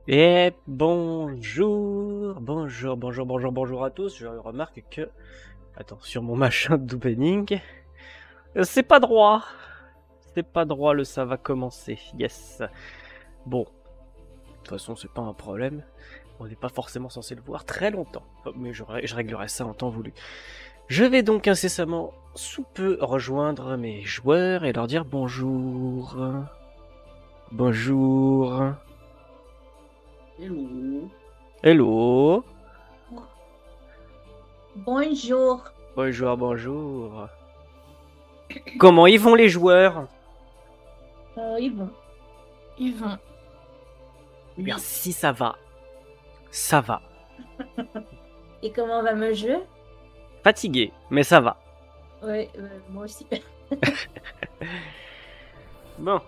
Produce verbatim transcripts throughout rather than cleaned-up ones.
Et bonjour, bonjour, bonjour, bonjour, bonjour à tous. Je remarque que, attends, sur mon machin d'opening, c'est pas droit. C'est pas droit, le ça va commencer. Yes. Bon, de toute façon, c'est pas un problème. On n'est pas forcément censé le voir très longtemps. Mais je, je réglerai ça en temps voulu. Je vais donc incessamment, sous peu, rejoindre mes joueurs et leur dire bonjour. Bonjour. Hello. Hello. Bonjour. Bonjour, bonjour. Comment ils vont les joueurs? Euh, ils vont. Ils vont. Merci, ça va. Ça va. Et comment va me jeu? Fatigué, mais ça va. Ouais, euh, moi aussi. Bon.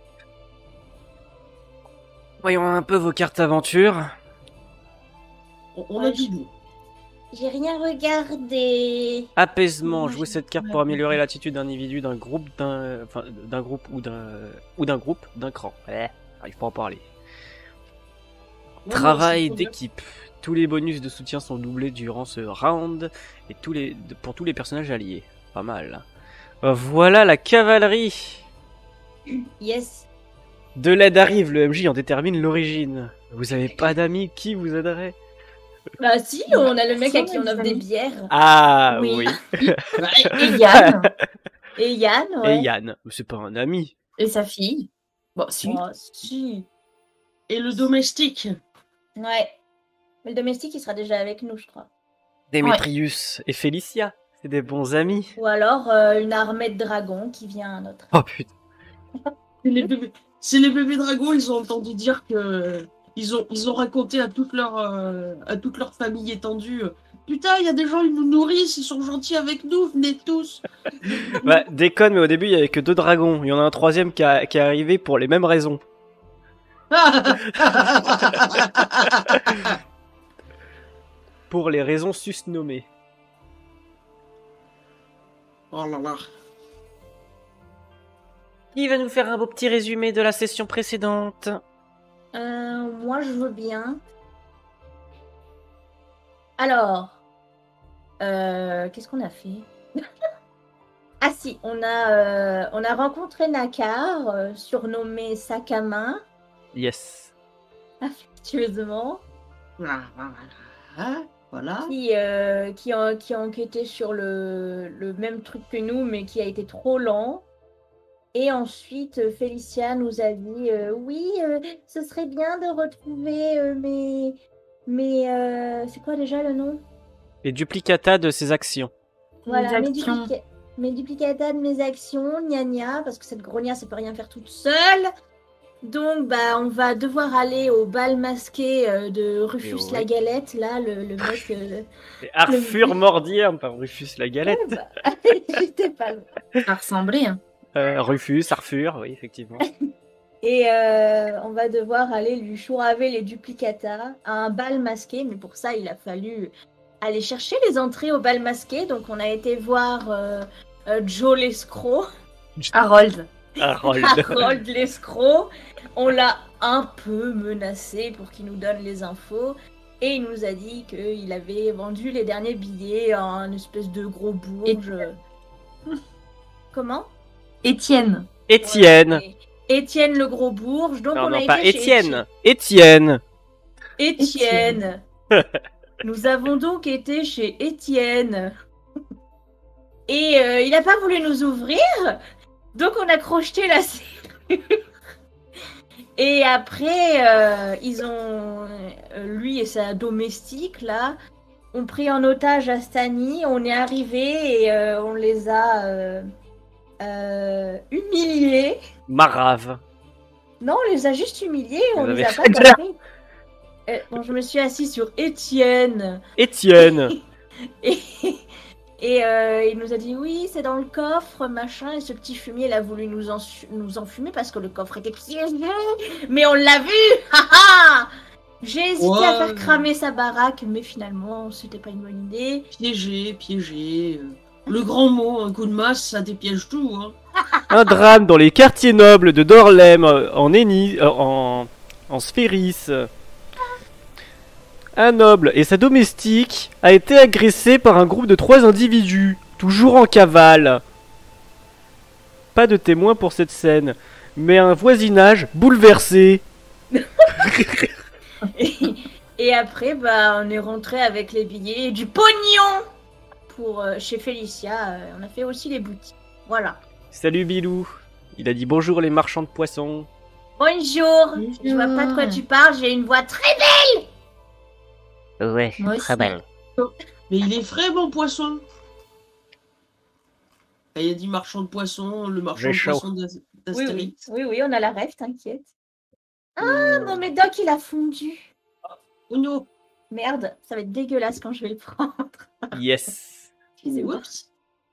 Voyons un peu vos cartes aventure. On, on a du goût. J'ai rien regardé. Apaisement. Moi, Jouez j'ai- cette carte ouais, pour améliorer ouais. l'attitude d'un individu, d'un groupe, d'un, enfin, d'un groupe ou d'un, ou d'un groupe, d'un cran. Eh, j'arrive pas à en parler. Non, Travail non, c'est d'équipe. Tous les bonus de soutien sont doublés durant ce round et tous les, pour tous les personnages alliés. Pas mal. Voilà la cavalerie. Yes. De l'aide arrive, le M J en détermine l'origine. Vous avez pas d'amis, qui vous aiderait? Bah si, on a le mec à qui on offre des amis. bières. Ah oui. Oui. Et Yann. Et Yann, Et ouais. Yann, c'est pas un ami. Et sa fille. Bon, si. Oh, si. Et le domestique. Ouais. Mais le domestique, il sera déjà avec nous, je crois. Démétrius et Félicia, c'est des bons amis. Ou alors euh, une armée de dragons qui vient à notre... Oh putain. C'est les bébés, c'est les bébés dragons, ils ont entendu dire que. Ils ont, ils ont raconté à toute leur, euh, à toute leur famille étendue. euh, Putain, il y a des gens, ils nous nourrissent, ils sont gentils avec nous, venez tous. Bah, déconne, mais au début, il y avait que deux dragons. Il y en a un troisième qui, a- qui est arrivé pour les mêmes raisons. Pour les raisons susnommées. Oh là là. Qui va nous faire un beau petit résumé de la session précédente? Euh, moi, je veux bien. Alors, euh, qu'est-ce qu'on a fait? Ah si, on a, euh, on a rencontré Nakar, euh, surnommé Sac à main, Yes. affectueusement, Voilà. Voilà. Voilà. qui, euh, qui, a, qui a enquêté sur le, le même truc que nous, mais qui a été trop lent. Et ensuite, euh, Félicia nous a dit euh, oui, euh, ce serait bien de retrouver euh, mes, mes, euh, c'est quoi déjà le nom? Et duplicata de ses actions. Voilà, mes, actions. duplica- mes duplicata de mes actions, gna gna, parce que cette grognasse, ça peut rien faire toute seule. Donc, bah, on va devoir aller au bal masqué euh, de Rufus oui. la Galette, là, le, le mec. euh, Et Arthur Mordier par Rufus la galette. ouais, bah, j'étais pas loin. Ça ressemblait. Hein. Euh, Rufus, Arthur, oui, effectivement. Et euh, on va devoir aller lui chouraver les duplicata à un bal masqué, mais pour ça, il a fallu aller chercher les entrées au bal masqué. Donc, on a été voir euh, euh, Joe l'escroc. Harold. Harold. Harold l'escroc. On l'a un peu menacé pour qu'il nous donne les infos. Et il nous a dit qu'il avait vendu les derniers billets à un espèce de gros bourge. Comment? Étienne. Étienne. Voilà, et Étienne le gros bourge. Donc Non, on a non, été pas chez Étienne. Étienne. Étienne. Nous avons donc été chez Étienne. Et euh, il n'a pas voulu nous ouvrir. Donc on a crocheté la serrure. Et après, euh, ils ont, euh, lui et sa domestique, là, ont pris en otage Astani. On est arrivé et euh, on les a euh, euh, humiliés. Marave. Non, on les a juste humiliés, on Vous les avez a pas compris. Euh, bon, je me suis assise sur Étienne. Étienne. Et, et euh, il nous a dit oui, c'est dans le coffre, machin. Et ce petit fumier, il a voulu nous, en, nous enfumer parce que le coffre était piégé. Mais on l'a vu. Haha. J'ai hésité Ouais. à faire cramer sa baraque, mais finalement, c'était pas une bonne idée. Piégé, piégé. euh, Le grand mot, un coup de masse, ça dépiège tout. Hein. Un drame dans les quartiers nobles de Dorlem, euh, en Ennis, euh, en, en Sphéris. un noble et sa domestique a été agressé par un groupe de trois individus, toujours en cavale. Pas de témoin pour cette scène, mais un voisinage bouleversé. Et, et après, bah, on est rentré avec les billets et du pognon pour euh, chez Félicia. Euh, on a fait aussi les boutiques. Voilà. Salut Bilou. Il a dit bonjour les marchands de poissons. Bonjour. Je vois pas de quoi tu parles. J'ai une voix très belle. Ouais, Moi très aussi. belle. Mais il est frais, mon poisson. Et il a dit marchand de poissons, le marchand J'ai de chaud. poissons d'As- Oui, oui. d'Astérix. oui, oui, on a la rêve, t'inquiète. Ah, Euh, mon médoc, il a fondu. Oh non. Merde, ça va être dégueulasse quand je vais le prendre. Yes. Excusez-moi. Oups.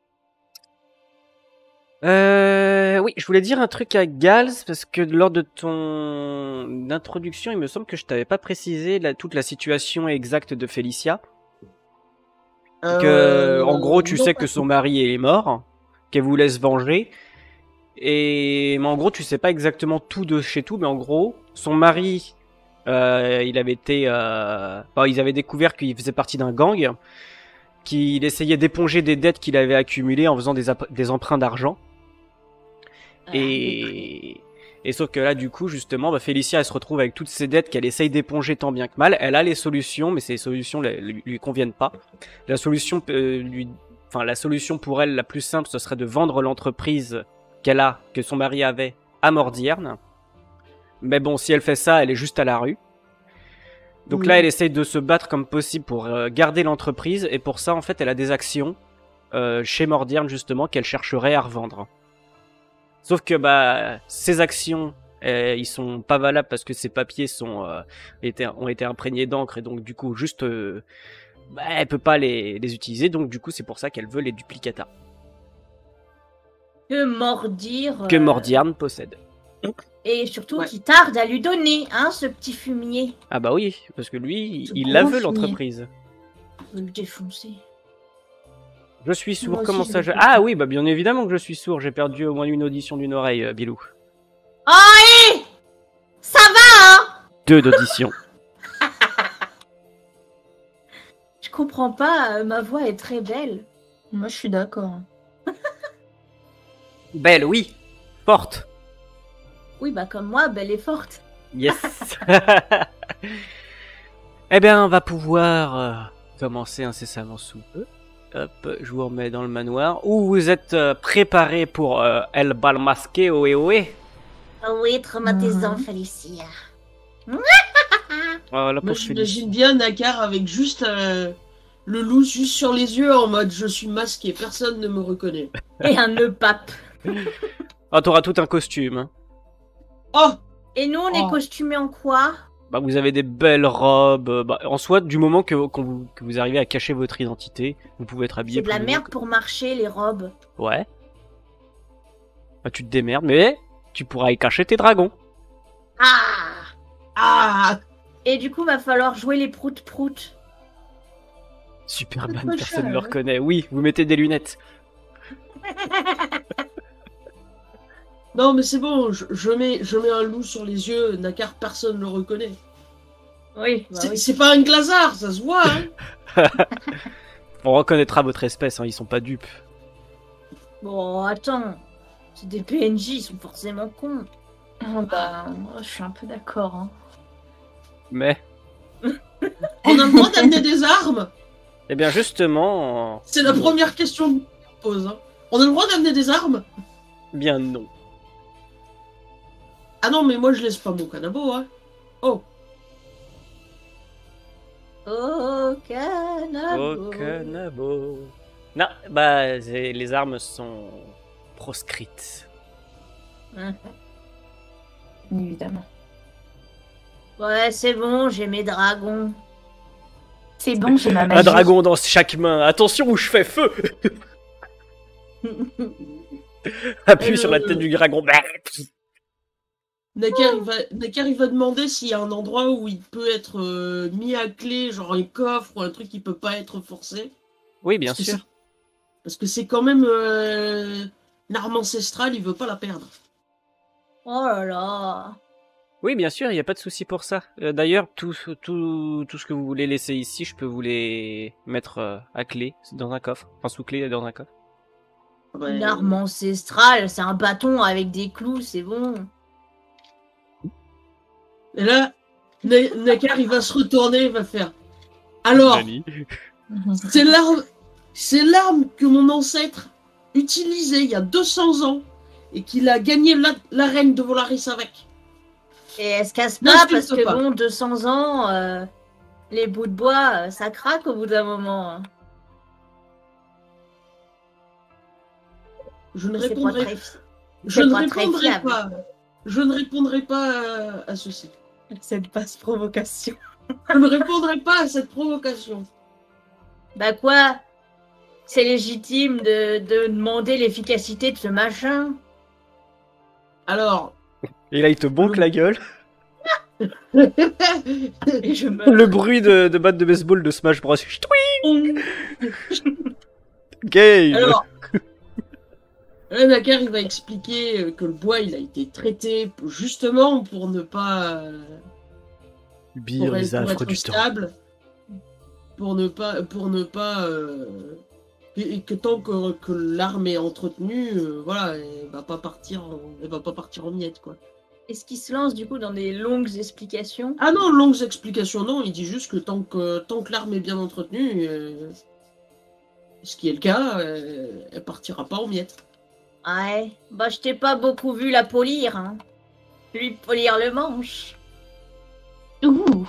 Euh, oui, je voulais dire un truc à Gals parce que lors de ton introduction, il me semble que je t'avais pas précisé la, toute la situation exacte de Félicia. Que, Euh, en gros, tu non, sais pas que son mari est mort, qu'elle vous laisse venger. Et mais en gros, tu sais pas exactement tout de chez tout, mais en gros, son mari, euh, il avait été, euh... enfin, ils avaient découvert qu'il faisait partie d'un gang, qu'il essayait d'éponger des dettes qu'il avait accumulées en faisant des, ap- des emprunts d'argent. Et... et sauf que là, du coup, justement, bah, Félicia, elle se retrouve avec toutes ces dettes qu'elle essaye d'éponger tant bien que mal. Elle a les solutions, mais ces solutions ne lui, lui conviennent pas. La solution, euh, lui... enfin, la solution pour elle, la plus simple, ce serait de vendre l'entreprise qu'elle a, que son mari avait, à Mordierne. Mais bon, si elle fait ça, elle est juste à la rue. Donc Oui. là, elle essaye de se battre comme possible pour euh, garder l'entreprise. Et pour ça, en fait, elle a des actions euh, chez Mordierne, justement, qu'elle chercherait à revendre. Sauf que bah ces actions, euh, ils sont pas valables parce que ces papiers sont euh, été, ont été imprégnés d'encre et donc du coup juste, euh, bah, elle peut pas les, les utiliser. Donc du coup c'est pour ça qu'elle veut les duplicata Que mordir. que euh, Mordierne possède. Et surtout Ouais. qui tarde à lui donner, hein, ce petit fumier. Ah bah oui, parce que lui, Ce il la gros veut fumier. l'entreprise. Je vais le défoncer. Je suis sourd, Moi aussi, comment je ça vais je... le Ah oui, bah bien évidemment que je suis sourd, j'ai perdu au moins une audition d'une oreille, euh, Bilou. Oh, hé ça va, hein? Deux d'audition. Je comprends pas, euh, ma voix est très belle. Moi, je suis d'accord. Belle, oui. Forte. Oui, bah comme moi, belle et forte. Yes. Eh bien, on va pouvoir euh, commencer incessamment sous peu. Hop, je vous remets dans le manoir. Où vous êtes euh, préparés pour euh, El Bal Masqué, ohé ohé. Oh oui, traumatisant, Mhm. Félicia. Voilà Moi, pour j'imagine bien Nakar avec juste euh, le loup juste sur les yeux en mode je suis masqué, personne ne me reconnaît. Et un nœud pape. Ah, t'auras tout un costume. Hein. Oh Et nous, on est Oh. costumés en quoi? Bah, vous avez des belles robes. euh, Bah, en soi, du moment que, qu'on vous, que vous arrivez à cacher votre identité, vous pouvez être habillé. C'est de la plus ou merde moins pour marcher, les robes. que- Ouais. Bah, tu te démerdes, mais tu pourras y cacher tes dragons. Ah! Ah Et du coup, va falloir jouer les proutes-proutes. Superman, C'est pas personne ne cher, le hein. reconnaît. Oui, vous mettez des lunettes. Non mais c'est bon, je, je mets, je mets un loup sur les yeux, Nakar, personne ne le reconnaît. Oui, bah C'est oui. c'est pas un glazard, ça se voit, hein. On reconnaîtra votre espèce, hein, ils sont pas dupes. Bon, attends. C'est des P N J, ils sont forcément cons. Oh, bah, moi, je suis un peu d'accord. Hein. Mais, On a le droit d'amener des armes. eh bien justement, C'est la première question que je pose. Hein. On a le droit d'amener des armes. eh bien non. Ah non, mais moi je laisse pas mon canabo, hein. Oh, Oh, canabo. Oh, canabo. Non, bah c'est- les armes sont proscrites. Évidemment. Ouais, c'est bon, j'ai mes dragons. C'est bon, j'ai ma magie. Un dragon dans chaque main. Attention où je fais feu. Appuie Euh, sur la tête du dragon. Nakar il, va, Nakar, il va demander s'il y a un endroit où il peut être euh, mis à clé, genre un coffre ou un truc qui peut pas être forcé. Oui, bien Parce que sûr. c'est- Parce que c'est quand même euh, une arme ancestrale, il veut pas la perdre. Oh là là. Oui, bien sûr, il n'y a pas de souci pour ça. Euh, D'ailleurs, tout, tout, tout ce que vous voulez laisser ici, je peux vous les mettre euh, à clé, dans un coffre. Enfin, sous clé, dans un coffre. Ouais. Une arme ancestrale, c'est un bâton avec des clous, c'est bon. Et là, Na- Nakar, il va se retourner, il va faire. Alors, Nani. c'est l'arme, c'est l'arme que mon ancêtre utilisait il y a deux cents ans et qu'il a gagné la- l'arène de Volaris avec. Et elle se casse Non, pas je parce te que pas. bon, deux cents ans, euh, les bouts de bois, euh, ça craque au bout d'un moment. hein. Je ne C'est pas répondrai, très, je c'est ne pas très répondrai fiable. pas. Je ne répondrai pas à, à ceci. Cette basse provocation. Je ne répondrai pas à cette provocation. Bah quoi? C'est légitime de, de demander l'efficacité de ce machin. Alors, Et là, il te bonque la gueule. Et je me... Le bruit de, de batte de baseball de Smash Bros. Ch'touing. Game. alors, là, Nakar, il va expliquer que le bois, il a été traité justement pour ne pas, Subir pour, les être- pour affres être du temps. stable, pour ne pas, pour ne pas, euh, et, et que tant que, que l'arme est entretenue, euh, voilà, elle va pas partir, en, elle va pas partir en miettes, quoi. Est-ce qu'il se lance du coup dans des longues explications? Ah non, longues explications, non. Il dit juste que tant que, tant que l'arme est bien entretenue, euh, ce qui est le cas, euh, elle partira pas en miettes. Ouais, bah je t'ai pas beaucoup vu la polir, hein. Lui polir le manche. Ouh,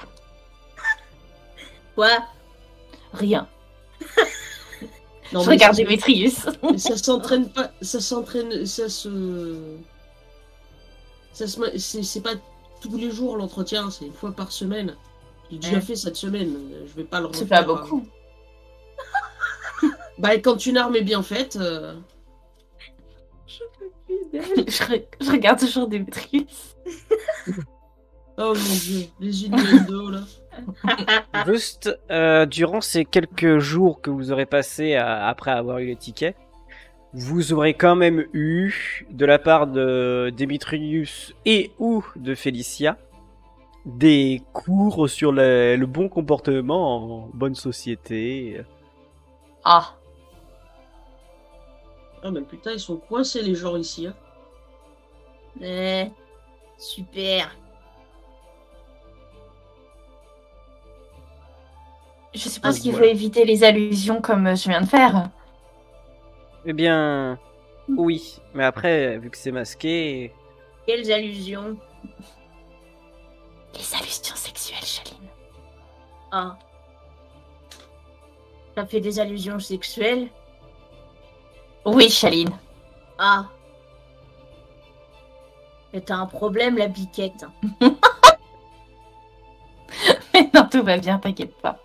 Quoi? rien. Non, Je mais regarde ça- Démétrius. ça s'entraîne pas, ça s'entraîne, ça se, ça se, ma- c'est c'est pas tous les jours l'entretien, c'est une fois par semaine. J'ai déjà Ouais. fait cette semaine, je vais pas le C'est refaire. pas beaucoup. Bah quand une arme est bien faite, euh, je, re- je regarde toujours Démétrius. oh mon dieu, les innuendos là. Juste, euh, durant ces quelques jours que vous aurez passés à- après avoir eu les tickets, vous aurez quand même eu, de la part de Demetrius et ou de Félicia, des cours sur le, le bon comportement en bonne société. Ah, Ah mais putain, ils sont coincés les gens ici. Hein. Euh, super. je suppose Ah, qu'il voilà. faut éviter les allusions comme je viens de faire. Eh bien, oui, mais après, vu que c'est masqué, Quelles allusions? Les allusions sexuelles, Chaline. Ah. T'as fait des allusions sexuelles? Oui, Chaline. Ah. Mais t'as un problème, la biquette. Mais non, tout va bien, t'inquiète pas.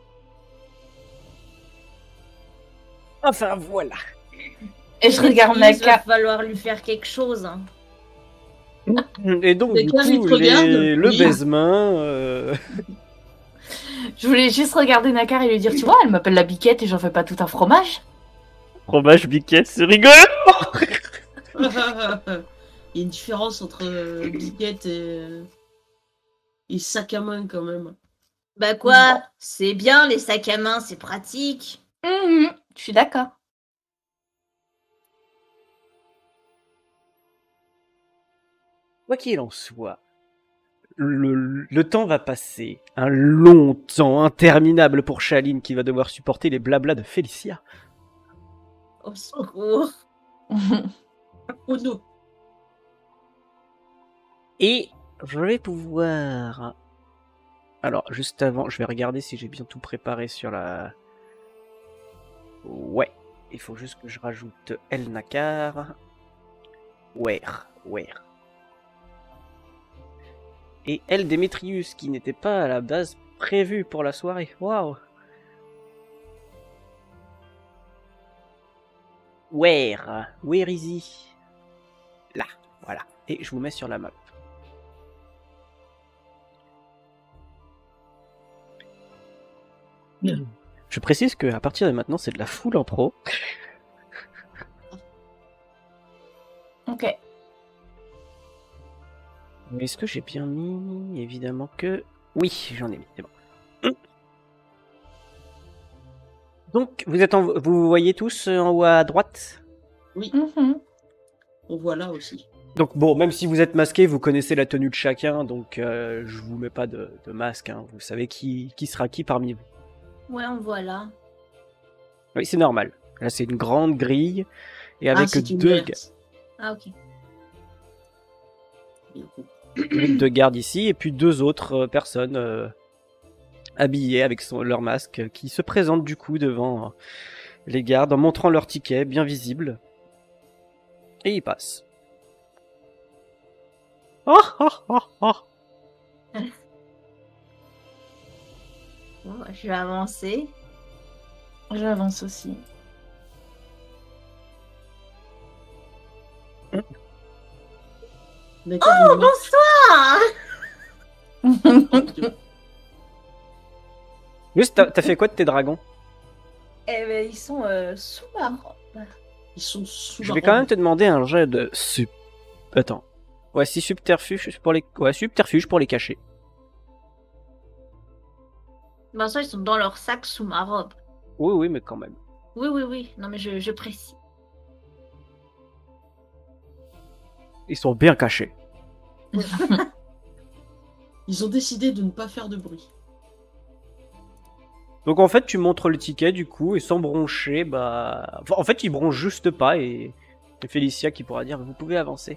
enfin voilà. Et je regarde Il va Naka. falloir lui faire quelque chose. hein. Et donc, Les du gars, ils coup, te regardent. les- le Oui. baisemain, euh, Je voulais juste regarder Nakar et lui dire, tu vois, elle m'appelle la biquette et j'en fais pas tout un fromage. fromage biquette, c'est rigolo. Il y a une différence entre euh, biquette et, euh, et sac à main quand même. Bah quoi? C'est bien les sacs à main, c'est pratique. Mhm, je suis d'accord. Quoi qu'il en soit, le, le temps va passer, un long temps interminable pour Chaline qui va devoir supporter les blablas de Félicia. Au secours. Oh non. Et je vais pouvoir... Alors, juste avant, je vais regarder si j'ai bien tout préparé sur la... Ouais, il faut juste que je rajoute El Nakar. Where, where. Et El Démétrius, qui n'était pas à la base prévu pour la soirée. Waouh. Where, where is he? Là, voilà. Et je vous mets sur la map. Je précise que à partir de maintenant, c'est de la full en pro. Ok. Est-ce que j'ai bien mis? Évidemment que... Oui, j'en ai mis, c'est bon. Donc, vous êtes en... vous voyez tous en haut à droite? Mhm. On voit là aussi. Donc bon, même si vous êtes masqué, vous connaissez la tenue de chacun, donc euh, je vous mets pas de, de masque, hein. Vous savez qui, qui sera qui parmi vous. Ouais, on voit là. Oui, c'est normal. Là, c'est une grande grille, et Ah, avec c'est une deux, merde. ga- Ah, ok. avec deux gardes ici, et puis deux autres euh, personnes euh, habillées avec son, leur masque, euh, qui se présentent du coup devant euh, les gardes en montrant leur ticket, bien visible. Et ils passent. Ah ah ah ah. Bon, bah, je vais avancer. J'avance aussi. D'accord, Oh, il marche. bonsoir. Juste, t'as t'as fait quoi de tes dragons? Eh ben, ils sont euh, sous ma robe. Ils sont sous Je la vais quand robe. même te demander un jet de sup... Attends. Ouais, si subterfuge pour les... Ouais, subterfuge pour les cacher. Ben, ça, ils sont dans leur sac sous ma robe. Oui, oui, mais quand même. Oui, oui, oui. Non, mais je, je précise. Ils sont bien cachés. Ils ont décidé de ne pas faire de bruit. Donc en fait, tu montres le ticket du coup, et sans broncher, bah... Enfin, en fait, ils bronchent juste pas, et... C'est Félicia qui pourra dire, vous pouvez avancer.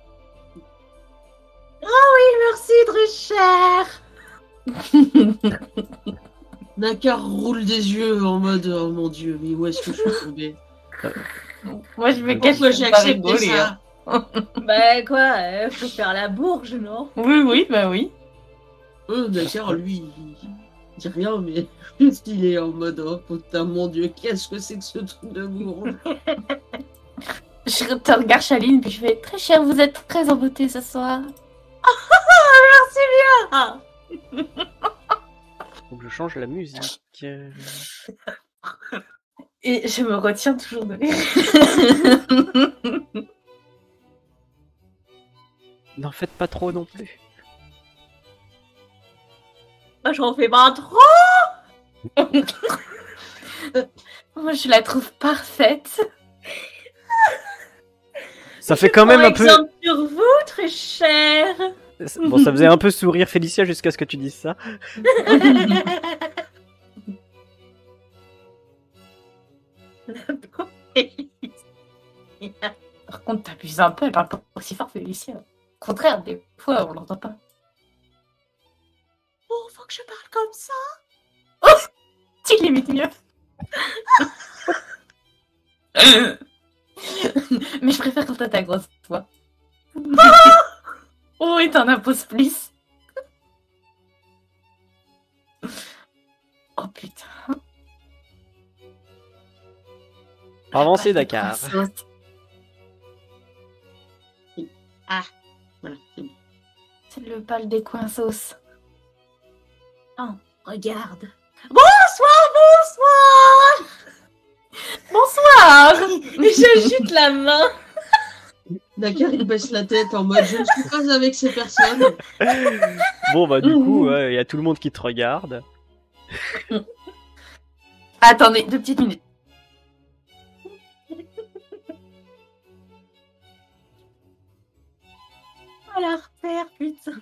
Merci, très cher. Nakar roule des yeux en mode oh mon dieu, mais où est-ce que je suis tombé? Moi, je me cache Pourquoi j'ai pour pas accepté rigoler, ça? hein. Bah, quoi, euh, faut faire la bourge, non? Oui, oui, bah oui. Euh, Nakar, lui, il il dit rien, mais juste il est en mode oh putain, mon dieu, qu'est-ce que c'est que ce truc de bourge? Je te regarde Chaline, puis je fais très cher, vous êtes très en beauté ce soir. Ah. Faut que je change la musique. Euh, Et je me retiens toujours de rire. N'en faites pas trop non plus. Bah, j'en fais pas trop. Moi, je la trouve parfaite. Ça fait quand même Par un peu... exemple sur vous, très cher. Bon, ça faisait un peu sourire Félicia jusqu'à ce que tu dises ça. Par contre, t'abuses un peu, elle parle pas aussi fort, Félicia. Au contraire, des fois, on l'entend pas. Oh, faut que je parle comme ça. Tu l'imites mieux. Mais je préfère quand t'as ta grosse voix. Oh, et t'en imposes plus. Oh putain. Avancez Pas de Dakar. coin sauce. Voilà, c'est bon. C'est le bal des coins sauce. Regarde. Bonsoir. Et j'agite la main. Nakar, il baisse la tête en mode je ne suis pas avec ces personnes. Bon, bah du coup, il y a tout le monde qui te regarde. Attendez, deux petites minutes. On va la refaire, putain.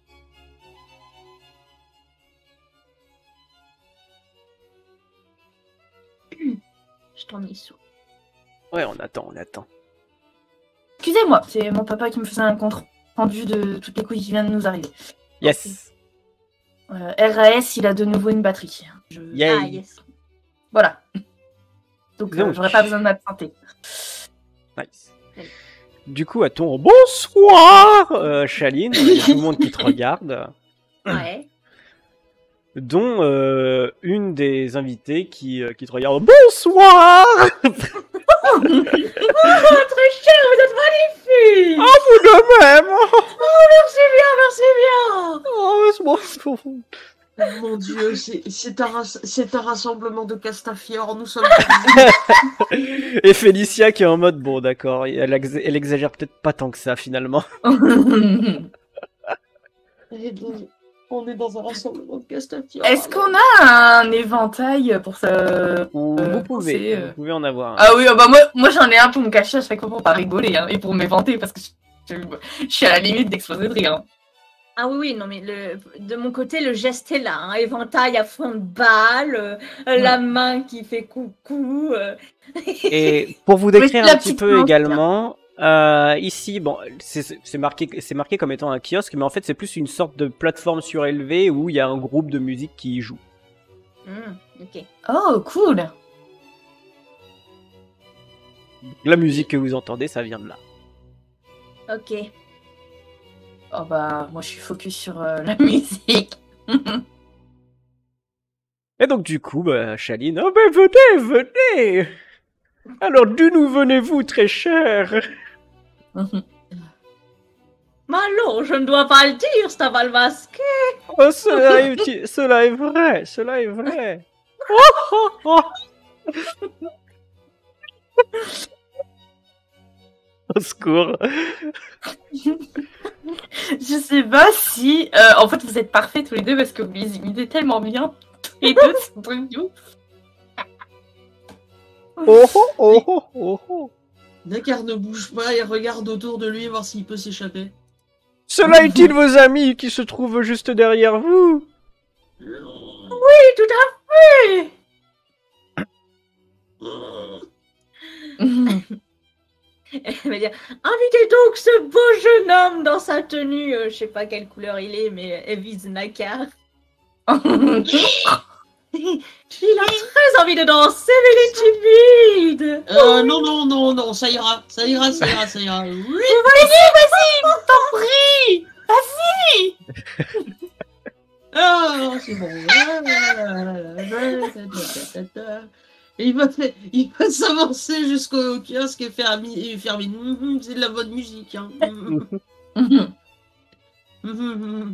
Je t'en ai sous. Ouais, on attend, on attend. Excusez-moi, c'est mon papa qui me faisait un compte rendu de toutes les couilles qui viennent de nous arriver. Yes. Euh, R A S, il a de nouveau une batterie. Je- Yay. Ah, yes. Voilà. Donc, euh, Donc. j'aurais pas besoin de m'absenter. Nice. Du coup, à ton bonsoir, euh, Chaline, il y a tout le monde qui te regarde, Ouais. dont euh, une des invitées qui, euh, qui te regarde. Bonsoir. Oh, très cher, vous êtes magnifique. Vous de même. Merci bien, merci bien. Oh, laisse-moi. Oh mon dieu, c'est c'est un, ras- c'est un rassemblement de Castafiore, nous sommes... Et Félicia qui est en mode bon, d'accord, elle, ex- elle exagère peut-être pas tant que ça finalement. Et donc, on est dans un rassemblement de Castafiore. Est-ce qu'on a un éventail pour ça? Vous Euh, pouvez, c'est, vous euh, pouvez en avoir un. Ah oui, ah bah moi, moi j'en ai un pour me cacher à chaque fois pour pas rigoler hein, et pour m'éventer parce que je, je- je suis à la limite d'exploser de rire. Hein. Ah oui, oui, non, mais le, de mon côté, le geste est là. Hein. Éventail à fond de balle, euh, la main qui fait coucou. euh. Et pour vous Mais décrire la un petit petite peu manche, également, euh, ici, bon, c'est c'est marqué, c'est marqué comme étant un kiosque, mais en fait c'est plus une sorte de plateforme surélevée où il y a un groupe de musique qui y joue. Hmm, ok. Oh, cool. La musique que vous entendez, ça vient de là. Ok. Oh bah, moi je suis focus sur euh, la musique. Et donc du coup, bah, Chaline, oh ben venez, venez. Alors d'où nous venez-vous, très cher? Malo, je ne dois pas le dire, c'est un Valvasque. Oh, cela est, cela est vrai, cela est vrai. Oh, oh, oh. Au secours. Je sais pas si... euh, en fait, vous êtes parfaits tous les deux parce que vous les imitez tellement bien. Tous les deux, c'est un truc de ouf. Oh, oh, oh, oh, oh, oh. Dakar ne bouge pas et regarde autour de lui voir s'il peut s'échapper. Cela est-il vos amis qui se trouvent juste derrière vous? Oui, tout à fait. Elle va dire, invitez donc ce beau jeune homme dans sa tenue, euh, je sais pas quelle couleur il est, mais elle vise Nakar. Il a très envie de danser, mais il est timide. Euh, non, non, non, non, ça ira, ça ira, ça ira, ça ira. Oui. Vas-y, vas-y, t'en prie. Ah, c'est bon. Et il va, fait, il va s'avancer jusqu'au kiosque et faire, mi- et faire mi- Mhm, c'est de la bonne musique. Hein. Mhm. Mhm.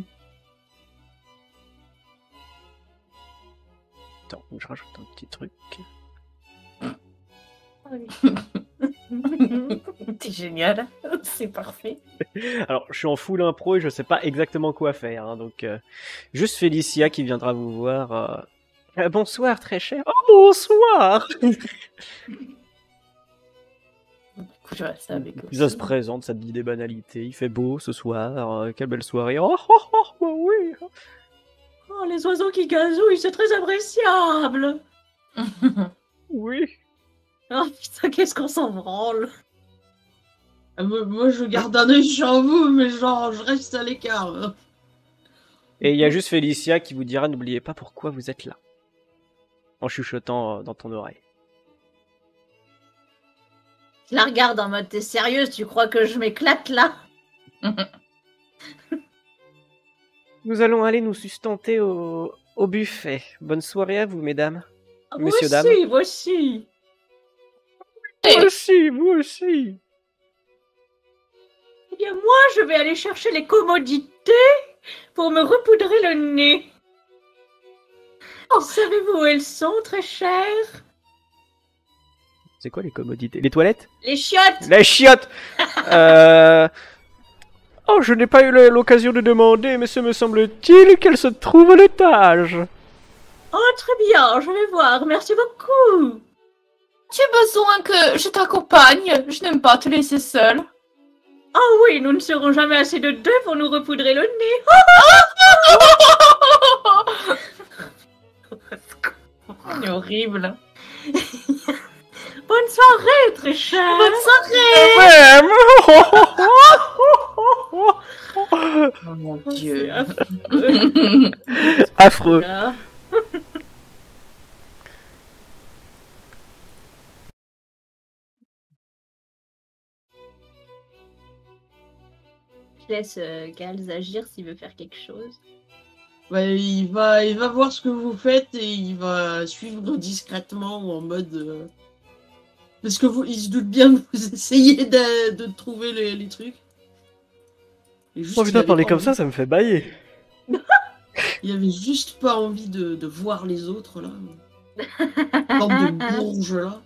Attends, je rajoute un petit truc. T'es génial, c'est parfait. Alors, je suis en full impro et je sais pas exactement quoi faire, hein, donc euh, juste Félicia qui viendra vous voir. Euh... Euh, bonsoir, très cher. Oh, bonsoir. Je reste avec eux. Puis ça se présente, ça te dit des banalités. Il fait beau ce soir, euh, quelle belle soirée. Oh, oh, oh, bah oui. Oh, les oiseaux qui gazouillent, c'est très appréciable. Oui. Oh putain, qu'est-ce qu'on s'en branle. Ah, moi, moi, je garde un œil sur vous, mais genre, je reste à l'écart. hein. Et il y a juste Félicia qui vous dira, n'oubliez pas pourquoi vous êtes là. En chuchotant euh, dans ton oreille. Je la regarde en mode, t'es sérieuse, tu crois que je m'éclate là? Nous allons aller nous sustenter au, au buffet. Bonne soirée à vous, mesdames. Ah, Messieurs, moi aussi, moi aussi. Vous aussi, vous aussi. Eh bien, moi, je vais aller chercher les commodités pour me repoudrer le nez. Oh, savez-vous où elles sont, très chères? C'est quoi les commodités? Les toilettes? Les chiottes. Les chiottes. euh... Oh, je n'ai pas eu l'occasion de demander, mais ce me semble-t-il qu'elle se trouve à l'étage. Oh, très bien, je vais voir, merci beaucoup. Tu as besoin que je t'accompagne? Je n'aime pas te laisser seule. Oh oui, nous ne serons jamais assez de deux pour nous repoudrer le nez. C'est horrible. Bonne soirée, très chère. Bonne soirée. Même. Oh mon dieu. Affreux. Là. Je laisse euh, Gals agir s'il veut faire quelque chose. Ouais, il, va, il va voir ce que vous faites et il va suivre discrètement en mode. euh, Parce que vous, il se doute bien que vous essayez de, de trouver les, les trucs. Et juste, Oh il putain, avait parler pas comme envie- ça, ça me fait bailler. Il avait juste pas envie de, de voir les autres là. Bande de bourges là.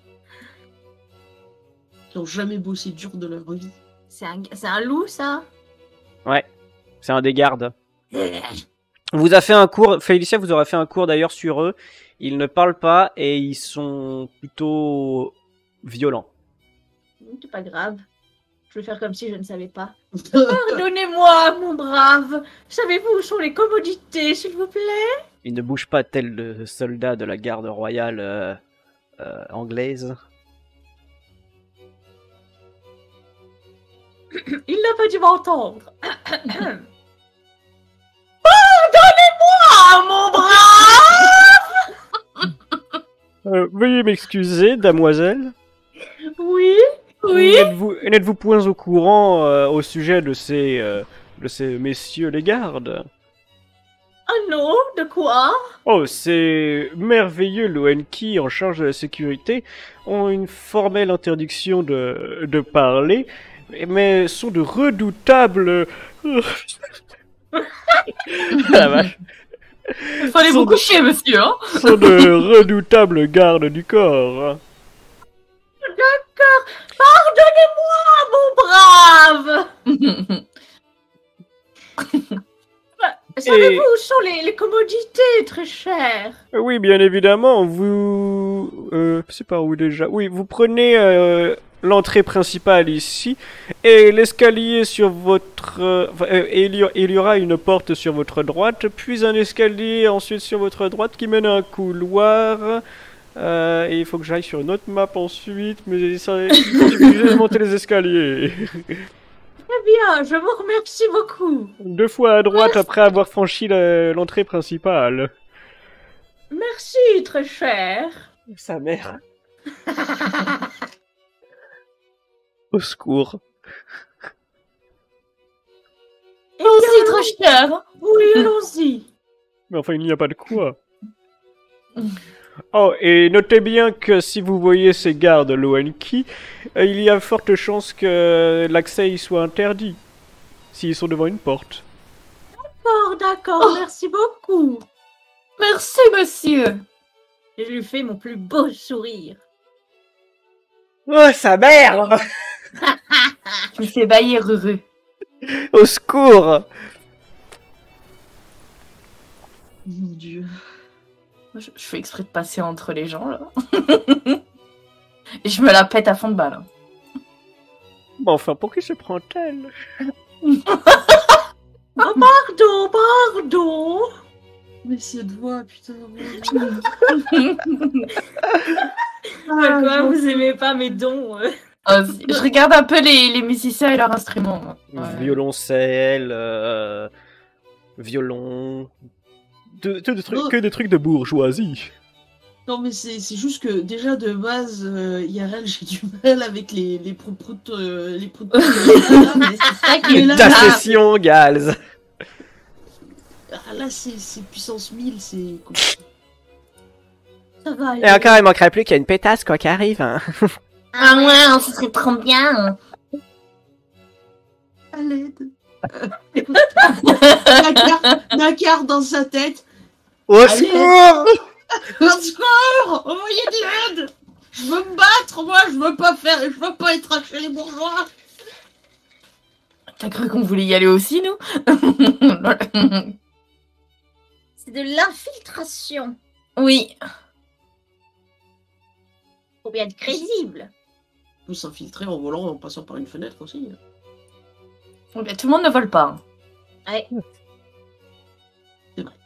Qui ont jamais bossé dur de leur vie. C'est un, c'est un loup, ça? Ouais, c'est un des gardes. Vous a fait un cours, Félicia vous aura fait un cours d'ailleurs sur eux. Ils ne parlent pas et ils sont plutôt violents. C'est pas grave. Je vais faire comme si je ne savais pas. Pardonnez-moi, mon brave. Savez-vous où sont les commodités, s'il vous plaît? Ils ne bougent pas tels de soldats de la garde royale euh, euh, anglaise. Il n'a pas dû m'entendre. Pardonnez-moi, mon brave. Euh, veuillez m'excuser, damoiselle. Oui, oui. N'êtes-vous n'êtes-vous point au courant euh, au sujet de ces, euh, de ces messieurs les gardes? Ah non, de quoi? Oh, ces merveilleux Loenki en charge de la sécurité ont une formelle interdiction de, de parler, mais sont de redoutables... La vache. Il fallait vous Sont de- coucher, monsieur. Hein. sont de redoutables gardes du corps. Pardonnez-moi, mon brave. Savez-vous où sont les, les commodités, très chères? Oui, bien évidemment, vous... Euh, c'est par où déjà? Oui, vous prenez euh, l'entrée principale ici, et l'escalier sur votre... euh, enfin, euh, et il y, a- il y aura une porte sur votre droite, puis un escalier ensuite sur votre droite qui mène à un couloir. Euh, et il faut que j'aille sur une autre map ensuite, mais ça... il suffit de monter les escaliers. Très bien, je vous remercie beaucoup. Deux fois à droite après avoir franchi la- l'entrée principale. Merci, très cher. Sa mère. Au secours. Eh Aussi, bien, très cher. oui, allons-y. Mais enfin, il n'y a pas de quoi. Oh, et notez bien que si vous voyez ces gardes Loenki, euh, il y a forte chance que l'accès y soit interdit. S'ils sont devant une porte. Oh, d'accord, merci beaucoup. Merci, monsieur. Et je lui fais mon plus beau sourire. Oh, sa mère! Tu me fais bailler, Ruru. Au secours! Mon Dieu. Je, je fais exprès de passer entre les gens, là. Et je me la pète à fond de balle. Bon, enfin, pour qui se prend-elle? Oh, pardon, pardon. Mais cette voix, putain. Ah, quoi, vous aimez pas mes dons euh. Euh, je regarde un peu les, les musiciens et leurs instruments. moi. Ouais. Violoncelle, euh, violon... De, de- de trucs- Oh. que des trucs de bourgeoisie. Non, mais c'est c'est juste que déjà de base, euh, I R L, j'ai du mal avec les, les proutes. Euh, les proutes. Mais c'est ça qui Mais est là- Ta bizarre. session, Gals! Ah, là, c'est c'est puissance mille, c'est compliqué. Ça va aller. Et encore, il manquerait plus qu'il y ait une pétasse, quoi, qui arrive, hein. Ah ouais, ce serait trop bien. À l'aide. Dakar, Dakar dans sa tête. Au Allez. secours! Au secours! Envoyez de l'aide! Je veux me battre, moi, je veux pas faire, je veux pas être chez les bourgeois. T'as cru qu'on voulait y aller aussi, nous? C'est de l'infiltration. Oui. Faut bien être crédible. On peut s'infiltrer en volant, en passant par une fenêtre aussi. Bon, ben, tout le monde ne vole pas. Ouais. C'est vrai.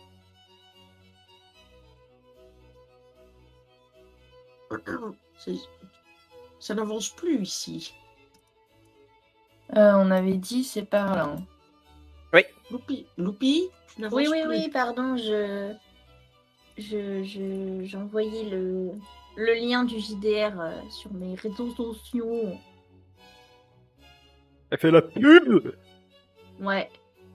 C'est- Ça n'avance plus ici. Euh, on avait dit c'est par là. Loupi, Loupi, tu n'avances Oui, oui, plus. oui, pardon, je. Je. je- J'ai envoyé le. Le lien du J D R euh, sur mes réseaux sociaux. Elle fait la pub! Ouais.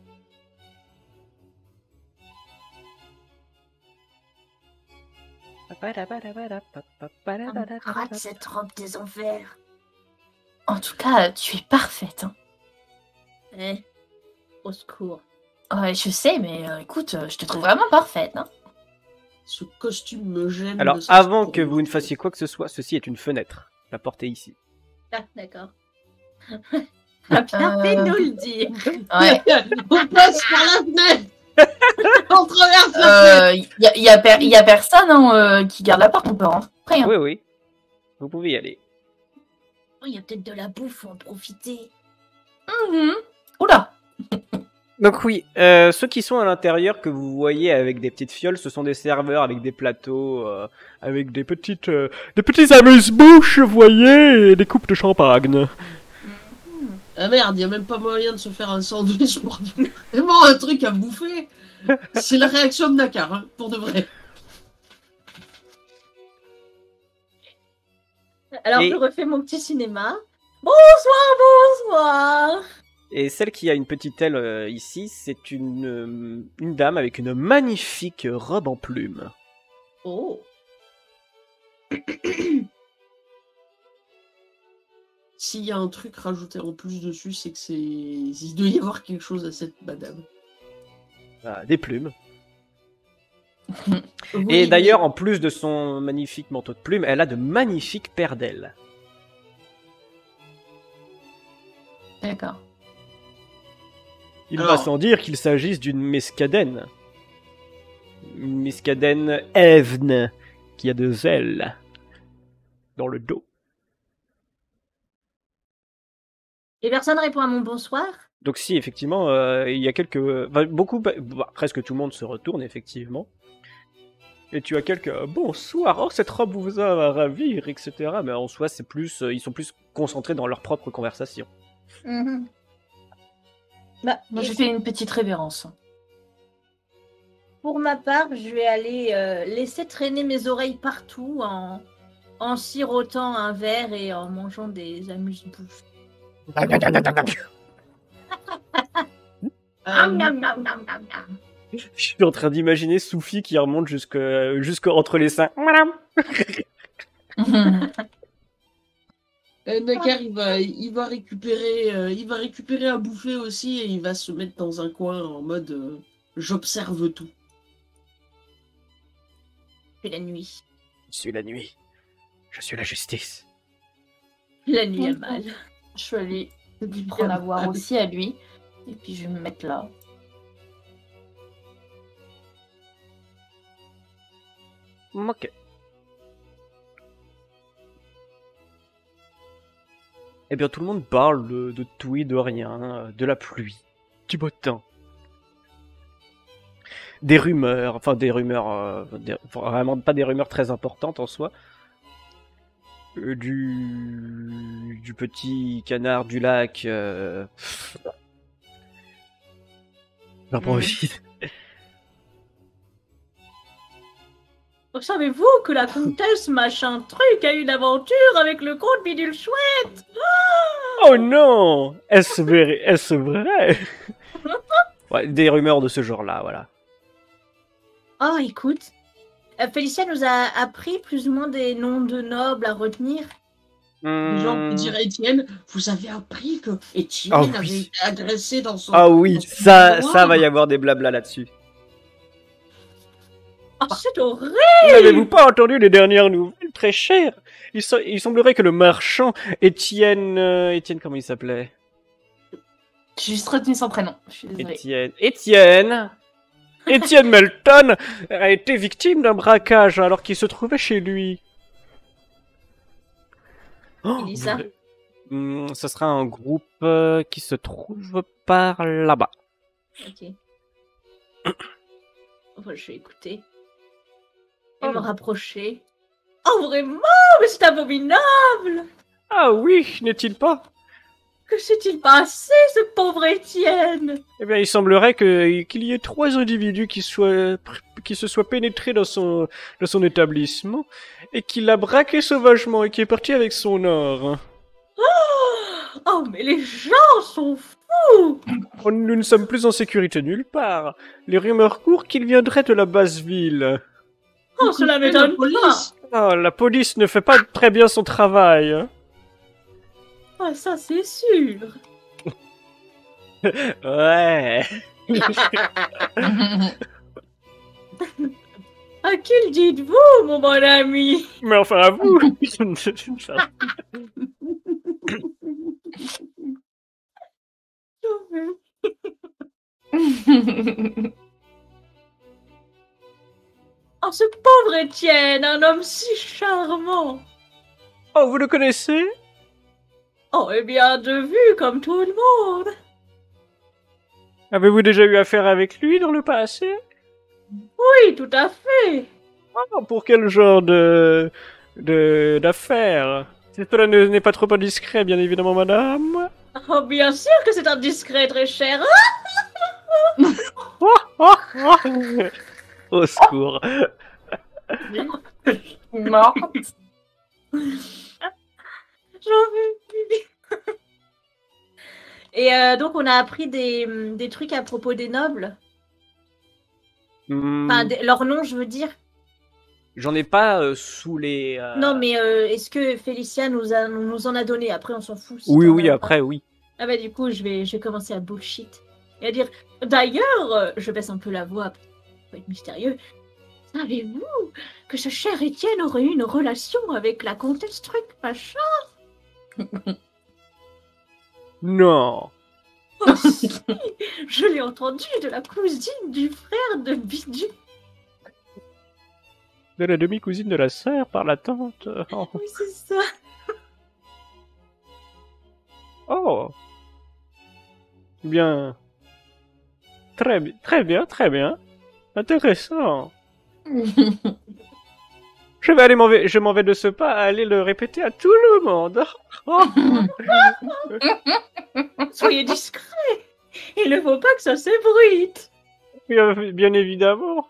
Rate cette robe des enfers. En tout cas, tu es parfaite. Hein. Eh. Au secours. Ouais, je sais, mais euh, écoute, euh, je te trouve vraiment parfaite. Hein. Ce costume me gêne. Alors, de sens avant pour que moi. vous ne fassiez quoi que ce soit, ceci est une fenêtre. La porte est ici. Ah, d'accord. a bien fait de Euh, nous le dire. Ouais. On passe par la fenêtre. On traverse la fenêtre. Il euh, y, a, y, a per- y a personne hein, euh, qui garde la porte, on peut rentrer. Hein. Oui, oui. Vous pouvez y aller. Oh, il y a peut-être de la bouffe, faut en profiter. Mhm. Oula. Donc oui, euh, ceux qui sont à l'intérieur que vous voyez avec des petites fioles, ce sont des serveurs avec des plateaux, euh, avec des petites, euh, des petits amuse-bouches, vous voyez, et des coupes de champagne. Ah merde, y a même pas moyen de se faire un sandwich pour vraiment un truc à bouffer. C'est la réaction de Nakar, hein, pour de vrai. Alors Et- je refais mon petit cinéma. Bonsoir, bonsoir. Et celle qui a une petite aile euh, ici, c'est une, euh, une dame avec une magnifique robe en plumes. Oh. S'il y a un truc rajouté en plus dessus, c'est que c'est. Il doit y avoir quelque chose à cette madame. Voilà, des plumes. Oui, Et d'ailleurs, mais- en plus de son magnifique manteau de plumes, elle a de magnifiques paires d'ailes. D'accord. Il Alors- va sans dire qu'il s'agisse d'une mescadène. Une mescadène Evne, qui a deux ailes dans le dos. Et personne répond à mon bonsoir. Donc si, effectivement, euh, il y a quelques... enfin, beaucoup, bah, presque tout le monde se retourne, effectivement. Et tu as quelques... Bonsoir, oh, cette robe vous a ravir, et cetera. Mais en soi, c'est plus... euh, ils sont plus concentrés dans leur propre conversation. Mhm. Bah, Moi, j'ai et fait une petite révérence. pour ma part, je vais aller euh, laisser traîner mes oreilles partout en, en sirotant un verre et en mangeant des amuse-bouches. Euh, Am, nam, nam, nam, nam, nam. Je suis en train d'imaginer Soufi qui remonte jusque, jusqu'entre les seins. Madame. euh, Nakar, il va, il va récupérer, euh, il va récupérer à bouffer aussi et il va se mettre dans un coin en mode euh, j'observe tout. Puis la nuit. Je suis la nuit. Je suis la justice. La nuit a mal. Je vais aller lui prendre à boire aussi à lui. Et puis je vais me mettre là. Ok. Eh bien, tout le monde parle de, de tout et de rien, de la pluie, du beau temps, des rumeurs, enfin des rumeurs, euh, des- vraiment pas des rumeurs très importantes en soi, euh, du, du petit canard du lac. Euh... J'en profite. Savez-vous que la comtesse machin truc a eu une aventure avec le comte bidule chouette? Oh non! Est-ce vrai? Est-ce vrai? Ouais, des rumeurs de ce genre-là, voilà. Oh, écoute, euh, Félicia nous a appris plus ou moins des noms de nobles à retenir. Les gens Hmm. qui diraient Étienne, vous avez appris que Étienne Ah avait oui. été agressé dans son. Ah oui, dans son ça, manoir. ça va y avoir des blablas là-dessus. Oh, c'est horrible! N'avez-vous pas entendu les dernières nouvelles, très chères? il, se- il semblerait que le marchand Étienne... euh, Étienne, comment il s'appelait? J'ai juste retenu son prénom. Je suis désolée. Étienne... Étienne Étienne Melton a été victime d'un braquage alors qu'il se trouvait chez lui. Oh, Qui dit ça? vous- Hmm, ce sera un groupe euh, qui se trouve par là-bas. Ok. Enfin, je vais écouter. Et Oh. me rapprocher. Oh, vraiment? Mais c'est abominable! Ah oui, n'est-il pas? Que s'est-il passé, ce pauvre Étienne? Eh bien, il semblerait que qu'il y ait trois individus qui soient qui se soient pénétrés dans son dans son établissement et qui l'a braqué sauvagement et qui est parti avec son or. Oh, oh, mais les gens sont fous! Oh, nous ne sommes plus en sécurité nulle part. Les rumeurs courent qu'il viendrait de la basse ville. Oh, cela La m'étonne pas! police. Ah, la police ne fait pas très bien son travail. hein. Ah, ça, c'est sûr! Ouais. À qui le dites-vous, mon bon ami? Mais enfin, à vous. Oh, ce pauvre Étienne, un homme si charmant. Oh, vous le connaissez? Oh, eh bien, de vue, comme tout le monde. Avez-vous déjà eu affaire avec lui dans le passé? Oui, tout à fait. Ah, pour quel genre de... de... d'affaires? Si cela ne- n'est pas trop indiscret, bien évidemment, madame. Oh, bien sûr que c'est indiscret, très cher. Oh, oh, oh. Au secours. Morte. J'en veux plus. Et euh, donc, on a appris des, des trucs à propos des nobles. Hmm, Enfin, des- leur nom, je veux dire. J'en ai pas euh, sous les... euh, Non, mais euh, est-ce que Félicia nous, a, nous en a donné? Après, on s'en fout. si Oui, t'en oui, as pas. après, oui. Ah bah du coup, je vais, je vais commencer à bullshit. Et à dire, d'ailleurs, euh, je baisse un peu la voix pour être mystérieux. Savez-vous que ce cher Étienne aurait eu une relation avec la comtesse truc machin? Non. Oh, si, je l'ai entendu de la cousine du frère de Bidu. De la demi-cousine de la sœur par la tante. Oh. Oui, c'est ça. Oh. Bien. Très, bi- très bien, très bien. Intéressant. Je vais aller m'en vais, je m'en vais de ce pas aller le répéter à tout le monde. Oh. Soyez discret. Il ne faut pas que ça s'ébruite. Bien, bien évidemment.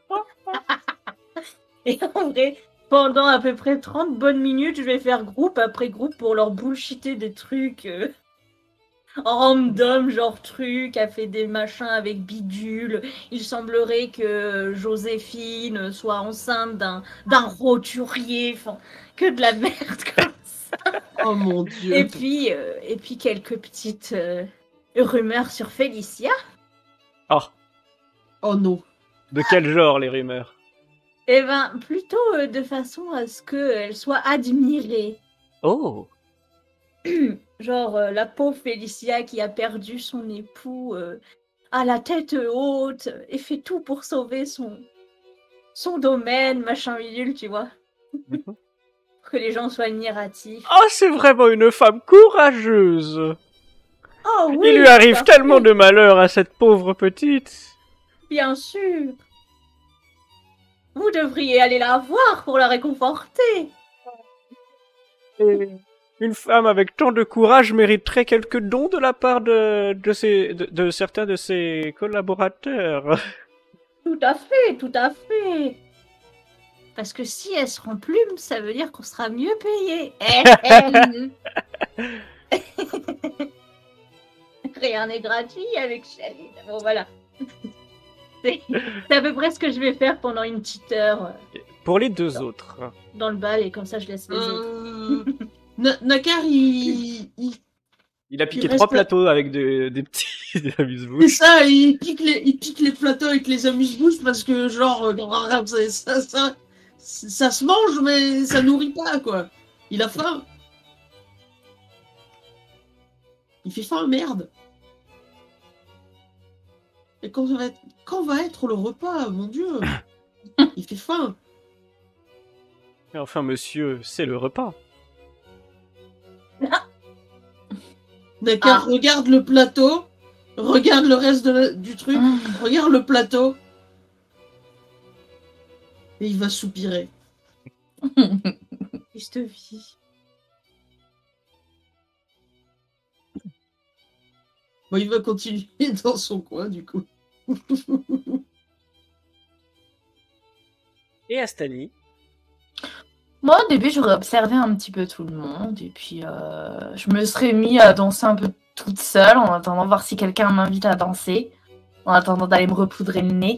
Et en vrai, pendant à peu près trente bonnes minutes, je vais faire groupe après groupe pour leur bullshiter des trucs euh, random, genre truc, a fait des machins avec bidule. Il semblerait que Joséphine soit enceinte d'un d'un roturier, enfin, que de la merde comme ça. Oh mon dieu. Et puis, euh, et puis quelques petites euh, rumeurs sur Félicia. Oh. Oh non. De quel genre les rumeurs? Eh ben, plutôt euh, de façon à ce qu'elle soit admirée. Oh. Genre euh, la pauvre Félicia qui a perdu son époux euh, à la tête haute et fait tout pour sauver son, son domaine, machin bidule, tu vois. Mhm. Que les gens soient admiratifs. Oh, c'est vraiment une femme courageuse. Oh oui, Il lui arrive tout à tellement fait, de malheur à cette pauvre petite. bien sûr. Vous devriez aller la voir pour la réconforter. Et une femme avec tant de courage mériterait quelques dons de la part de, de, ses, de, de certains de ses collaborateurs. Tout à fait, tout à fait. Parce que si elle se rend plume, ça veut dire qu'on sera mieux payé. Rien n'est gratuit avec Charlie. Bon, voilà. C'est c'est à peu près ce que je vais faire pendant une petite heure euh, Pour les deux autres. dans le bal et comme ça je laisse les autres. Euh... Na- Nakar, il... il... Il a piqué Il reste trois là. plateaux avec de- des petits des C'est amuse-bouches. ça, il pique, les... il pique les plateaux avec les amuse-bouches parce que, genre, euh, ça, ça, ça, ça se mange, mais ça nourrit pas, quoi. Il a faim. Il fait faim, merde. Et quand va être, quand va être le repas, mon dieu? Il fait faim. Et enfin, monsieur, c'est le repas. Nakar Ah. regarde le plateau, regarde le reste de la- du truc, regarde le plateau. Et il va soupirer. Juste vie. Bon, il va continuer dans son coin, du coup. Et Astani? Moi, au début, j'aurais observé un petit peu tout le monde, et puis euh, je me serais mis à danser un peu toute seule, en attendant de voir si quelqu'un m'invite à danser, en attendant d'aller me repoudrer le nez.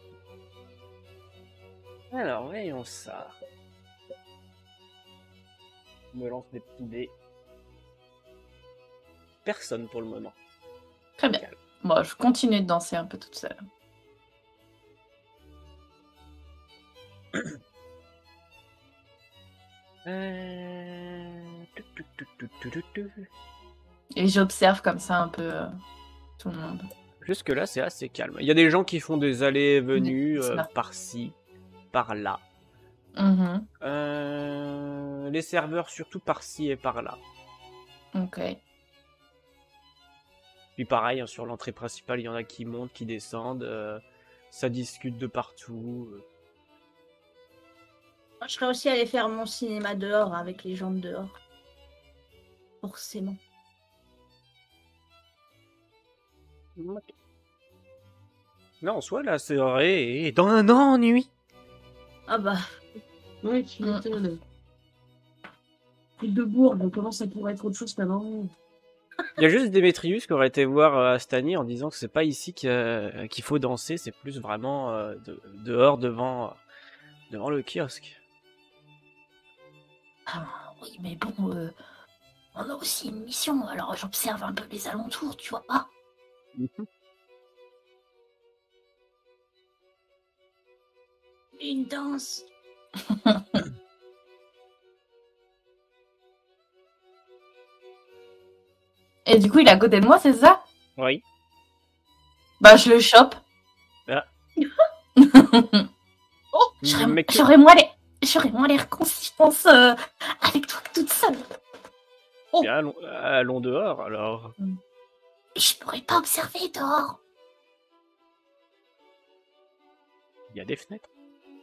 Alors, voyons ça. Je me lance des petits dés. Personne pour le moment. Très bien. Bon, je continue de danser un peu toute seule. Euh... tu, tu, tu, tu, tu, tu, tu. Et j'observe comme ça un peu euh, tout le monde. Jusque-là, c'est assez calme. Il y a des gens qui font des allées et venues C'est euh, ça. par-ci, par-là. Mhm. Euh, les serveurs, surtout par-ci et par-là. Ok. Puis pareil, hein, sur l'entrée principale, il y en a qui montent, qui descendent. euh, ça discute de partout. euh. Moi, je serais aussi allé faire mon cinéma dehors avec les gens de dehors. Forcément. Non, en soi, la soirée est dans un ennui. Ah bah, Ouais, tu Mm. m'étonnes. Truc de bourbe, comment ça pourrait être autre chose qu'avant? Il y a juste Démétrius qui aurait été voir euh, Astani en disant que c'est pas ici qu'il euh, qu'il faut danser, c'est plus vraiment euh, de- dehors devant, euh, devant le kiosque. Ah, oui, mais bon, euh, on a aussi une mission, alors j'observe un peu les alentours, tu vois. Ah, une danse. et du coup, il est à côté de moi, c'est ça? Oui. Bah, je le chope. Ah. Oh, j'aurais Mais que- j'aurais moins les... J'aurais moins l'air consistance euh, avec toi toute seule. Bien, allons, allons dehors alors. Et je pourrais pas observer dehors. Il y a des fenêtres.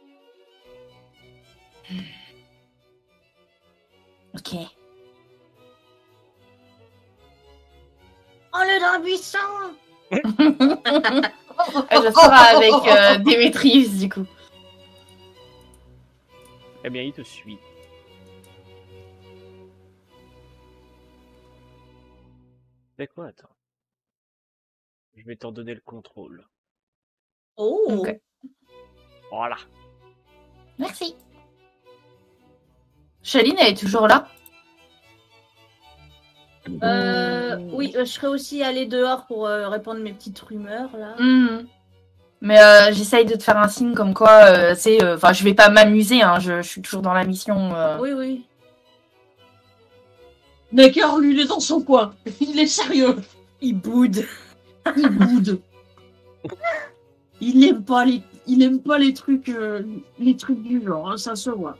Ok. Oh, le d'un buisson. je serai avec euh, Démétrius, du coup. Eh bien, il te suit. C'est quoi, attends. Je vais t'en donner le contrôle. Oh. Ok. Voilà. Merci. Shaline, elle est toujours là? Euh, oui, euh, je serais aussi allée dehors pour euh, répandre mes petites rumeurs, là. Mhm. Mais euh, j'essaye de te faire un signe comme quoi, euh, c'est, enfin, je vais pas m'amuser, hein, je, je suis toujours dans la mission. euh. Oui, oui. D'accord, lui, il est dans son coin. Il est sérieux. Il boude. Il boude. Il aime pas les, il aime pas les trucs, euh, les trucs du genre, hein, ça se voit.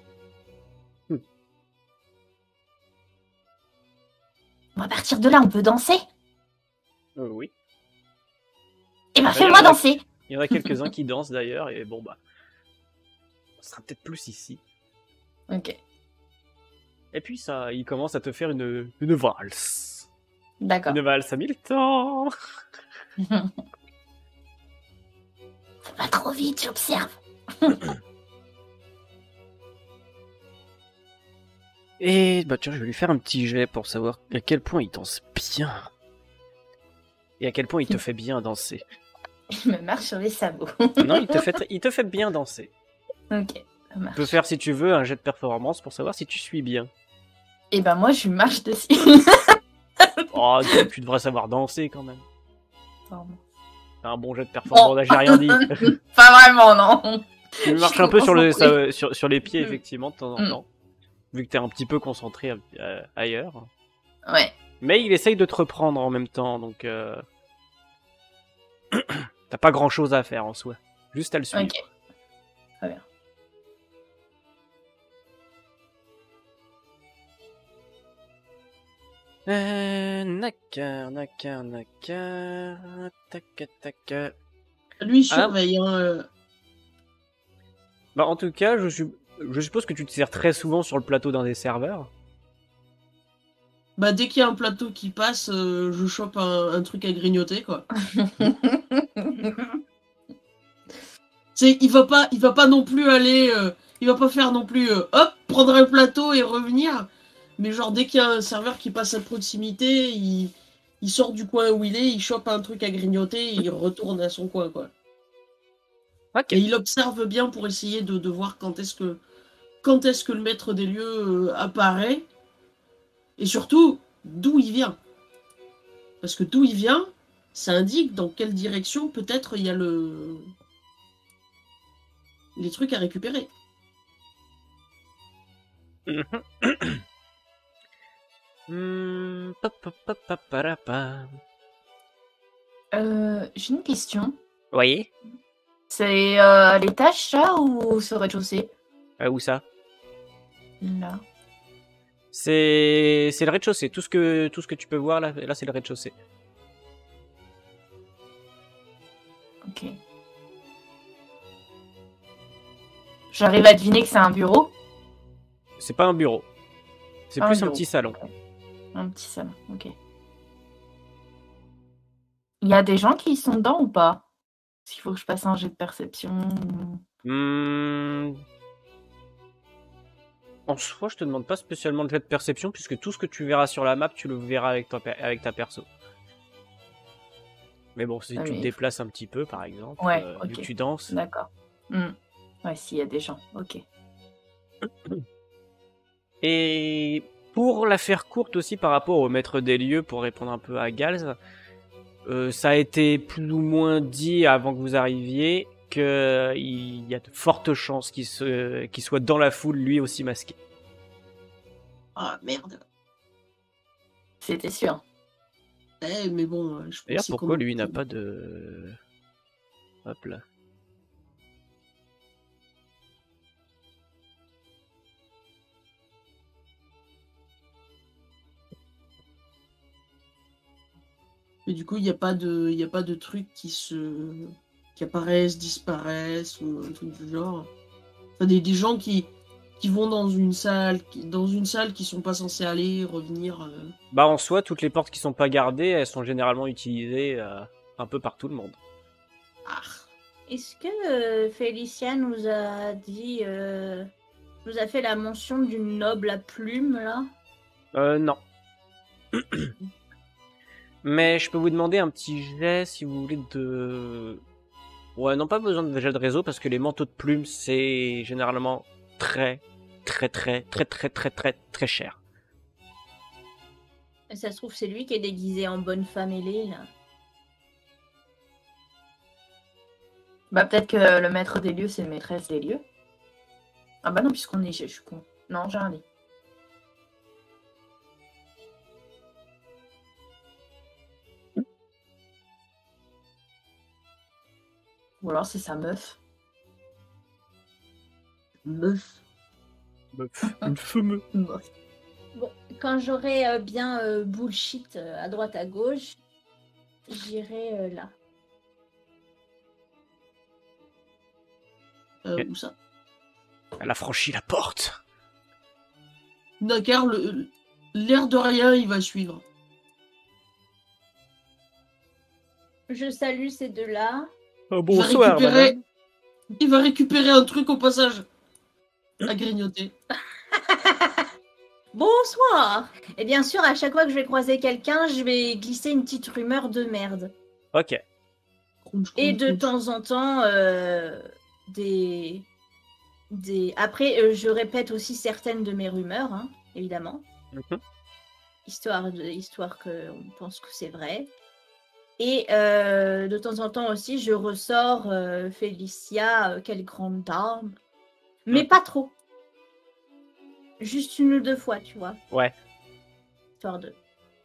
Bon, à partir de là, on peut danser? Euh, oui. Eh ben, Bah, fais-moi il y en a- danser. Il y en a quelques-uns qui dansent d'ailleurs, et bon, bah. On sera peut-être plus ici. Ok, Et puis, ça, il commence à te faire une, une valse. d'accord. Une valse à mille temps. Pas trop vite, j'observe. Et bah tiens, je vais lui faire un petit jet pour savoir à quel point il danse bien. Et à quel point il te fait bien danser. Il me marche sur les sabots. Non, il te fait, tr- il te fait bien danser. Ok, ça Tu marche. peux faire, si tu veux, un jet de performance pour savoir si tu suis bien. Et ben, moi, je lui marche dessus. Oh, tu, tu devrais savoir danser quand même. Pardon. T'as un bon jet de performance, là, j'ai rien dit. Pas vraiment, non. Tu me Je marches suis un peu sur, le, concentrée. ça- sur, sur les pieds, Mm. effectivement, de temps en Mm. temps. Vu que t'es un petit peu concentré euh, ailleurs. Ouais. Mais il essaye de te reprendre en même temps, donc... Euh... T'as pas grand chose à faire en soi. Juste à le suivre. Ok. Très bien. Euh, Nakar, Nakar, Nakar... Tac, tac... Lui, il Ah. surveille, hein, euh. Bah, en tout cas, je, suis... je suppose que tu te sers très souvent sur le plateau d'un des serveurs. Bah, dès qu'il y a un plateau qui passe, euh, je chope un, un truc à grignoter, quoi. C'est, il va pas, il va pas non plus aller, euh, il va pas faire non plus, euh, hop, prendre un plateau et revenir. Mais genre, dès qu'il y a un serveur qui passe à proximité, il, il sort du coin où il est, il chope un truc à grignoter et il retourne à son coin, quoi. Ok. Et il observe bien pour essayer de, de voir quand est-ce que, quand est-ce que le maître des lieux euh, apparaît. Et surtout, d'où il vient. Parce que d'où il vient, ça indique dans quelle direction peut-être il y a le... les trucs à récupérer. Hmm, pa, pa, pa, pa, pa, ra, pa. Euh, J'ai une question. Oui. C'est euh, à l'étage, ça, ou c'est au rez-de-chaussée? Euh, où ça? Là. C'est c'est le rez-de-chaussée. Tout ce que tout ce que tu peux voir là, là c'est le rez-de-chaussée. Ok. J'arrive à deviner que c'est un bureau. C'est pas un bureau. C'est Pas un plus un bureau. petit salon. Un petit salon, ok. Il y a des gens qui sont dedans ou pas? S'il faut que je passe un jet de perception. ou- Hmm. En soi, je te demande pas spécialement de jet de perception puisque tout ce que tu verras sur la map, tu le verras avec ta, per- avec ta perso. Mais bon, si Ah, tu te mais- déplaces un petit peu, par exemple, Ouais, euh, vu ok. que tu danses. D'accord. Hmm. Ouais, s'il y a des gens, ok. Et pour la faire courte aussi par rapport au maître des lieux, pour répondre un peu à Gals, euh, ça a été plus ou moins dit avant que vous arriviez qu'il y a de fortes chances qu'il se... qu'il soit dans la foule lui aussi masqué. Ah merde. C'était sûr. Eh, mais bon, euh, je D'ailleurs, pensais pourquoi qu'on- lui n'a pas de... Hop là. Mais du coup, il n'y a pas de, il y a pas de trucs qui se, qui apparaissent, disparaissent ou un truc du genre. Enfin, des, des gens qui, qui vont dans une salle, qui, dans une salle qui sont pas censés aller, revenir. euh. Bah en soi, toutes les portes qui sont pas gardées, elles sont généralement utilisées euh, un peu par tout le monde. Ah. Est-ce que euh, Félicia nous a dit, euh, nous a fait la mention d'une noble à plume là? Euh, non. Mais je peux vous demander un petit jet si vous voulez de... Ouais, non, pas besoin de jet de réseau parce que les manteaux de plumes, c'est généralement très, très, très, très, très, très, très, très cher. Et ça se trouve, c'est lui qui est déguisé en bonne femme ailée là. Bah, peut-être que le maître des lieux, c'est le maîtresse des lieux. Ah bah non, puisqu'on est... Je suis con. Non, j'ai rien dit. Ou alors c'est sa meuf. Meuf. Meuf, une fameuse. Meuf. Bon, quand j'aurai euh, bien euh, bullshit euh, à droite à gauche, j'irai euh, là. Euh, Ok. Où ça? Elle a franchi la porte. D'accord, le- l'air de rien, il va suivre. Je salue ces deux-là. Oh, Il va bonsoir, récupérer- madame. Il va récupérer un truc au passage. À grignoter. Bonsoir! Et bien sûr, à chaque fois que je vais croiser quelqu'un, je vais glisser une petite rumeur de merde. Ok. Crunch, Et crunch, de crunch. temps en temps, euh, des... des... Après, euh, je répète aussi certaines de mes rumeurs, hein, évidemment. Mhm. Histoire, de... Histoire qu'on pense que c'est vrai. Et euh, de temps en temps aussi, je ressors euh, Félicia, euh, quelle grande dame. Mais Mhm. pas trop. Juste une ou deux fois, tu vois. Ouais. Histoire de...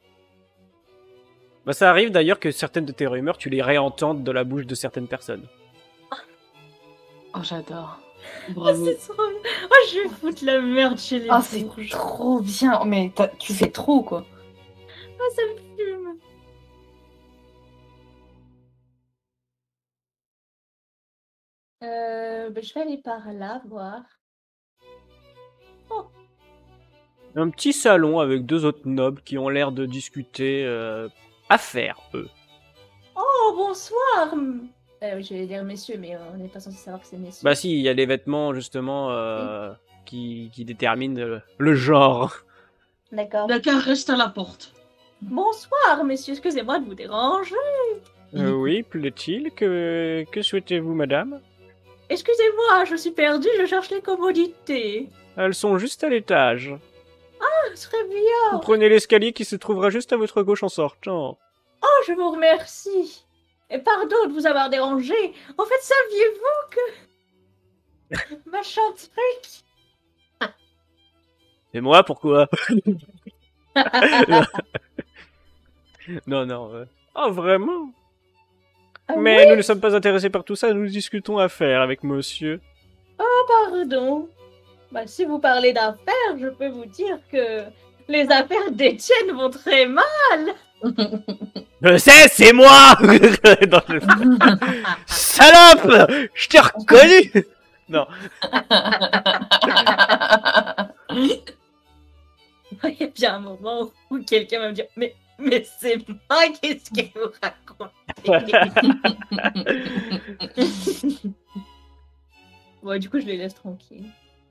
Bah, ça arrive d'ailleurs que certaines de tes rumeurs, tu les réentendes de la bouche de certaines personnes. Oh, j'adore. Bravo. C'est trop... Oh, je vais foutre la merde chez les Oh, c'est bourges. trop bien. Mais t'as- tu fais trop, quoi. Oh, ça me fume. Euh, ben, je vais aller par là, voir. Un petit salon avec deux autres nobles qui ont l'air de discuter euh, affaires, eux. Oh, bonsoir. Euh, je vais dire messieurs, mais euh, on n'est pas censé savoir que c'est messieurs. Bah si, il y a les vêtements justement euh, qui, qui déterminent le, le genre. D'accord. D'accord, reste à la porte. Bonsoir, messieurs. Excusez-moi de vous déranger. Euh, oui, plaît-il que, que souhaitez-vous, madame? Excusez-moi, je suis perdue. Je cherche les commodités. Elles sont juste à l'étage. Ah, très bien. Vous prenez l'escalier qui se trouvera juste à votre gauche en sortant. Oh, je vous remercie. Et pardon de vous avoir dérangé. En fait, saviez-vous que... Machin truc. Et moi, pourquoi? Non, non. euh. Oh, vraiment? Ah Mais oui, nous ne sommes pas intéressés par tout ça, nous discutons affaires avec monsieur. pardon. Bah, si vous parlez d'affaires, je peux vous dire que les affaires d'Étienne vont très mal. Je sais, c'est moi. Dans le- Salope, je t'ai reconnu. Non. Il y a bien un moment où quelqu'un va me dire mais mais c'est moi, qu'est-ce que vous racontez? Bon, du coup, je les laisse tranquilles.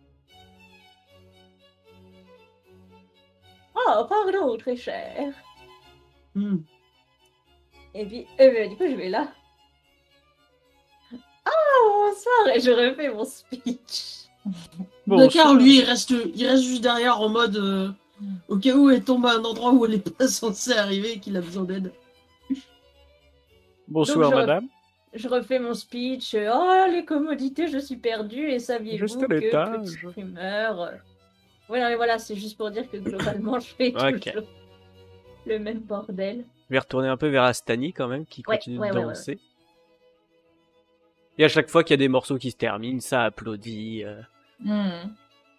Oh, pardon, très cher. Hmm. Et puis, euh, bah, du coup, je vais là. Ah, bonsoir, et je refais mon speech. Dakar, lui, il reste, il reste juste derrière en mode euh, au cas où elle tombe à un endroit où elle n'est pas censée arriver et qu'il a besoin d'aide. Bonsoir, Donc, je madame. Je refais mon speech. euh, Oh, les commodités, je suis perdue. Et Juste saviez-vous à que l'étage. petite rumeur. euh, Ouais, non, mais voilà, c'est juste pour dire que globalement, je fais Ok. toujours le même bordel. Je vais retourner un peu vers Astani quand même, qui Ouais, continue ouais, de ouais, ouais. danser. Et à chaque fois qu'il y a des morceaux qui se terminent, ça applaudit. euh. Hmm.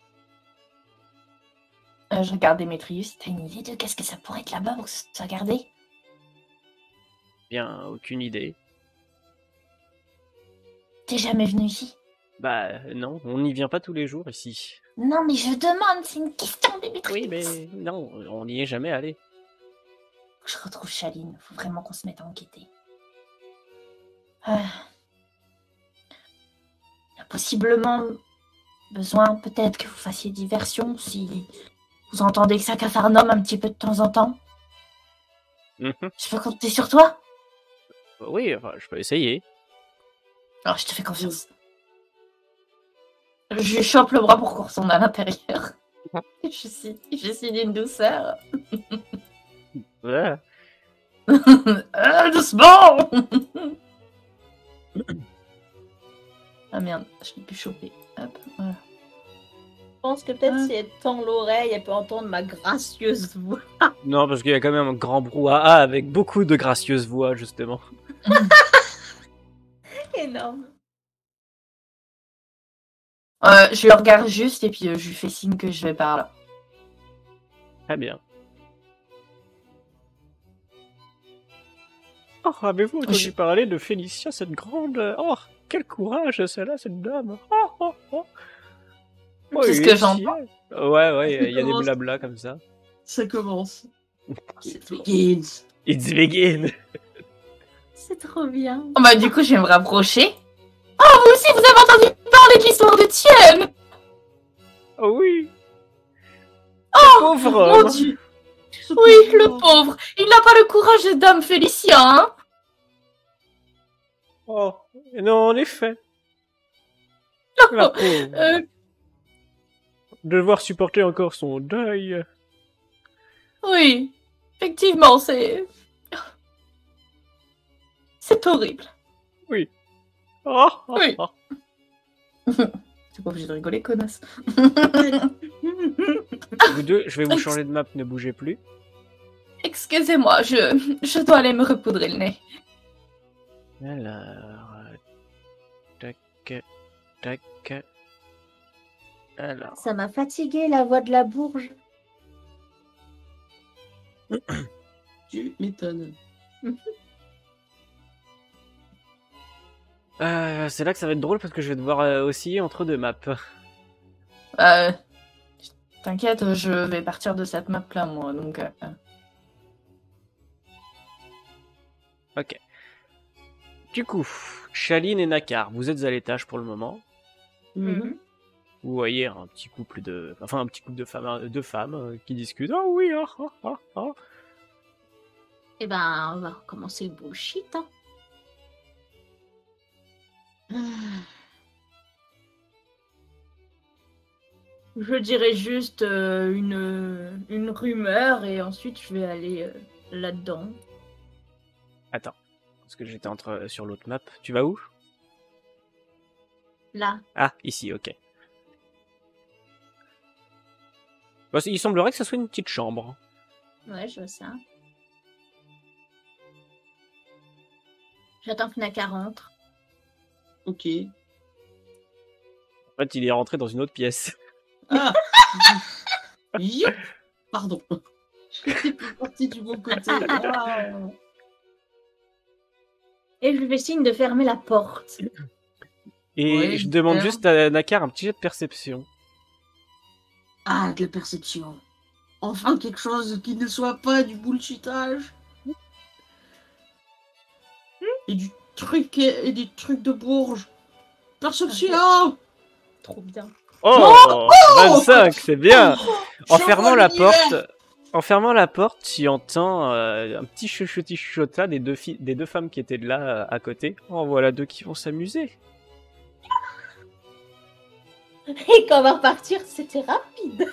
Euh, je regarde Démétrius. T'as une idée de qu'est-ce que ça pourrait être là-bas pour se regarder? Bien, aucune idée. T'es jamais venu ici? Bah non, on n'y vient pas tous les jours ici. Non, mais je demande, c'est une question, Démétrius. Oui, mais non, on n'y est jamais allé. Faut que je retrouve Chaline. Faut vraiment qu'on se mette à enquêter. Ah. Il y a possiblement besoin, peut-être, que vous fassiez diversion si vous entendez que ça Capharnaüm un petit peu de temps en temps. Mhm. Je peux compter sur toi? Oui, enfin, je peux essayer. Alors, je te fais confiance. Je lui chope le bras pour qu'on retourne à l'intérieur. Je suis, je suis d'une douceur. Ouais. Ah, doucement. Ah merde, je l'ai pu choper. Hop, voilà. Je pense que peut-être Ah. si elle tend l'oreille, elle peut entendre ma gracieuse voix. Non, parce qu'il y a quand même un grand brouhaha avec beaucoup de gracieuses voix, justement. Énorme. Euh, je le regarde juste et puis euh, je lui fais signe que je vais par là. Très bien. Oh, avez-vous entendu Je- parler de Félicia, cette grande... Oh, quel courage, celle-là, cette dame. Oh, oh, oh. Oh, C'est ce il que est j'entends. fier. Ouais, ouais, il y a des Comment- blabla comme ça. Ça commence. It begins. It's begin. C'est trop bien. Oh, bah du coup je vais me rapprocher. Oh vous aussi vous avez entendu parler de l'histoire de Tienne? Oh oui. Oh, Pauvre mon homme. dieu. Ce Oui, pauvre le homme. pauvre. Il n'a pas le courage de Dame Félicia, hein? Oh, non, en effet. La pauvre. Euh, Devoir supporter encore son deuil. oui, effectivement, c'est... C'est horrible. Oh, oh, Oui. oh. T'es pas obligé de rigoler, connasse. Vous deux, je vais vous changer de map, ne bougez plus. Excusez-moi, je... je dois aller me repoudrer le nez. Alors... euh, Tac... Tac... Alors... Ça m'a fatigué la voix de la bourge. Tu m'étonnes. Euh, c'est là que ça va être drôle parce que je vais devoir euh, osciller entre deux maps. Euh... T'inquiète, je vais partir de cette map-là, moi, donc... euh, Ok. Du coup, Chaline et Nakar, vous êtes à l'étage pour le moment. Mhm. Vous voyez un petit couple de... Enfin, un petit couple de femmes, euh, de femmes euh, qui discutent. Oh oui, ah, ah, ah, ah. Eh ben, on va recommencer le bullshit. Hein. Je dirais juste euh, une, une rumeur et ensuite je vais aller euh, là-dedans. Attends, parce que j'étais entre sur l'autre map. Tu vas où? Là. Ah, ici, ok. Bah, il semblerait que ça soit une petite chambre. Ouais, je vois ça. J'attends que Naka rentre. Ok. En fait, il est rentré dans une autre pièce. Ah Youp Pardon. J'étais plus partie du bon côté. Ah. Et je lui fais signe de fermer la porte. Et Ouais, je demande super. juste à Nakar un petit jet de perception. Ah, de la perception. Enfin quelque chose qui ne soit pas du bullshitage. Et du truc et, et des trucs de bourge. Perception. Trop bien. Oh, vingt-cinq, c'est bien. En Je fermant vois la l'univers. porte, en fermant la porte, tu entends euh, un petit chuchotis chuchota des deux filles, des deux femmes qui étaient là euh, à côté. Oh, voilà deux qui vont s'amuser. Et quand on va repartir, c'était rapide.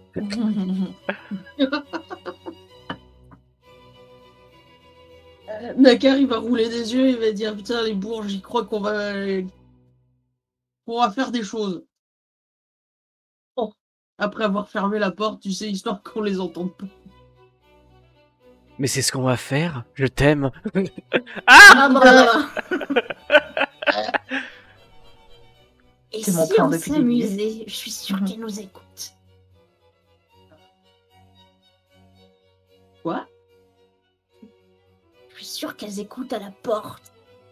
Euh, Nakar, il va rouler des yeux, il va dire putain les bourges, j'y crois qu'on va qu'on va faire des choses. Oh. Après avoir fermé la porte, tu sais, histoire qu'on les entende pas. Mais c'est ce qu'on va faire. Je t'aime. Ah, bah. Et C'est si mon plan on depuis le début. s'amusait, je suis sûre Mhm. qu'elle nous écoute. Quoi? Je suis sûre qu'elles écoutent à la porte.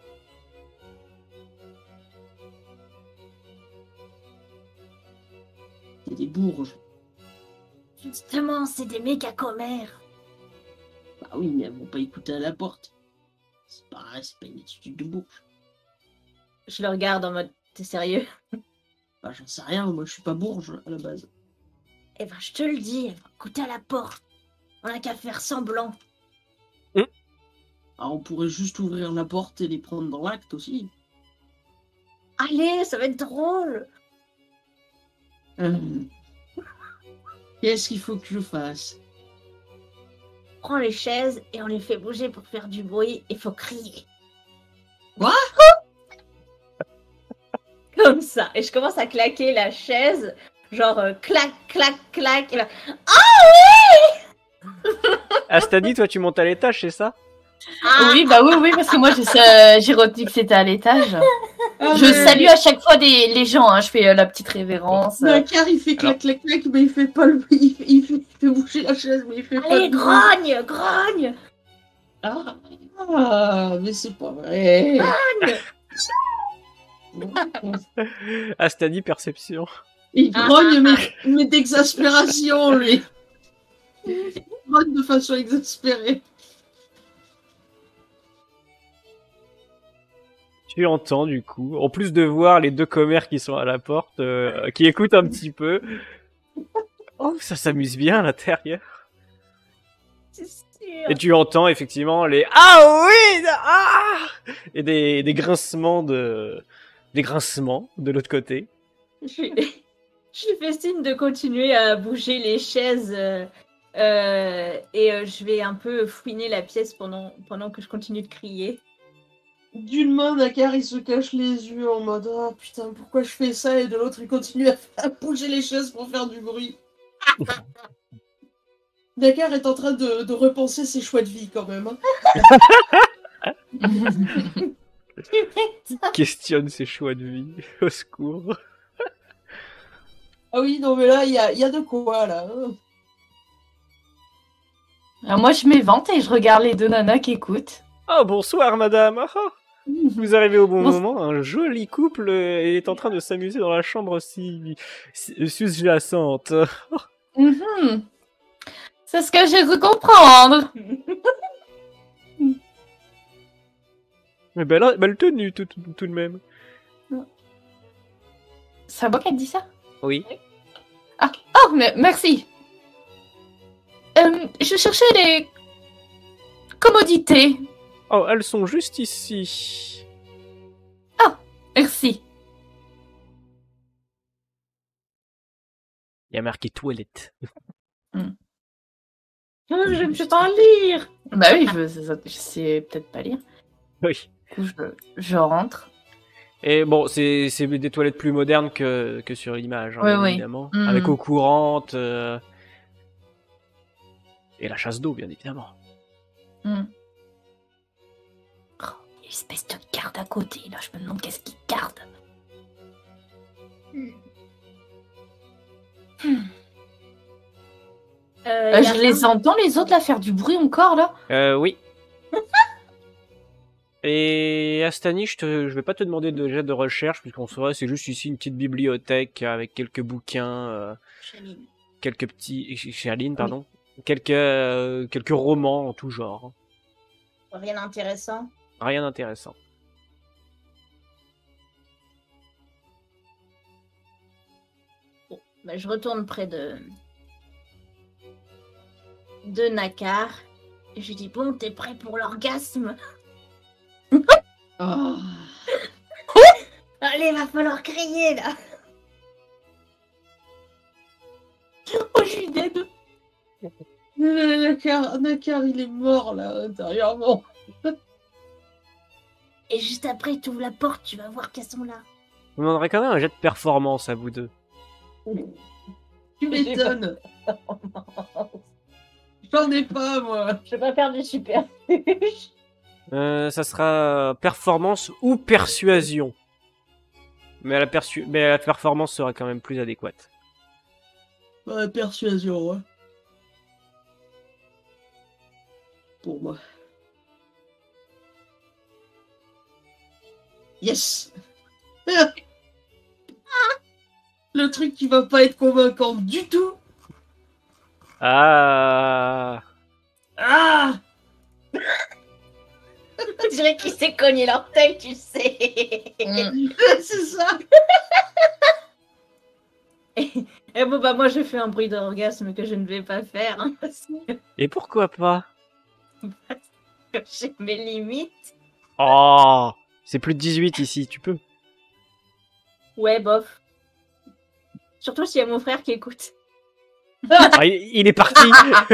C'est des bourges. Justement, c'est des méga commères. Bah oui, mais elles vont pas écouter à la porte. C'est pas, c'est pas une attitude de bourge. Je le regarde en mode, t'es sérieux? Bah j'en sais rien, moi je suis pas bourge à la base. Eh ben, je te le dis, elles vont écouter à la porte. On a qu'à faire semblant. Ah, on pourrait juste ouvrir la porte et les prendre dans l'acte aussi. Allez, ça va être drôle. Euh, Qu'est-ce qu'il faut que je fasse? On prend les chaises et on les fait bouger pour faire du bruit et faut crier. Quoi? Comme ça. Et je commence à claquer la chaise. Genre, euh, clac, clac, clac. Et là, Astani, toi, tu montes à l'étage, c'est ça? ah, Oui, bah oui, oui, parce que moi j'ai euh, j'ai retenu que c'était à l'étage. Ah, Je mais- salue à chaque fois des, les gens, hein, je fais euh, la petite révérence. euh. Nakar il fait clac clac clac, mais il fait pas le. Il fait, il fait, il fait bouger la chaise, mais il fait pas allez, le. grogne, grogne. Ah, ah, mais c'est pas vrai. Astani, perception. Il Ah, grogne, ah, mais, mais d'exaspération, lui. Il grogne de façon exaspérée. Tu entends du coup, en plus de voir les deux commères qui sont à la porte, euh, qui écoutent un petit peu. Oh, ça s'amuse bien à l'intérieur. C'est sûr. Et tu entends effectivement les ah oui ah et des, des grincements de des grincements de l'autre côté. Je lui je lui fais signe de continuer à bouger les chaises. euh, euh, et euh, je vais un peu fouiner la pièce pendant, pendant que je continue de crier. D'une main, Nakar il se cache les yeux en mode ah putain, pourquoi je fais ça? Et de l'autre, il continue à, à bouger les chaises pour faire du bruit. Nakar est en train de, de repenser ses choix de vie quand même. Hein. Questionne ses choix de vie. Au secours. Ah oui, non mais là, il y a, y a de quoi là. Hein. Alors moi je m'évente et je regarde les deux nanas qui écoutent. Oh bonsoir madame. Ah, ah. Vous arrivez au bon Bon- moment. Un joli couple est en train de s'amuser dans la chambre si, si sous-jacente. Mhm. C'est ce que j'ai cru comprendre. Mais belle, belle tenue tout, tout, tout de même. C'est à moi qu'elle dit ça? Oui. Ah, oh, mais merci. Euh, je cherchais les commodités. Oh, elles sont juste ici. Merci. Il y a marqué toilette. Oh, je ne sais pas lire. Bah oui, je, je, je sais peut-être pas lire. Oui. Du coup, je, je rentre. Et bon, c'est c'est des toilettes plus modernes que, que sur l'image, hein, Oui, bien oui. évidemment. Mhm. Avec eau courante. euh, Et la chasse d'eau, bien évidemment. Hmm. Oh, les espèce de garde à côté, là. Je me demande qu'est-ce qu'il garde. Hmm. Hmm. Euh, Euh, y a je rien- les entends, les autres, là, faire du bruit encore, là. Euh, oui. Et Astani, je, te, je vais pas te demander de jet de recherche, puisqu'on saurait, c'est juste ici une petite bibliothèque avec quelques bouquins, euh, Chaline. quelques petits... Chaline, pardon. Quelques, euh, quelques romans en tout genre. Rien d'intéressant. Rien d'intéressant. Bon, bah, je retourne près de de Nakar et je lui dis bon, t'es prêt pour l'orgasme? Ah. Allez, va falloir crier là. Oh, je suis dead. Nakar, Nakar, il est mort là, intérieurement. Et juste après, tu ouvres la porte, tu vas voir qu'elles sont là. Vous demanderez quand même un jet de performance à vous deux. Tu m'étonnes. J'en ai pas, moi. Je vais pas faire du super. Euh, ça sera performance ou persuasion. Mais la, persu... Mais la performance sera quand même plus adéquate. Ouais, persuasion, ouais. Pour moi. Yes. Le truc qui va pas être convaincant du tout. Ah. Ah. On dirait qu'il s'est cogné l'orteil, tu sais. Mm. C'est ça. Et bon, bah, moi, je fais un bruit d'orgasme que je ne vais pas faire. Hein, parce Et pourquoi pas? que j'ai mes limites. Oh. C'est plus de dix-huit ici, tu peux. Ouais, bof. Surtout s'il y a mon frère qui écoute. Ah, il, il est parti.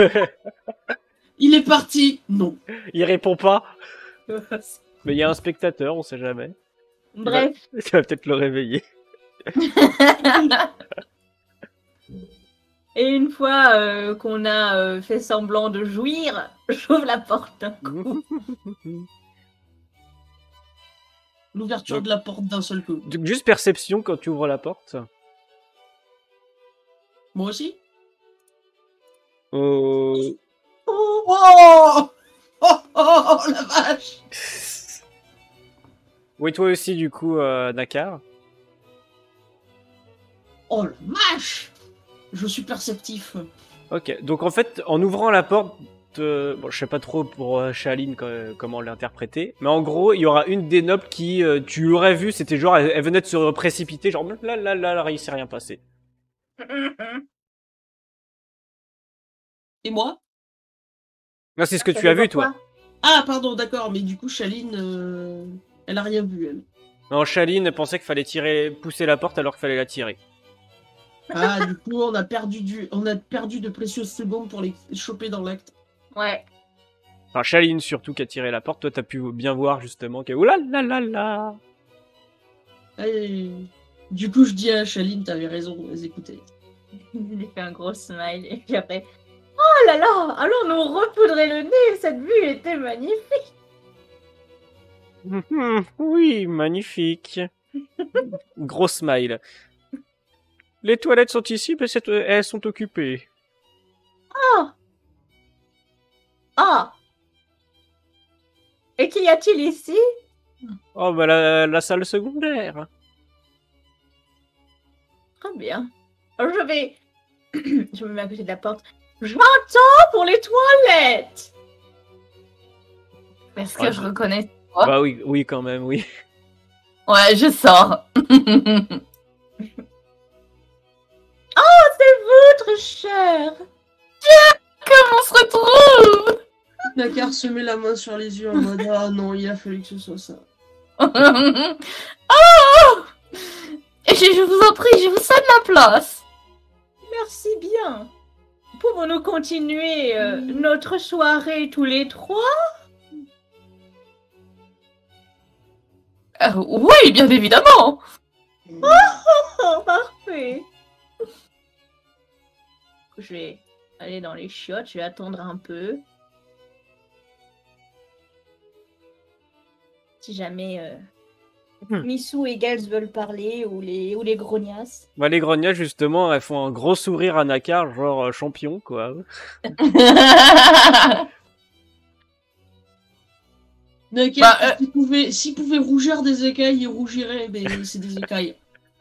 Il est parti. Non. Il répond pas. Mais il y a un spectateur, on sait jamais. Bref. Tu vas peut-être le réveiller. Et une fois euh, qu'on a euh, fait semblant de jouir, j'ouvre la porte. L'ouverture Donc- de la porte d'un seul coup. Donc, juste perception quand tu ouvres la porte. Moi aussi. Euh... Oh, oh, oh, oh, la vache. Oui, toi aussi, du coup, euh, Nakar. Oh la vache. Je suis perceptif. Ok, donc en fait, en ouvrant la porte, euh, bon, je sais pas trop pour euh, Shaline co- comment l'interpréter, mais en gros, il y aura une des nobles qui, euh, tu l'aurais vu, c'était genre, elle, elle venait de se précipiter, genre là là là, là, il s'est rien passé. Et moi? Non, c'est ce que tu as vu, toi. Ah, pardon, d'accord, mais du coup, Shaline, euh, elle a rien vu, elle. Non, Shaline pensait qu'il fallait tirer, pousser la porte alors qu'il fallait la tirer. Ah, du coup, on a perdu du, on a perdu de précieuses secondes pour les choper dans l'acte. Ouais. Enfin, Shaline surtout qui a tiré la porte, toi t'as pu bien voir justement que oula là là là. Et... Du coup, je dis à Shaline, t'avais raison, les écouter. Il lui fait un gros smile. Et puis après, oh là là, allons nous repoudrer le nez. Cette vue était magnifique. Mhm, oui, magnifique. Gros smile. Les toilettes sont ici, mais c'est- elles sont occupées. Ah. Et qu'y a-t-il ici? Oh, bah la, la salle secondaire. Très bien. Alors, je vais... je me mets à côté de la porte. J'entends pour les toilettes. Est-ce que Ouais, je je- reconnais? Oh. Bah oui, oui quand même, oui. Ouais, je sors. C'est vous, très cher. Comment on se retrouve? Nakar se met la main sur les yeux en mode ah non, il a fallu que ce soit ça. Oh! Et je, je vous en prie, je vous cède la place. Merci bien. Pouvons-nous continuer euh, notre soirée tous les trois? Euh, oui, bien évidemment. Oh, parfait. Je vais aller dans les chiottes, je vais attendre un peu. Si jamais euh, Hmm. Missou et Gals veulent parler, ou les, ou les grognasses. Bah, les grognages, justement, elles font un gros sourire à Nakar, genre euh, champion, quoi. Nakar, Bah, euh, s'il pouvait, s'il pouvait rougir des écailles, il rougirait, mais c'est des écailles.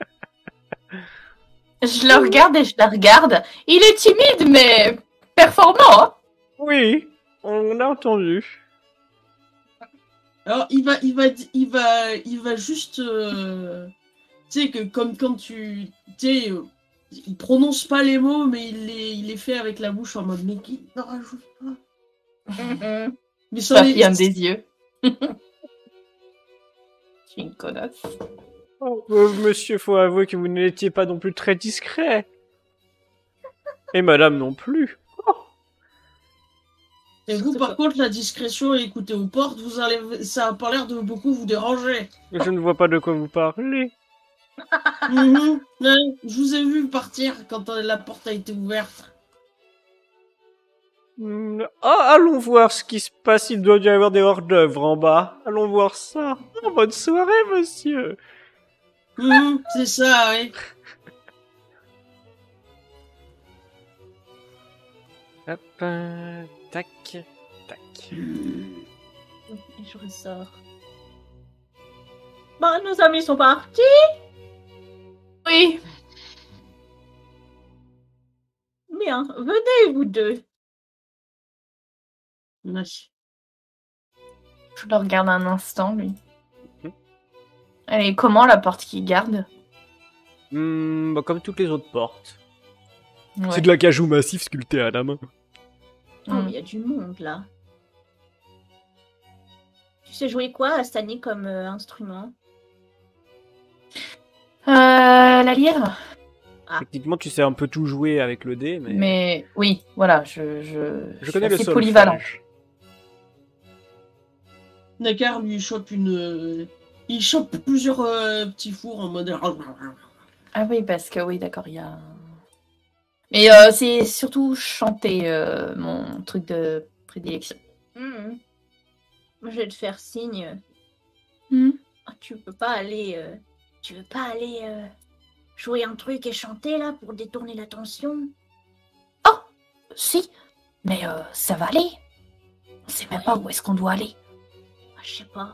Je le regarde et je la regarde. Il est timide, mais performant. Hein. Oui, on a entendu. Alors, il va, il va, il va, il va juste, euh, tu sais que comme quand tu, tu sais, euh, il prononce pas les mots, mais il les, il les fait avec la bouche en mode mais qui ne rajoute pas. Mhm. Mais ça, Papillonne des yeux. Je suis une connasse. Oh, euh, monsieur, faut avouer que vous n'étiez pas non plus très discret. Et madame non plus. Et vous, par contre, la discrétion et écouter aux portes, vous allez, ça a pas l'air de beaucoup vous déranger. Je ne vois pas de quoi vous parlez. Mhm. Ouais, je vous ai vu partir quand euh, la porte a été ouverte. Hmm, Ah, allons voir ce qui se passe. Il doit y avoir des hors-d'œuvre en bas. Allons voir ça. Oh, bonne soirée, monsieur. Mhm, c'est ça, oui. Hop, euh, tac, tac. Et je ressors. Bah, nos amis sont partis. Oui. Bien, venez, vous deux. Ouais. Je le regarde un instant, lui. Mhm. Elle est comment, la porte qui garde? Hmm, bah, comme toutes les autres portes. Ouais. C'est de la cajou massif sculptée à la main. Oh, Mm. mais il y a du monde, là. Tu sais jouer quoi, Astani, comme euh, instrument? Euh, la lyre. Ah. Techniquement, tu sais un peu tout jouer avec le dé, mais... Mais oui, voilà, je, je, Je suis connais le assez solfège. polyvalent. Nakar lui chope une, euh, il chope plusieurs euh, petits fours en mode. Ah oui, parce que oui, d'accord, il y a. Mais euh, c'est surtout chanter euh, mon truc de prédilection. Mhm. Moi, je vais te faire signe. Hmm. Ah, tu peux pas aller... euh, Tu veux pas aller euh, jouer un truc et chanter, là, pour détourner l'attention? Si, mais euh, ça va aller. On sait même Ouais. pas où est-ce qu'on doit aller. Ah, je sais pas.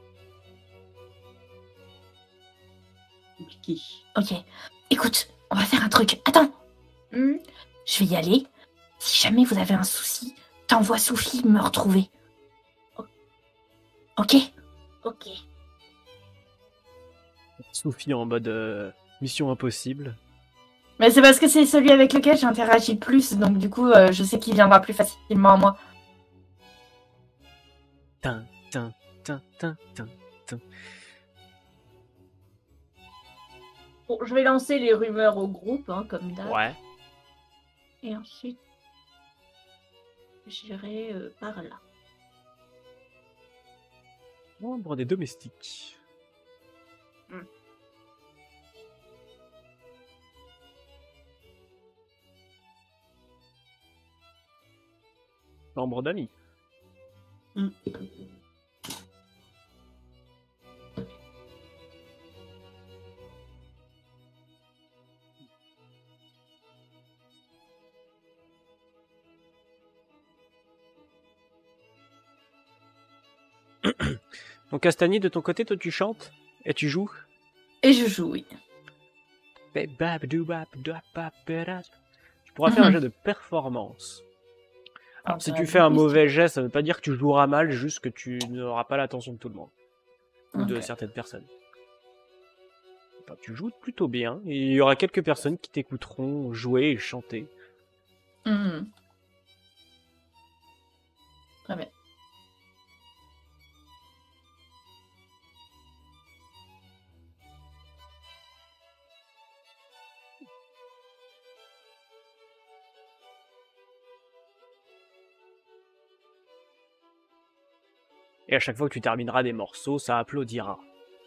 Compliqué. Ok, écoute, on va faire un truc. Attends, Hmm. je vais y aller. Si jamais vous avez un souci, t'envoies Sophie me retrouver. Ok? Ok. Sophie en mode euh, mission impossible. Mais c'est parce que c'est celui avec lequel j'interagis plus, donc du coup, euh, je sais qu'il viendra plus facilement à moi. Tin, tin, tin, tin, tin, tin. Bon, je vais lancer les rumeurs au groupe, hein, comme d'hab. Ouais. Et ensuite, j'irai euh, par là. Membre des domestiques. Hmm. Membre d'amis. Mm. Donc Castagny, de ton côté, toi tu chantes et tu joues. Et je joue, oui. Tu pourras faire un jet de performance. Alors, si tu fais un mauvais jet, ça veut pas dire que tu joueras mal, juste que tu n'auras pas l'attention de tout le monde. Ou de Ok. certaines personnes. Enfin, tu joues plutôt bien, et il y aura quelques personnes qui t'écouteront jouer et chanter. Mhm. Très bien. Et à chaque fois que tu termineras des morceaux, ça applaudira.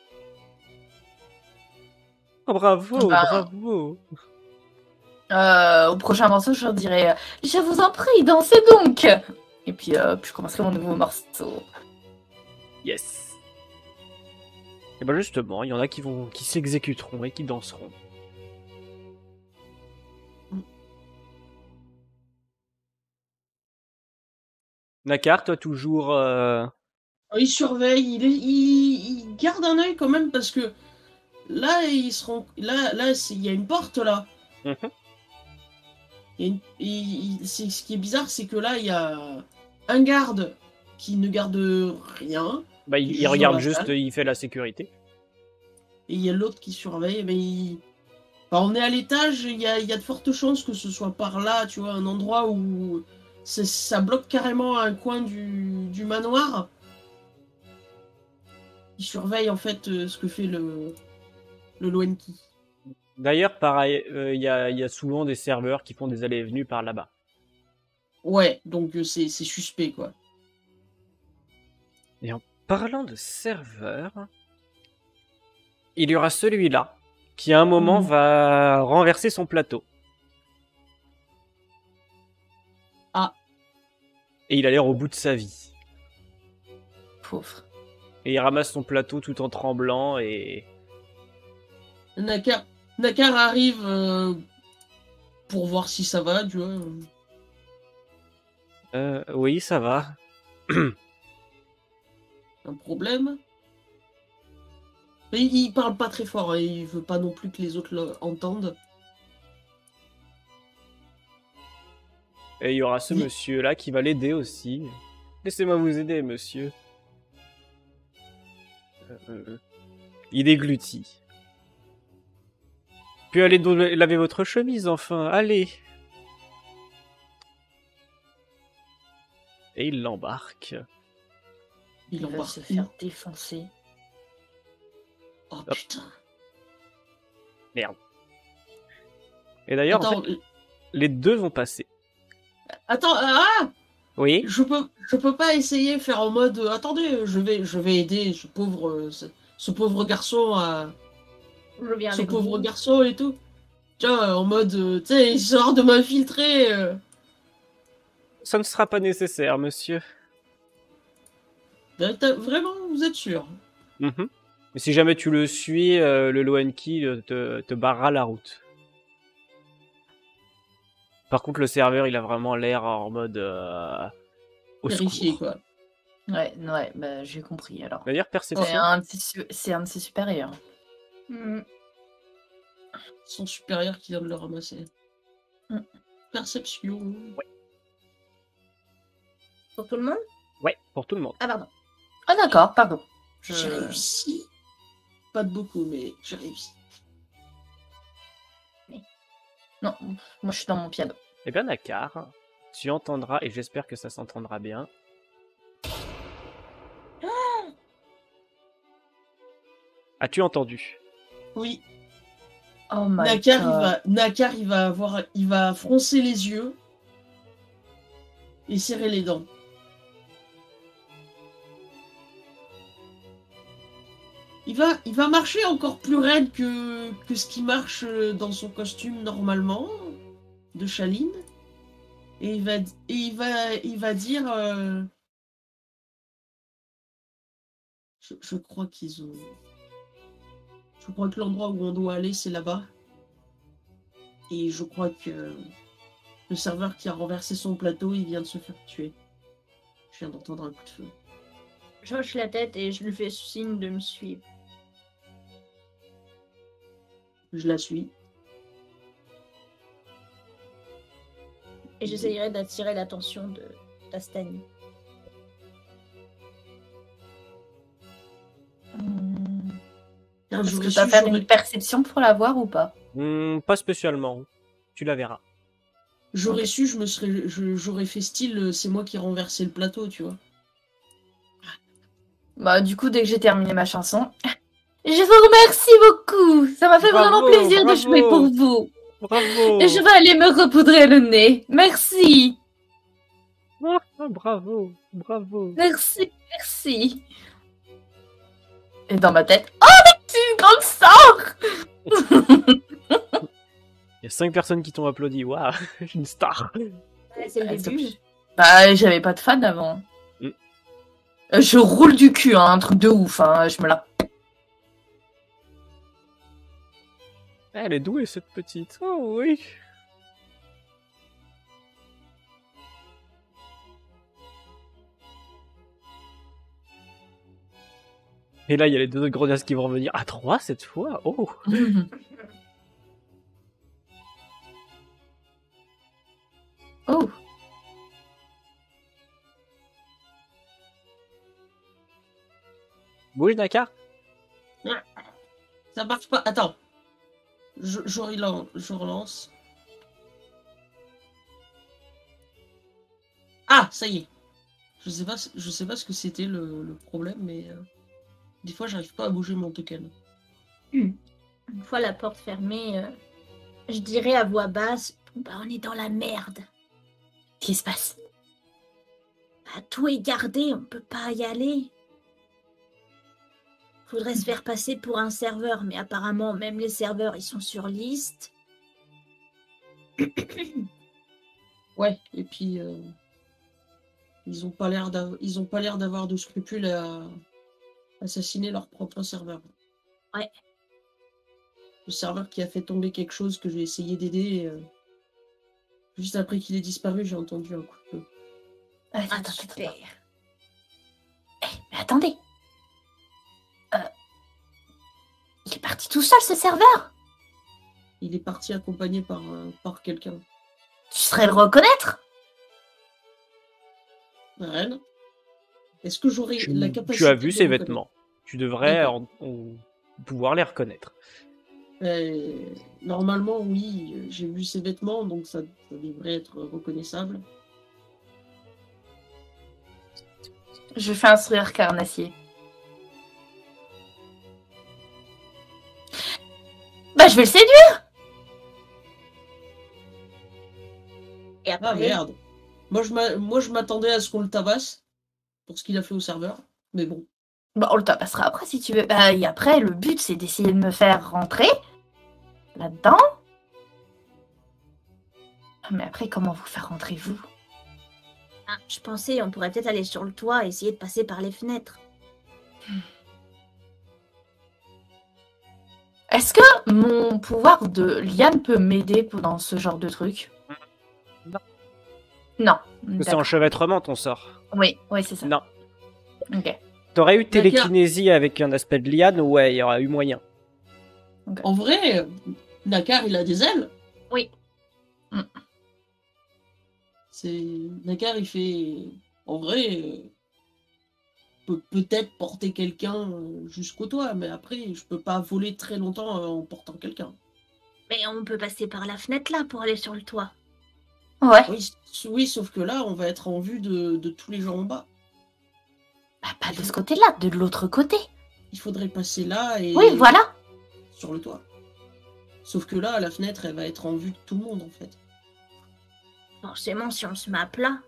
Oh, bravo, Bah. bravo. Euh, au prochain morceau, je leur dirai euh, je vous en prie, dansez donc. Et puis, euh, puis je commencerai mon nouveau morceau. Yes. Et ben justement, il y en a qui vont, qui s'exécuteront et qui danseront. Nakar, toi toujours... euh, Il surveille, il, est- il, il garde un œil quand même parce que là, ils seront, là, là, c'est- il y a une porte là. Mhm. Il y a une- il- il- c'est- ce qui est bizarre, c'est que là, il y a un garde qui ne garde rien, Bah, il, Juste il dans regarde la juste, salle. il fait la sécurité. et il y a l'autre qui surveille. Mais il- Enfin, on est à l'étage, il y a, il y a de fortes chances que ce soit par là, tu vois, un endroit où c'est- ça bloque carrément un coin du, du manoir. Il surveille en fait euh, ce que fait le, le Loenki. D'ailleurs, pareil, euh, il y, a, il y a souvent des serveurs qui font des allées et venues par là-bas. Ouais, donc euh, c'est c'est suspect quoi. Parlant de serveurs, il y aura celui-là qui à un moment Mhm. va renverser son plateau. Ah. Et il a l'air au bout de sa vie. Pauvre. Et il ramasse son plateau tout en tremblant et... Nakar, Nakar arrive euh, pour voir si ça va, tu vois. Euh, oui, ça va. Un problème. Mais il parle pas très fort, hein, il veut pas non plus que les autres l'entendent. Et il y aura ce Oui. monsieur-là qui va l'aider aussi. Laissez-moi vous aider, monsieur. Euh, euh, il déglutit. Puis allez donc laver votre chemise, enfin, allez. Et il l'embarque. Il Il va embarque se où faire défoncer. Oh Hop. putain. Et d'ailleurs, en Attends, fait, euh, les deux vont passer. attends, ah Oui. Je peux, je peux pas essayer faire en mode euh, attendez, je vais, je vais aider ce pauvre, euh, ce, ce pauvre garçon à, Je viens ce avec pauvre vous. garçon et tout. Tiens, en mode, euh, tu sais, histoire de m'infiltrer. euh. Ça ne sera pas nécessaire, monsieur. Ben, t'as- Vraiment, vous êtes sûr? Mhm. Mais si jamais tu le suis, euh, le Loenki euh, te, te barrera la route. Par contre, le serveur, il a vraiment l'air en mode... Euh, au Vérifier secours. quoi. Ouais, ouais, bah j'ai compris alors. D'ailleurs, C'est perception. un, de ses su- c'est un de ses supérieurs. Hmm. Son supérieur qui vient de le ramasser. Mm. Perception. Pour tout le monde? Ouais, pour tout le monde. Ah, pardon. Ah d'accord, pardon. Je- J'ai réussi. Pas de beaucoup, mais j'ai réussi. Non, moi je suis dans mon piano. Eh bien, Nakar, tu entendras, et j'espère que ça s'entendra bien. As-tu entendu? Oui. Oh my Nakar, il god. va, Nakar, il va avoir, il va froncer les yeux et serrer les dents. Il va, il va marcher encore plus raide que, que ce qui marche dans son costume normalement de Chaline. Et il va, et il va, il va dire. euh, Je, je crois qu'ils ont. Je crois que l'endroit où on doit aller, c'est là-bas. Et je crois que le serveur qui a renversé son plateau, il vient de se faire tuer. Je viens d'entendre un coup de feu. Je hoche la tête et je lui fais signe de me suivre. Je la suis. Et j'essayerai d'attirer l'attention de d'Astani. Hmm. Tiens, Est-ce j'aurais que tu vas su, faire j'aurais- une perception pour la voir ou pas? Hmm, pas spécialement. Tu la verras. J'aurais Ok. su, je me serais, je- j'aurais fait style, euh, c'est moi qui ai renversé le plateau, tu vois. Bah du coup, dès que j'ai terminé ma chanson, je vous remercie beaucoup. Ça m'a fait Bravo, vraiment plaisir bravo. de jouer pour vous. Bravo! Et je vais aller me repoudrer le nez. Merci. Ah, bravo! Bravo! Merci, merci. Et dans ma tête, oh mais tu es une grande star. Il y a cinq personnes qui t'ont applaudi. Waouh! Une star! Ouais, c'est le Ah, début. top. Bah j'avais pas de fan avant. Mm. Euh, Je roule du cul, hein, un truc de ouf. Hein. Je me la. Elle est douée, cette petite. Oh oui. Et là, il y a les deux autres grognages qui vont revenir. À trois cette fois. Oh. Oh. Bouge, Dakar. Ça marche pas. Attends. Je, je, relance, je relance. Ah, ça y est. Je sais pas, je sais pas ce que c'était le, le problème, mais euh, des fois, j'arrive pas à bouger mon token. Une fois la porte fermée, euh, je dirais à voix basse, bah, on est dans la merde. Qu'est-ce qui se passe? Bah, tout est gardé, on peut pas y aller. Faudrait se faire passer pour un serveur, mais apparemment, même les serveurs, ils sont sur liste. Ouais, et puis euh, ils ont pas l'air d'avoir, ils ont pas l'air d'avoir de scrupules à assassiner leur propre serveur. Ouais. Le serveur qui a fait tomber quelque chose que j'ai essayé d'aider. Euh, juste après qu'il ait disparu, j'ai entendu un coup de feu. Attends, Ah, attends, super. attends. Eh, mais attendez. Euh... Il est parti tout seul, ce serveur? Il est parti accompagné par, euh, par quelqu'un. Tu saurais le reconnaître? Reine. Est-ce que j'aurais Tu, la capacité tu as vu de ses reconnaître? vêtements. Tu devrais D'accord. en- en- pouvoir les reconnaître. Euh, Normalement, oui, euh, j'ai vu ses vêtements, donc ça, ça devrait être reconnaissable. Je fais un sourire carnassier. Bah, je vais le séduire! Et Ah après, merde. Moi je m'a- moi, je m'attendais à ce qu'on le tabasse pour ce qu'il a fait au serveur, mais bon. Bah, on le tabassera après si tu veux. Bah, et après, le but, c'est d'essayer de me faire rentrer là-dedans. Mais après, comment vous faire rentrer, vous? ah, je pensais on pourrait peut-être aller sur le toit et essayer de passer par les fenêtres. Est-ce que mon pouvoir de liane peut m'aider dans ce genre de truc? Non. Non. C'est D'accord. enchevêtrement ton sort. Oui, oui, c'est ça. Non. Ok. T'aurais eu Dakar. télékinésie avec un aspect de liane, ouais, il y aurait eu moyen. En vrai, euh, Nakar, il a des ailes. Oui. Mm. C'est Nakar, il fait. En vrai, euh, peut peut-être porter quelqu'un euh, jusqu'au toit, mais après, je peux pas voler très longtemps euh, en portant quelqu'un. Mais on peut passer par la fenêtre là pour aller sur le toit. Ouais. Oui, s- oui, sauf que là, on va être en vue de, de tous les gens en bas. Bah, pas de ce côté-là, de l'autre côté. Il faudrait passer là et Oui, voilà. sur le toit. Sauf que là, la fenêtre, elle va être en vue de tout le monde, en fait. Forcément, si on se met à plat.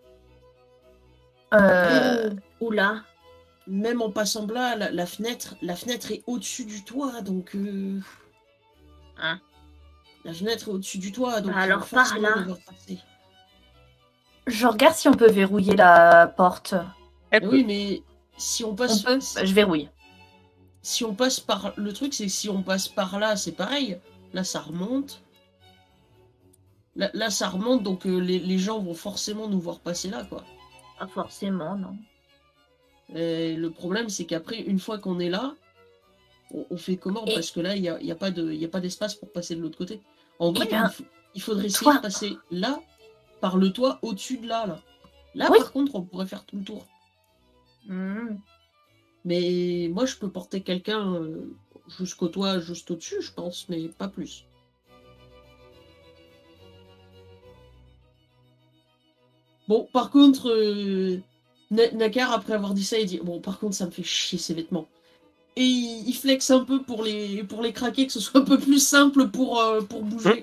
Euh... Ou là. Même en passant là, la, la fenêtre, la fenêtre est au-dessus du toit, donc. euh, Hein. La fenêtre est au-dessus du toit, donc. Bah il va alors par forcément là. devoir passer. Je regarde si on peut verrouiller la porte. Elle Mais peut. oui, mais si on On passe, peut? Bah, je verrouille. si on passe par, le truc, c'est que si on passe par là, c'est pareil. Là, ça remonte. Là, là ça remonte, donc euh, les, les gens vont forcément nous voir passer là, quoi. Pas forcément, non. Et le problème, c'est qu'après, une fois qu'on est là, on, on fait comment? Et- Parce que là, il n'y a, il y a pas de, il y a pas d'espace pour passer de l'autre côté. En vrai, ben, il, faut- il faudrait essayer toi- de passer là, par le toit, au-dessus de là, là. Là, Oui. par contre, on pourrait faire tout le tour. Hmm. Mais moi, je peux porter quelqu'un euh, jusqu'au toit, juste au-dessus, je pense, mais pas plus. Bon, par contre, euh, Na- Nakar, après avoir dit ça, il dit bon, par contre, ça me fait chier ces vêtements. Et il, il flexe un peu pour les, pour les craquer, que ce soit un peu plus simple pour, euh, pour bouger.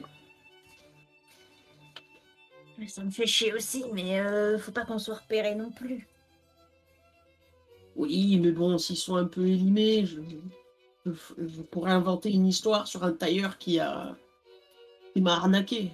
Mais ça me fait chier aussi, mais euh, faut pas qu'on soit repéré non plus. Oui, mais bon, s'ils sont un peu élimés, je, je, je pourrais inventer une histoire sur un tailleur qui a qui m'a arnaqué.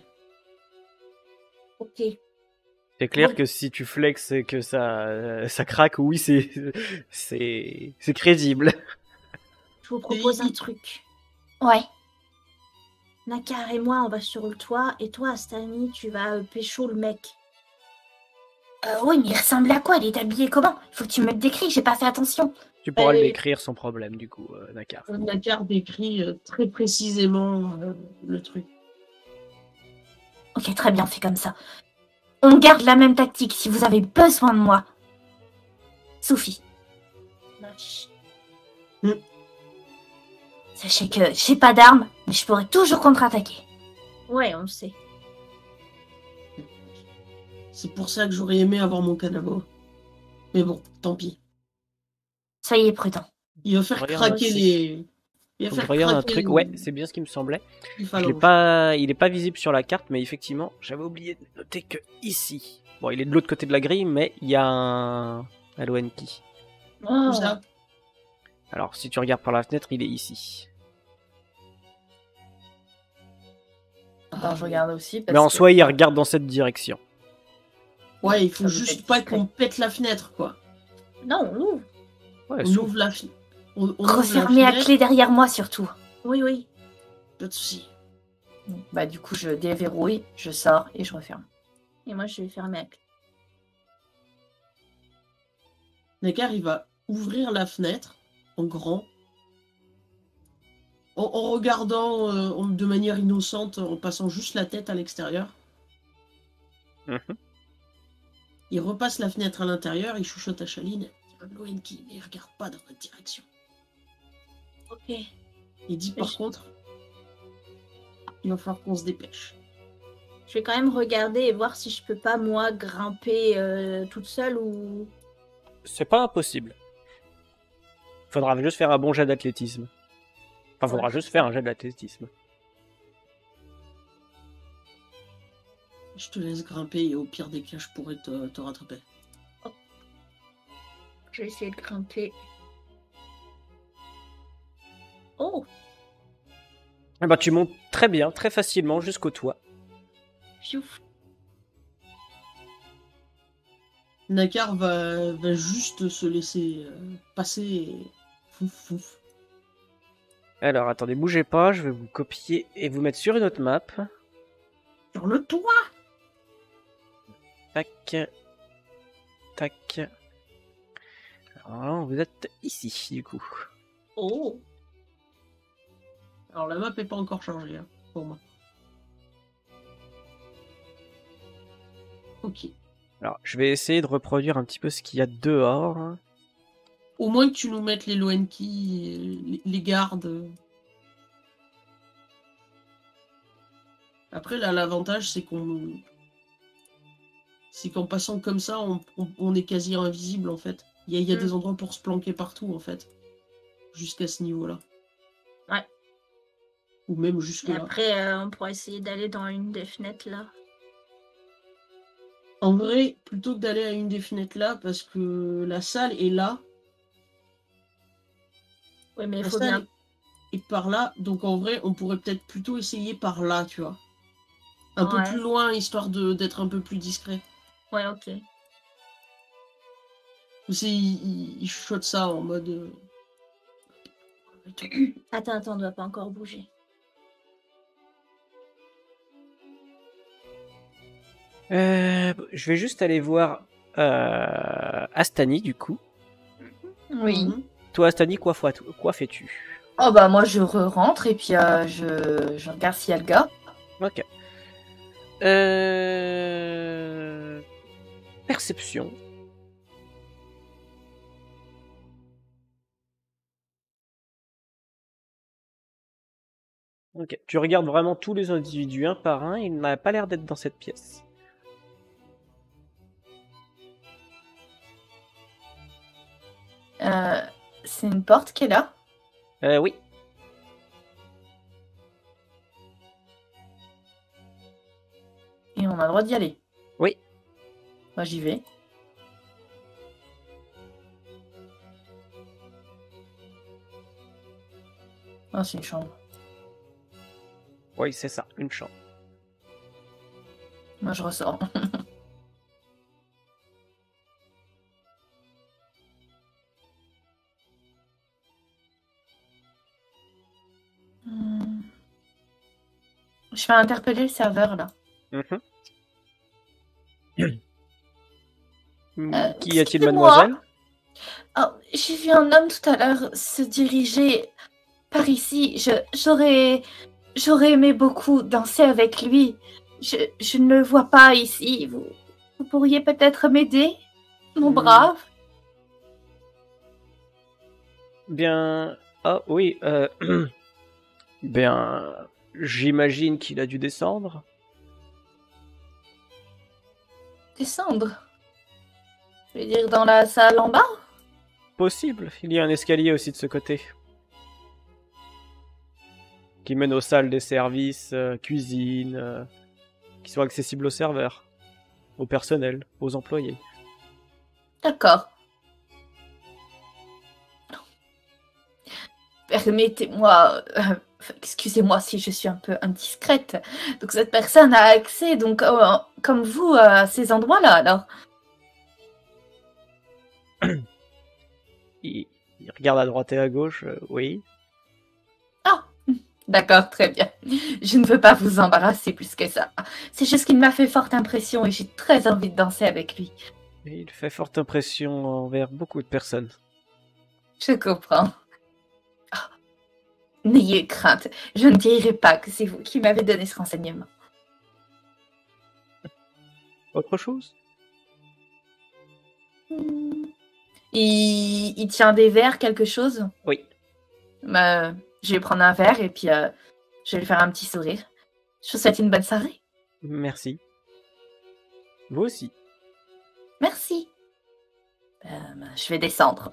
Ok. C'est clair Ouais. que si tu flexes et que ça, euh, ça craque, oui, c'est, c'est, c'est crédible. Je vous propose Et- un truc. Ouais. Nakar et moi, on va sur le toit, et toi, Astani, tu vas euh, pécho le mec. Euh, oui, mais il ressemble à quoi? Il est habillé comment? Faut que tu me le décris, j'ai pas fait attention. Tu pourras Euh, le décrire sans problème, du coup, euh, Nakar. Nakar décrit euh, très précisément euh, le truc. Ok, très bien, fait comme ça. On garde la même tactique si vous avez besoin de moi. Sophie, Marche. sachez que j'ai pas d'armes, mais je pourrais toujours contre-attaquer. Ouais, on le sait. C'est pour ça que j'aurais aimé avoir mon canabo. Mais bon, tant pis. Soyez prudents. Il va faire Regarde craquer aussi. les... Il va Faut que faire je regarde un craquer truc. les- Ouais, c'est bien ce qui me semblait. les Je phalanges. l'ai pas... Il est pas visible sur la carte, mais effectivement, j'avais oublié de noter que ici. Bon, il est de l'autre côté de la grille, mais il y a un... un Loenki. Où ça Alors, si tu regardes par la fenêtre, il est ici. Attends, je regarde aussi. Parce Mais en que- soi, il regarde dans cette direction. Ouais, il faut Ça veut juste être pas discret. qu'on pète la fenêtre, quoi. Non, on l'ouvre. Ouais, On s'ouvre. ouvre la fenêtre. On, on ouvre la Refermez à fenêtre. clé derrière moi surtout. Oui, oui. Pas de soucis. Bah du coup je déverrouille, je sors et je referme. Et moi, je vais fermer la clé. Nakar, il va ouvrir la fenêtre en grand. En, en regardant euh, en- de manière innocente, en passant juste la tête à l'extérieur. Mhm. Il repasse la fenêtre à l'intérieur, il chuchote à Chaline. Il y a un Loenki, mais il regarde pas dans notre direction. Ok. Il dit par Je- contre, il va falloir qu'on se dépêche. Je vais quand même regarder et voir si je peux pas, moi, grimper euh, toute seule ou... C'est pas impossible. Faudra juste faire un bon jet d'athlétisme. Enfin, faudra Ouais. juste faire un jet d'athlétisme. Je te laisse grimper et au pire des cas, je pourrais te, te rattraper. Je vais essayer de grimper. Oh, Eh ben, tu montes très bien, très facilement jusqu'au toit. piouf. Nakar va, va juste se laisser euh, passer et fouf fouf. Alors, attendez, bougez pas, je vais vous copier et vous mettre sur une autre map. Sur le toit. Tac. Tac. Alors là, vous êtes ici, du coup. Oh. Alors la map est pas encore chargée hein, pour moi. Ok. Alors, je vais essayer de reproduire un petit peu ce qu'il y a dehors. Au moins que tu nous mettes les Loenki, les, les gardes. Après là, l'avantage c'est qu'on, c'est qu'en passant comme ça, on, on- on est quasi invisible en fait. Il y a, il y a Mm. des endroits pour se planquer partout en fait. Jusqu'à ce niveau-là. Ouais. Ou même jusque Et là. après, euh, on pourra essayer d'aller dans une des fenêtres là. En vrai, plutôt que d'aller à une des fenêtres là, parce que la salle est là, Oui, mais il la faut salle bien. est par là, donc en vrai, on pourrait peut-être plutôt essayer par là, tu vois. Un peu Ouais. plus loin, histoire de d'être un peu plus discret. Ouais, ok. C'est, il, il- il chuchote ça en mode. euh, Attends, attends, on doit pas encore bouger. Euh, je vais juste aller voir euh, Astani, du coup. Oui. Mhm. Toi, Astani, quoi, foi- quoi fais-tu? Oh bah moi je re-rentre et puis euh, je, je regarde s'il y a le gars. Ok. Euh... Perception. Ok. Tu regardes vraiment tous les individus un par un. Il n'a pas l'air d'être dans cette pièce. Euh, c'est une porte qui est là. Euh, oui. Et on a le droit d'y aller. Oui. Moi j'y vais. Ah c'est une chambre. Oui, c'est ça. Une chambre. Moi je ressors. Hmm. je vais interpeller le serveur là. Mhm. Euh, Qui a-t-il, excusez-moi. mademoiselle? Oh, j'ai vu un homme tout à l'heure se diriger par ici. Je, j'aurais, j'aurais aimé beaucoup danser avec lui. Je, je ne le vois pas ici. Vous, vous pourriez peut-être m'aider, mon Hmm. brave? Bien... Ah oui, euh... bien... J'imagine qu'il a dû descendre. Descendre. Je veux dire dans la salle en bas? Possible, il y a un escalier aussi de ce côté. Qui mène aux salles des services, euh, cuisine, euh, qui sont accessibles aux serveurs, au personnel, aux employés. D'accord. Permettez-moi, euh, excusez-moi si je suis un peu indiscrète. Donc cette personne a accès, donc euh, comme vous, à ces endroits-là, alors. Il, il regarde à droite et à gauche, euh, oui. D'accord, très bien. Je ne veux pas vous embarrasser plus que ça. C'est juste qu'il m'a fait forte impression et j'ai très envie de danser avec lui. Et il fait forte impression envers beaucoup de personnes. Je comprends. Ah, n'ayez crainte, je ne dirai pas que c'est vous qui m'avez donné ce renseignement. Autre chose? Hmm. Il, il tient des verres, quelque chose? Oui. Bah, je vais prendre un verre et puis euh, je vais lui faire un petit sourire. Je vous souhaite une bonne soirée. Merci. Vous aussi. Merci. Euh, bah, je vais descendre.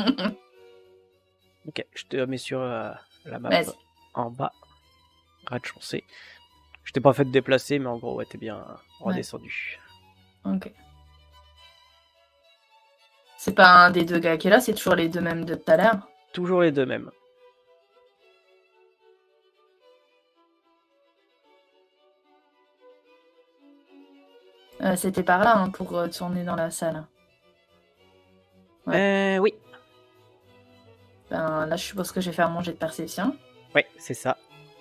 Ok, je te mets sur euh, la map Vas-y. en bas. Rez-de-chaussée. Je t'ai pas fait te déplacer, mais en gros, ouais, t'es bien redescendu. Ok. C'est pas un des deux gars qui est là, c'est toujours les deux mêmes de tout à l'heure. Toujours les deux mêmes. Euh, C'était par là hein, pour euh, tourner dans la salle. Euh, oui. Ben, là, je suppose que je vais faire mon jet de perception. Ouais, c'est ça.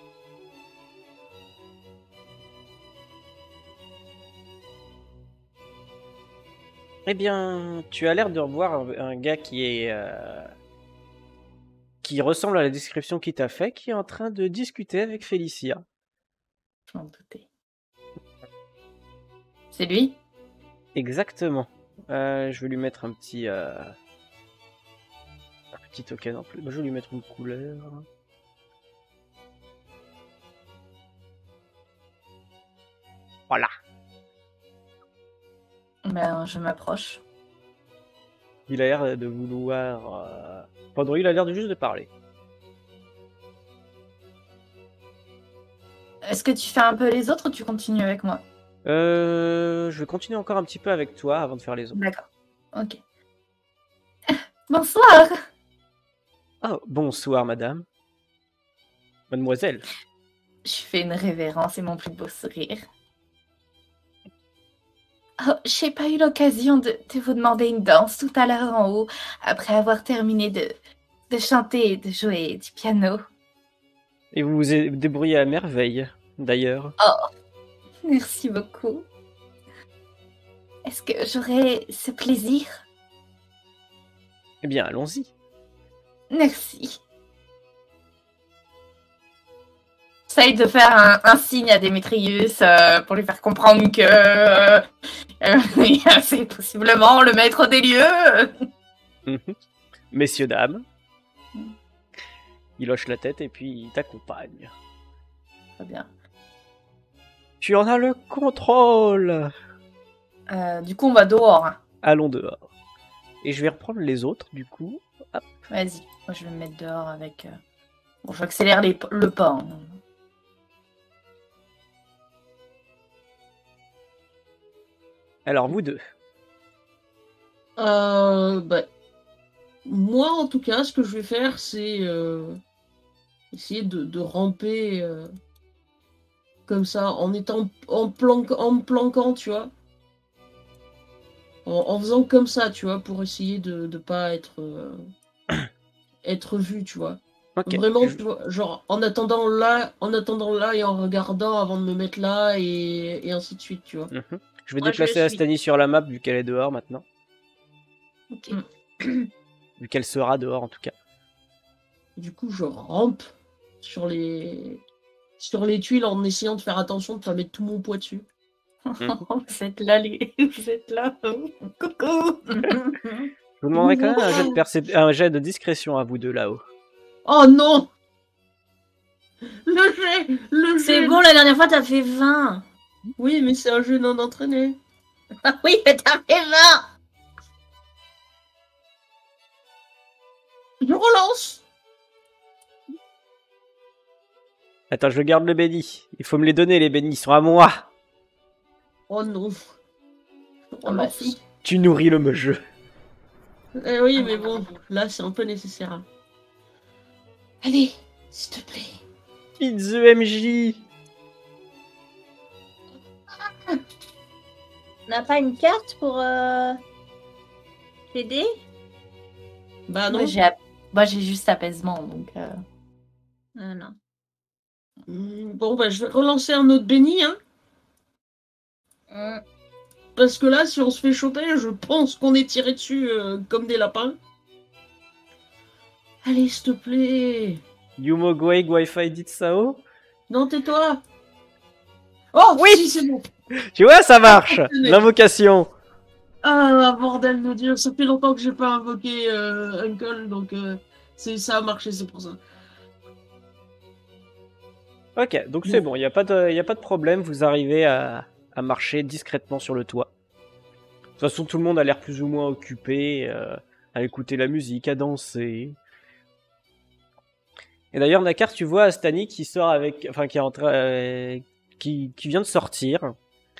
Eh bien, tu as l'air de revoir un, un gars qui est... euh, qui ressemble à la description qu'il t'a fait, qui est en train de discuter avec Félicia. Je m'en doutais. C'est lui? Exactement. Euh, je vais lui mettre un petit... euh, un petit token en plus. Bah, je vais lui mettre une couleur. Voilà. Ben, je m'approche. Il a l'air de vouloir... Euh... Pardon, il a l'air de juste de parler. Est-ce que tu fais un peu les autres ou tu continues avec moi? Euh, je vais continuer encore un petit peu avec toi avant de faire les autres. D'accord. Ok. Bonsoir! Oh, bonsoir, madame. Mademoiselle. Je fais une révérence et mon plus beau sourire. Oh, j'ai pas eu l'occasion de, de vous demander une danse tout à l'heure en haut, après avoir terminé de, de chanter et de jouer du piano. Et vous vous êtes débrouillé à merveille, d'ailleurs. Oh, merci beaucoup. Est-ce que j'aurai ce plaisir? Eh bien, allons-y. Merci. J'essaye de faire un, un signe à Démétrius euh, pour lui faire comprendre que euh, euh, c'est possiblement le maître des lieux. Messieurs, dames. Il hoche la tête et puis il t'accompagne. Très bien. Tu en as le contrôle. Euh, du coup, on va dehors. Hein. Allons dehors. Et je vais reprendre les autres, du coup. Hop. Vas-y, moi je vais me mettre dehors avec... Euh... Bon, j'accélère les... le pas. Hein. Alors, vous deux. Euh, bah, moi, en tout cas, ce que je vais faire, c'est euh, essayer de, de ramper euh, comme ça, en étant en, planque, en me planquant, tu vois. En, en faisant comme ça, tu vois, pour essayer de ne pas être, euh, être vu, tu vois. Ok. Vraiment, Je- tu vois, genre en attendant là, en attendant là et en regardant avant de me mettre là et, et ainsi de suite, tu vois. Mhm. Je vais Moi, je le déplacer suis. Astani sur la map vu qu'elle est dehors maintenant. Ok. Mm. Vu qu'elle sera dehors en tout cas. Du coup, je rampe sur les sur les tuiles en essayant de faire attention de pas mettre tout mon poids dessus. Vous êtes là, les... Vous êtes là. Coucou. Je vous demanderai quand même un jet de, percep- un jet de discrétion à vous deux là-haut. Oh non! Le jet! Le C'est jet! bon, la dernière fois, t'as fait vingt. Oui, mais c'est un jeu non entraîné. Ah oui, mais t'as fait vingt. Je relance! Attends, je garde le béni. Il faut me les donner les bénis, ils sont à moi. Oh non. Je Ah, relance. merci. Tu nourris le jeu. Eh oui, mais bon, là c'est un peu nécessaire. Allez, s'il te plaît. It's the M J. On n'a pas une carte pour euh... t'aider? Bah non. Moi, j'ai app- moi, j'ai juste apaisement, donc... euh, Ah non. Hmm, Bon, bah je vais relancer un autre béni, hein. Hum. Parce que là, si on se fait choper, je pense qu'on est tiré dessus euh, comme des lapins. Allez, s'il te plaît. Yumo Goeg Wi-Fi dit Sao. Non, tais-toi. Oh, Oui. si, c'est bon. Tu vois, ça marche. L'invocation. Ah, bordel de Dieu, ça fait longtemps que j'ai pas invoqué euh, Uncle, donc euh, c'est ça a marché, c'est pour ça. Ok, donc c'est bon, il n'y a, pas de- y a pas de problème, vous arrivez à, à marcher discrètement sur le toit. De toute façon, tout le monde a l'air plus ou moins occupé euh, à écouter la musique, à danser. Et d'ailleurs, Nakar, tu vois Astani qui sort avec, enfin qui est en train, euh, qui, qui vient de sortir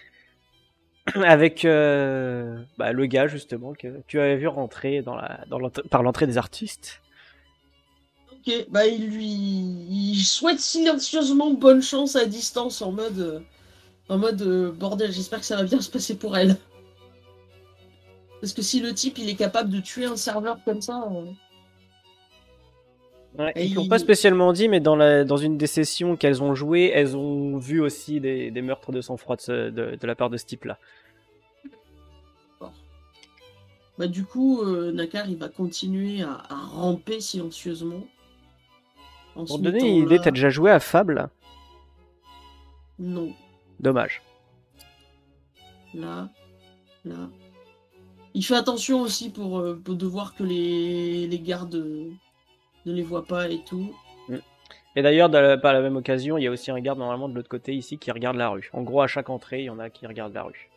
avec euh, bah, le gars justement que tu avais vu rentrer dans la, dans l'entrée- par l'entrée des artistes. Ok, bah il lui il souhaite silencieusement bonne chance à distance en mode euh, en mode euh, bordel, j'espère que ça va bien se passer pour elle. Parce que si le type il est capable de tuer un serveur comme ça, euh, Ouais, Et ils l'ont il- pas spécialement dit, mais dans, la, dans une des sessions qu'elles ont jouées, elles ont vu aussi des, des meurtres de sang-froid de, ce- de, de la part de ce type-là. bah du coup euh, Nakar il va continuer à, à ramper silencieusement. En Pour se te donner mettant une idée, là. t'as déjà joué à Fable? Non, Dommage. là, là. Il fait attention aussi pour, euh, pour de voir que les, les gardes euh, ne les voient pas et tout. Et d'ailleurs, dans la- par la même occasion, il y a aussi un garde normalement de l'autre côté ici qui regarde la rue. En gros, à chaque entrée, il y en a qui regardent la rue.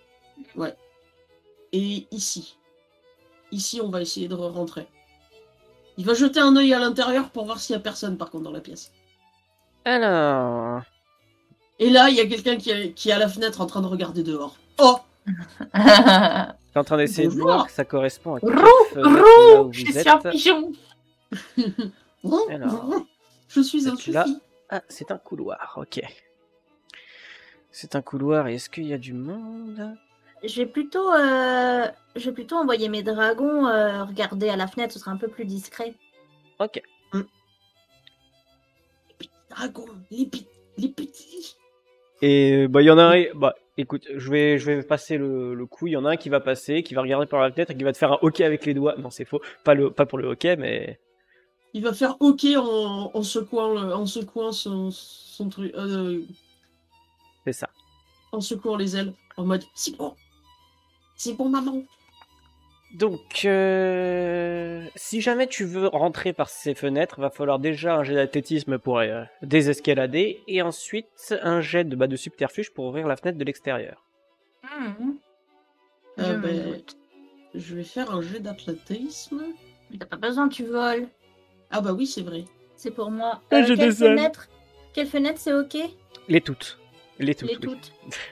Et ici. Ici, on va essayer de rentrer. Il va jeter un œil à l'intérieur pour voir s'il y a personne, par contre, dans la pièce. Alors... Et là, il y a quelqu'un qui, est- qui est à la fenêtre en train de regarder dehors. Oh! T'es en train d'essayer de Bonjour. voir que ça correspond à quelle Roux, fenêtre là où roux, je vous suis un êtes. pigeon. Alors. Je suis un C'est là. soufi. Ah, c'est un couloir, ok. C'est un couloir, et est-ce qu'il y a du monde? Je vais plutôt, euh... je vais plutôt envoyer mes dragons euh, regarder à la fenêtre, ce sera un peu plus discret. Ok. Dragon, les, petits- les petits. Et bah il y en a un, bah écoute, je vais je vais passer le, le coup, il y en a un qui va passer, qui va regarder par la fenêtre et qui va te faire un hockey avec les doigts. Non, c'est faux, pas le pas pour le hockey mais Il va faire OK en, en secouant, le- en secouant son, son truc. euh, c'est ça. en secouant les ailes. En mode, c'est bon. C'est bon, maman. Donc euh, si jamais tu veux rentrer par ces fenêtres, va falloir déjà un jet d'athlétisme pour euh, désescalader et ensuite un jet de bah, de subterfuge pour ouvrir la fenêtre de l'extérieur. Mhm. Euh, Je me ben, doute. je vais faire un jet d'athlétisme. Mais t'as pas besoin, tu voles. Ah bah oui, c'est vrai. C'est pour moi. Ah, Euh, j'ai quelle des ailes. fenêtre Quelle fenêtre, c'est ok? Les toutes. Les toutes. Les oui. toutes.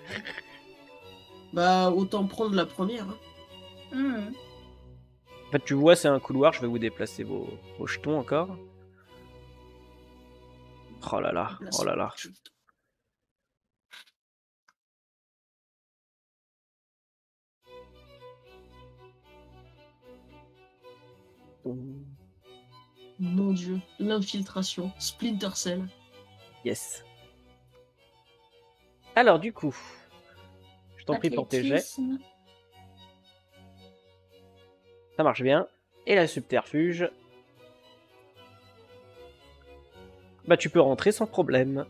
Bah, autant prendre la première. hein. Mhm. En fait, tu vois, c'est un couloir, je vais vous déplacer vos, vos jetons encore. Oh là là, oh là là. Mon dieu, l'infiltration, Splinter Cell. Yes. Alors, du coup, je t'en prie pour tes jets. Athlétisme. Ça marche bien. Et la subterfuge. Bah, tu peux rentrer sans problème.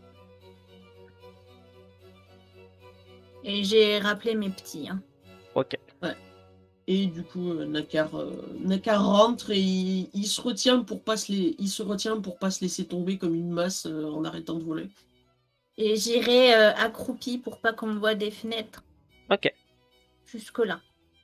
Et j'ai rappelé mes petits. Hein. Ok. Et du coup, euh, Nakar, euh, Nakar rentre et il, il se retient pour pas se les, il se retient pour pas se laisser tomber comme une masse euh, en arrêtant de voler. Et j'irai euh, accroupi pour pas qu'on me voie des fenêtres. Ok. Jusque-là.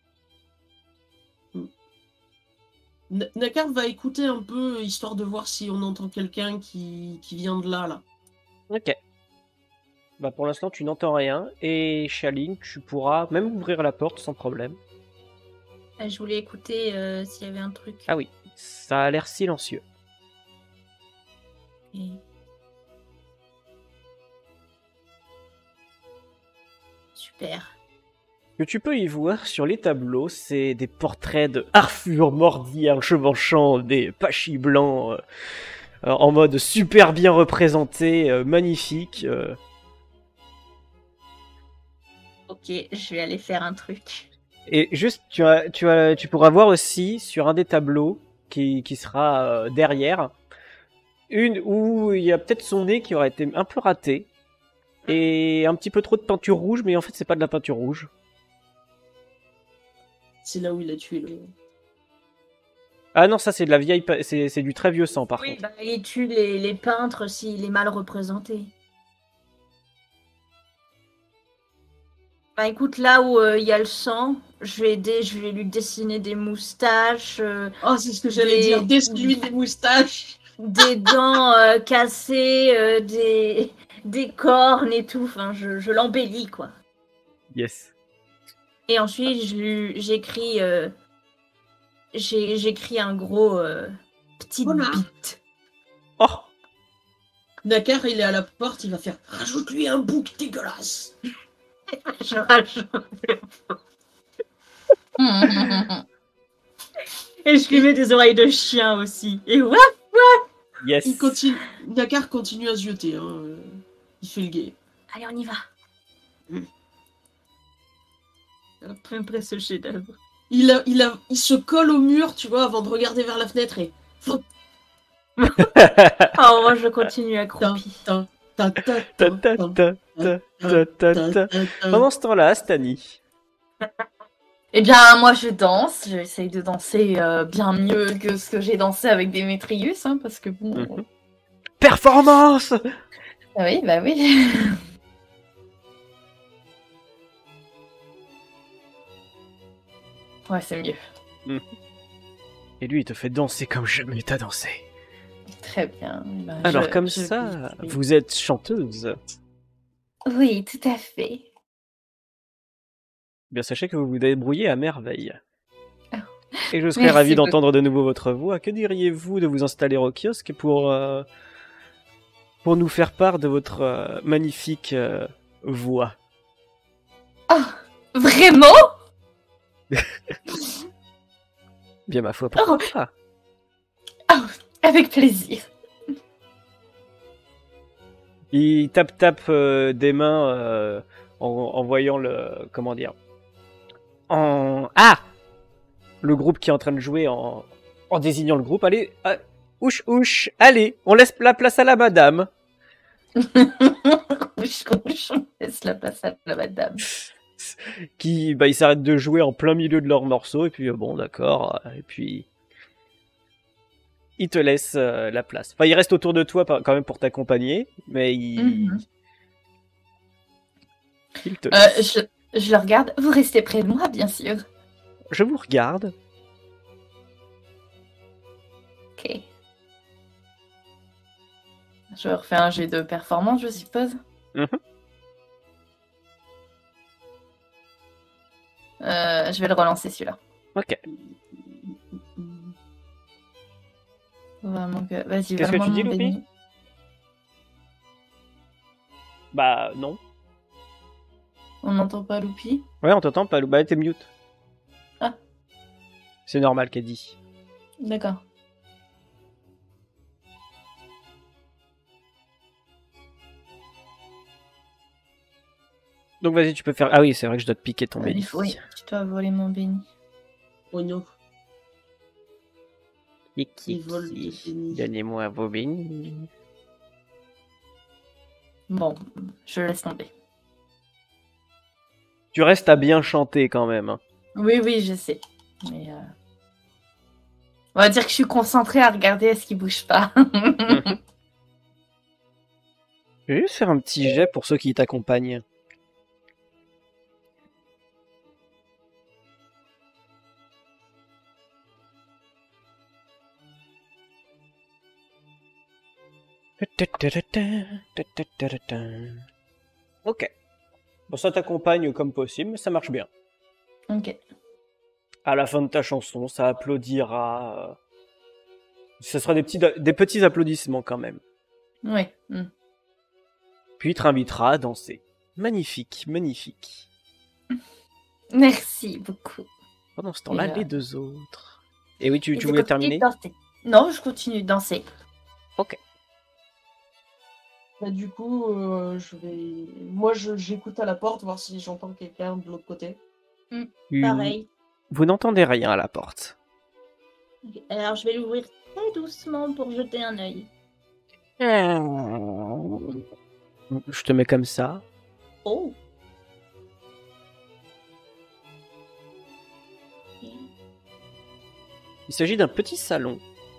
Na- Nakar va écouter un peu, histoire de voir si on entend quelqu'un qui, qui vient de là, là. Ok. Bah, pour l'instant, tu n'entends rien. Et Shaline, tu pourras même ouvrir la porte sans problème. Euh, Je voulais écouter euh, s'il y avait un truc. Ah oui, ça a l'air silencieux. Et- Super. Ce que tu peux y voir sur les tableaux, c'est des portraits de Arthur Mordi enchevêchant des pachis blancs euh, en mode super bien représenté, euh, magnifique. euh. Ok, je vais aller faire un truc. Et juste, tu, as, tu, as, tu pourras voir aussi sur un des tableaux qui, qui sera euh, derrière, une où il y a peut-être son nez qui aurait été un peu raté et un petit peu trop de peinture rouge, mais en fait c'est pas de la peinture rouge. C'est là où il a tué le... Ah non, ça c'est de la vieille, pe- c'est c'est du très vieux sang par Oui, contre. bah, il tue les, les peintres s'il est mal représenté. Bah écoute, là où euh, il y a le sang, je vais aider, je vais lui dessiner des moustaches, euh, Oh, c'est ce que j'allais Des- dire, dessine-lui des moustaches. des dents euh, cassées, euh, des, des cornes et tout. Enfin, je, je l'embellis, quoi. Yes. Et ensuite, je lui- j'écris euh, j'ai- j'écris un gros euh, petite Voilà. bite. Oh. Nakar, il est à la porte, il va faire rajoute-lui un bouc dégueulasse. Je rajoute. Et je lui mets des oreilles de chien aussi. Et ouais. Yes. Il continue, Nakar continue à zioter, hein. euh, Il fait le gay. Allez, on y va. Mm. Après ce chef-d'œuvre. Il, a, il, a, il se colle au mur, tu vois, avant de regarder vers la fenêtre et... Oh, moi, je continue à croupi. Ta, ta, ta, Ta, ta, ta, ta, ta, ta, ta. Pendant ce temps-là, Stani. Eh bien, moi, je danse. J'essaye de danser euh, bien mieux que ce que j'ai dansé avec Démétrius, hein, parce que bon... Mhm. Performance. Ah oui, bah oui. Ouais, c'est mieux. Et lui, il te fait danser comme jamais t'as dansé. Très bien. Eh ben, Alors, je- comme je ça, lui- vous êtes chanteuse. Oui, tout à fait. Bien, sachez que vous vous débrouillez à merveille. Oh. Et je serais Merci ravi beaucoup. d'entendre de nouveau votre voix. Que diriez-vous de vous installer au kiosque pour, euh, pour nous faire part de votre euh, magnifique euh, voix? Vraiment? Bien, ma foi, pourquoi Oh. pas? Avec plaisir. Il tape-tape euh, des mains euh, en, en voyant le... Comment dire? En... Ah! Le groupe qui est en train de jouer en, en désignant le groupe. Allez, ah, ouche, ouche, allez, on laisse la place à la madame. Je laisse la place à la madame. Qui, bah, ils s'arrêtent de jouer en plein milieu de leur morceau, et puis, euh, bon, d'accord, euh, et puis... Ils te laissent euh, la place. Enfin, ils restent autour de toi par- quand même pour t'accompagner, mais ils... Mhm. ils te Euh, laissent. je, je le regarde. Vous restez près de moi, bien sûr. Je vous regarde. Ok. Je refais un jet de performance, je suppose. Mhm. Euh, je vais le relancer celui-là. Ok. Vraiment que. Vas-y, Qu'est-ce que vraiment, tu dis, mon Loupi? béni. Bah, non. On n'entend pas Loupi. Ouais, on t'entend pas, Lou. Bah, t'es mute. Ah. C'est normal qu'elle dit. D'accord. Donc vas-y, tu peux faire... Ah oui, c'est vrai que je dois te piquer ton Euh, béni. il faut- Oui, tu dois voler mon béni. Oh non. Et qui, Il vole qui tes bénis. Donnez-moi vos bénis. Bon, je laisse tomber. Tu restes à bien chanter quand même. Hein. Oui, oui, je sais. Mais euh... on va dire que je suis concentrée à regarder est-ce qu'il bouge pas. Je vais juste faire un petit jet pour ceux qui t'accompagnent. Ok. Bon, ça t'accompagne comme possible, mais ça marche bien. Ok. À la fin de ta chanson, ça applaudira. Ce sera des petits, des petits applaudissements quand même. Oui. Mm. Puis il te réinvitera à danser. Magnifique, magnifique. Merci beaucoup. Pendant ce temps-là, Et, euh, les deux autres. Et oui, tu, Et tu je voulais continue terminer de danser. Non, je continue de danser. Ok. Bah, du coup, euh, je vais. Moi, je- j'écoute à la porte, voir si j'entends quelqu'un de l'autre côté. Pareil. Vous n'entendez rien à la porte. Ok. Alors je vais l'ouvrir très doucement pour jeter un œil. Je te mets comme ça. Oh. Il s'agit d'un petit salon.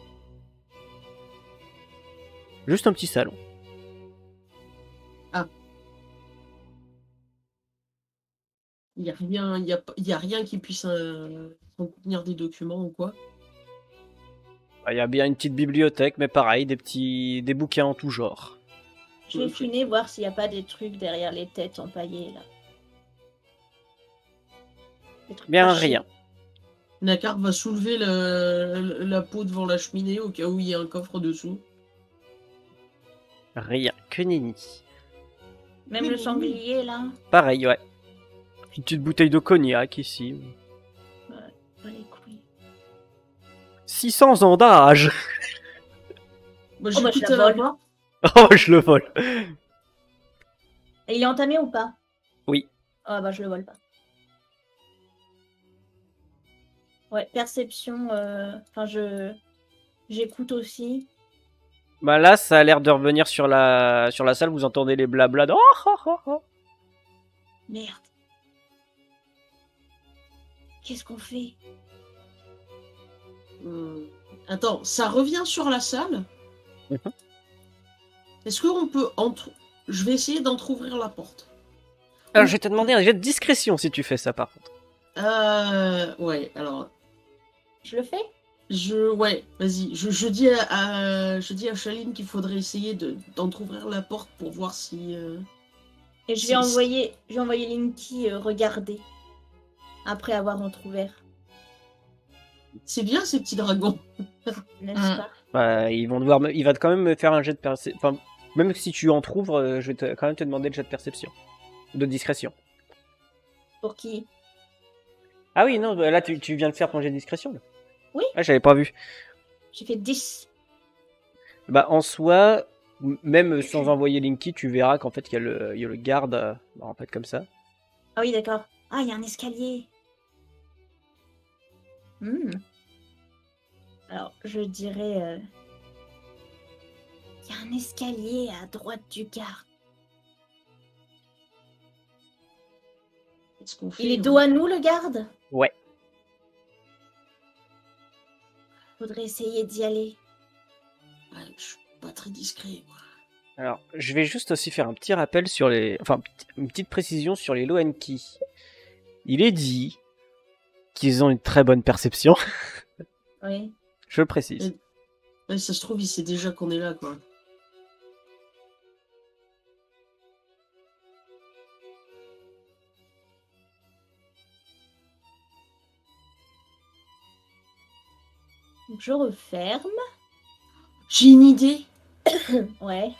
Juste un petit salon. Il n'y a rien, il y a, pas- il y a rien qui puisse euh, contenir des documents ou quoi. Il y a bien une petite bibliothèque, mais pareil, des petits, des bouquins en tout genre. Je vais Ok. fouiner voir s'il n'y a pas des trucs derrière les têtes empaillées là. Des trucs Bien cachés. rien. Nakar va soulever la, la peau devant la cheminée au cas où il y a un coffre dessous. Rien. Que nenni. Même le sanglier là. Pareil, ouais. Une petite bouteille de cognac ici. Pas les couilles. six cents ans d'âge. Moi, Oh, bah, j'écoute je la à la vole. porte. Oh, je le vole. Et il est entamé ou pas? Oui. Ah bah je le vole pas. Ouais, perception. euh, Enfin, je j'écoute aussi. Bah là, ça a l'air de revenir sur la, sur la salle. Vous entendez les blablas de... Oh, oh, oh, oh. Merde. Qu'est-ce qu'on fait? Hmm. Attends, ça revient sur la salle. Mhm. Est-ce qu'on peut entre... Je vais essayer d'entrouvrir la porte. Alors, je vais te demander un jet de discrétion si tu fais ça, par contre. Euh... Ouais, alors... Je le fais? Je... Ouais, vas-y. Je, je dis à, à- je dis à Chaline qu'il faudrait essayer de d'entrouvrir la porte pour voir si... euh, Et je Si- vais envoyer, je vais envoyer Linky euh, regarder après avoir entrouvert, C'est bien ces petits dragons. n'est-ce Mm. pas? Bah, ils vont devoir, me- il va quand même me faire un jet de perception. Enfin, même si tu en trouves, euh, je vais te- quand même te demander le jet de perception, de discrétion. Pour qui? Ah oui, non, bah, là tu, tu viens de faire ton jet de discrétion. Là. Oui. Ah, j'avais pas vu. J'ai fait dix. Bah, en soi, m- même sans envoyer Linky, tu verras qu'en fait il y a le, il y a le garde, euh, bah, en fait comme ça. Ah oui, d'accord. Ah, il y a un escalier. Hmm. Alors, je dirais... euh, il y a un escalier à droite du garde. Qu'est-ce qu'on fait Il est hein dos à nous, le garde? Ouais. Faudrait essayer d'y aller. Ouais, je suis pas très discret, moi. Alors, je vais juste aussi faire un petit rappel sur les, enfin, une petite précision sur les Loenki. Il est dit qu'ils ont une très bonne perception. Oui. Je le précise. Ouais, ça se trouve, il sait déjà qu'on est là, quoi. Donc, je referme. J'ai une idée. Ouais.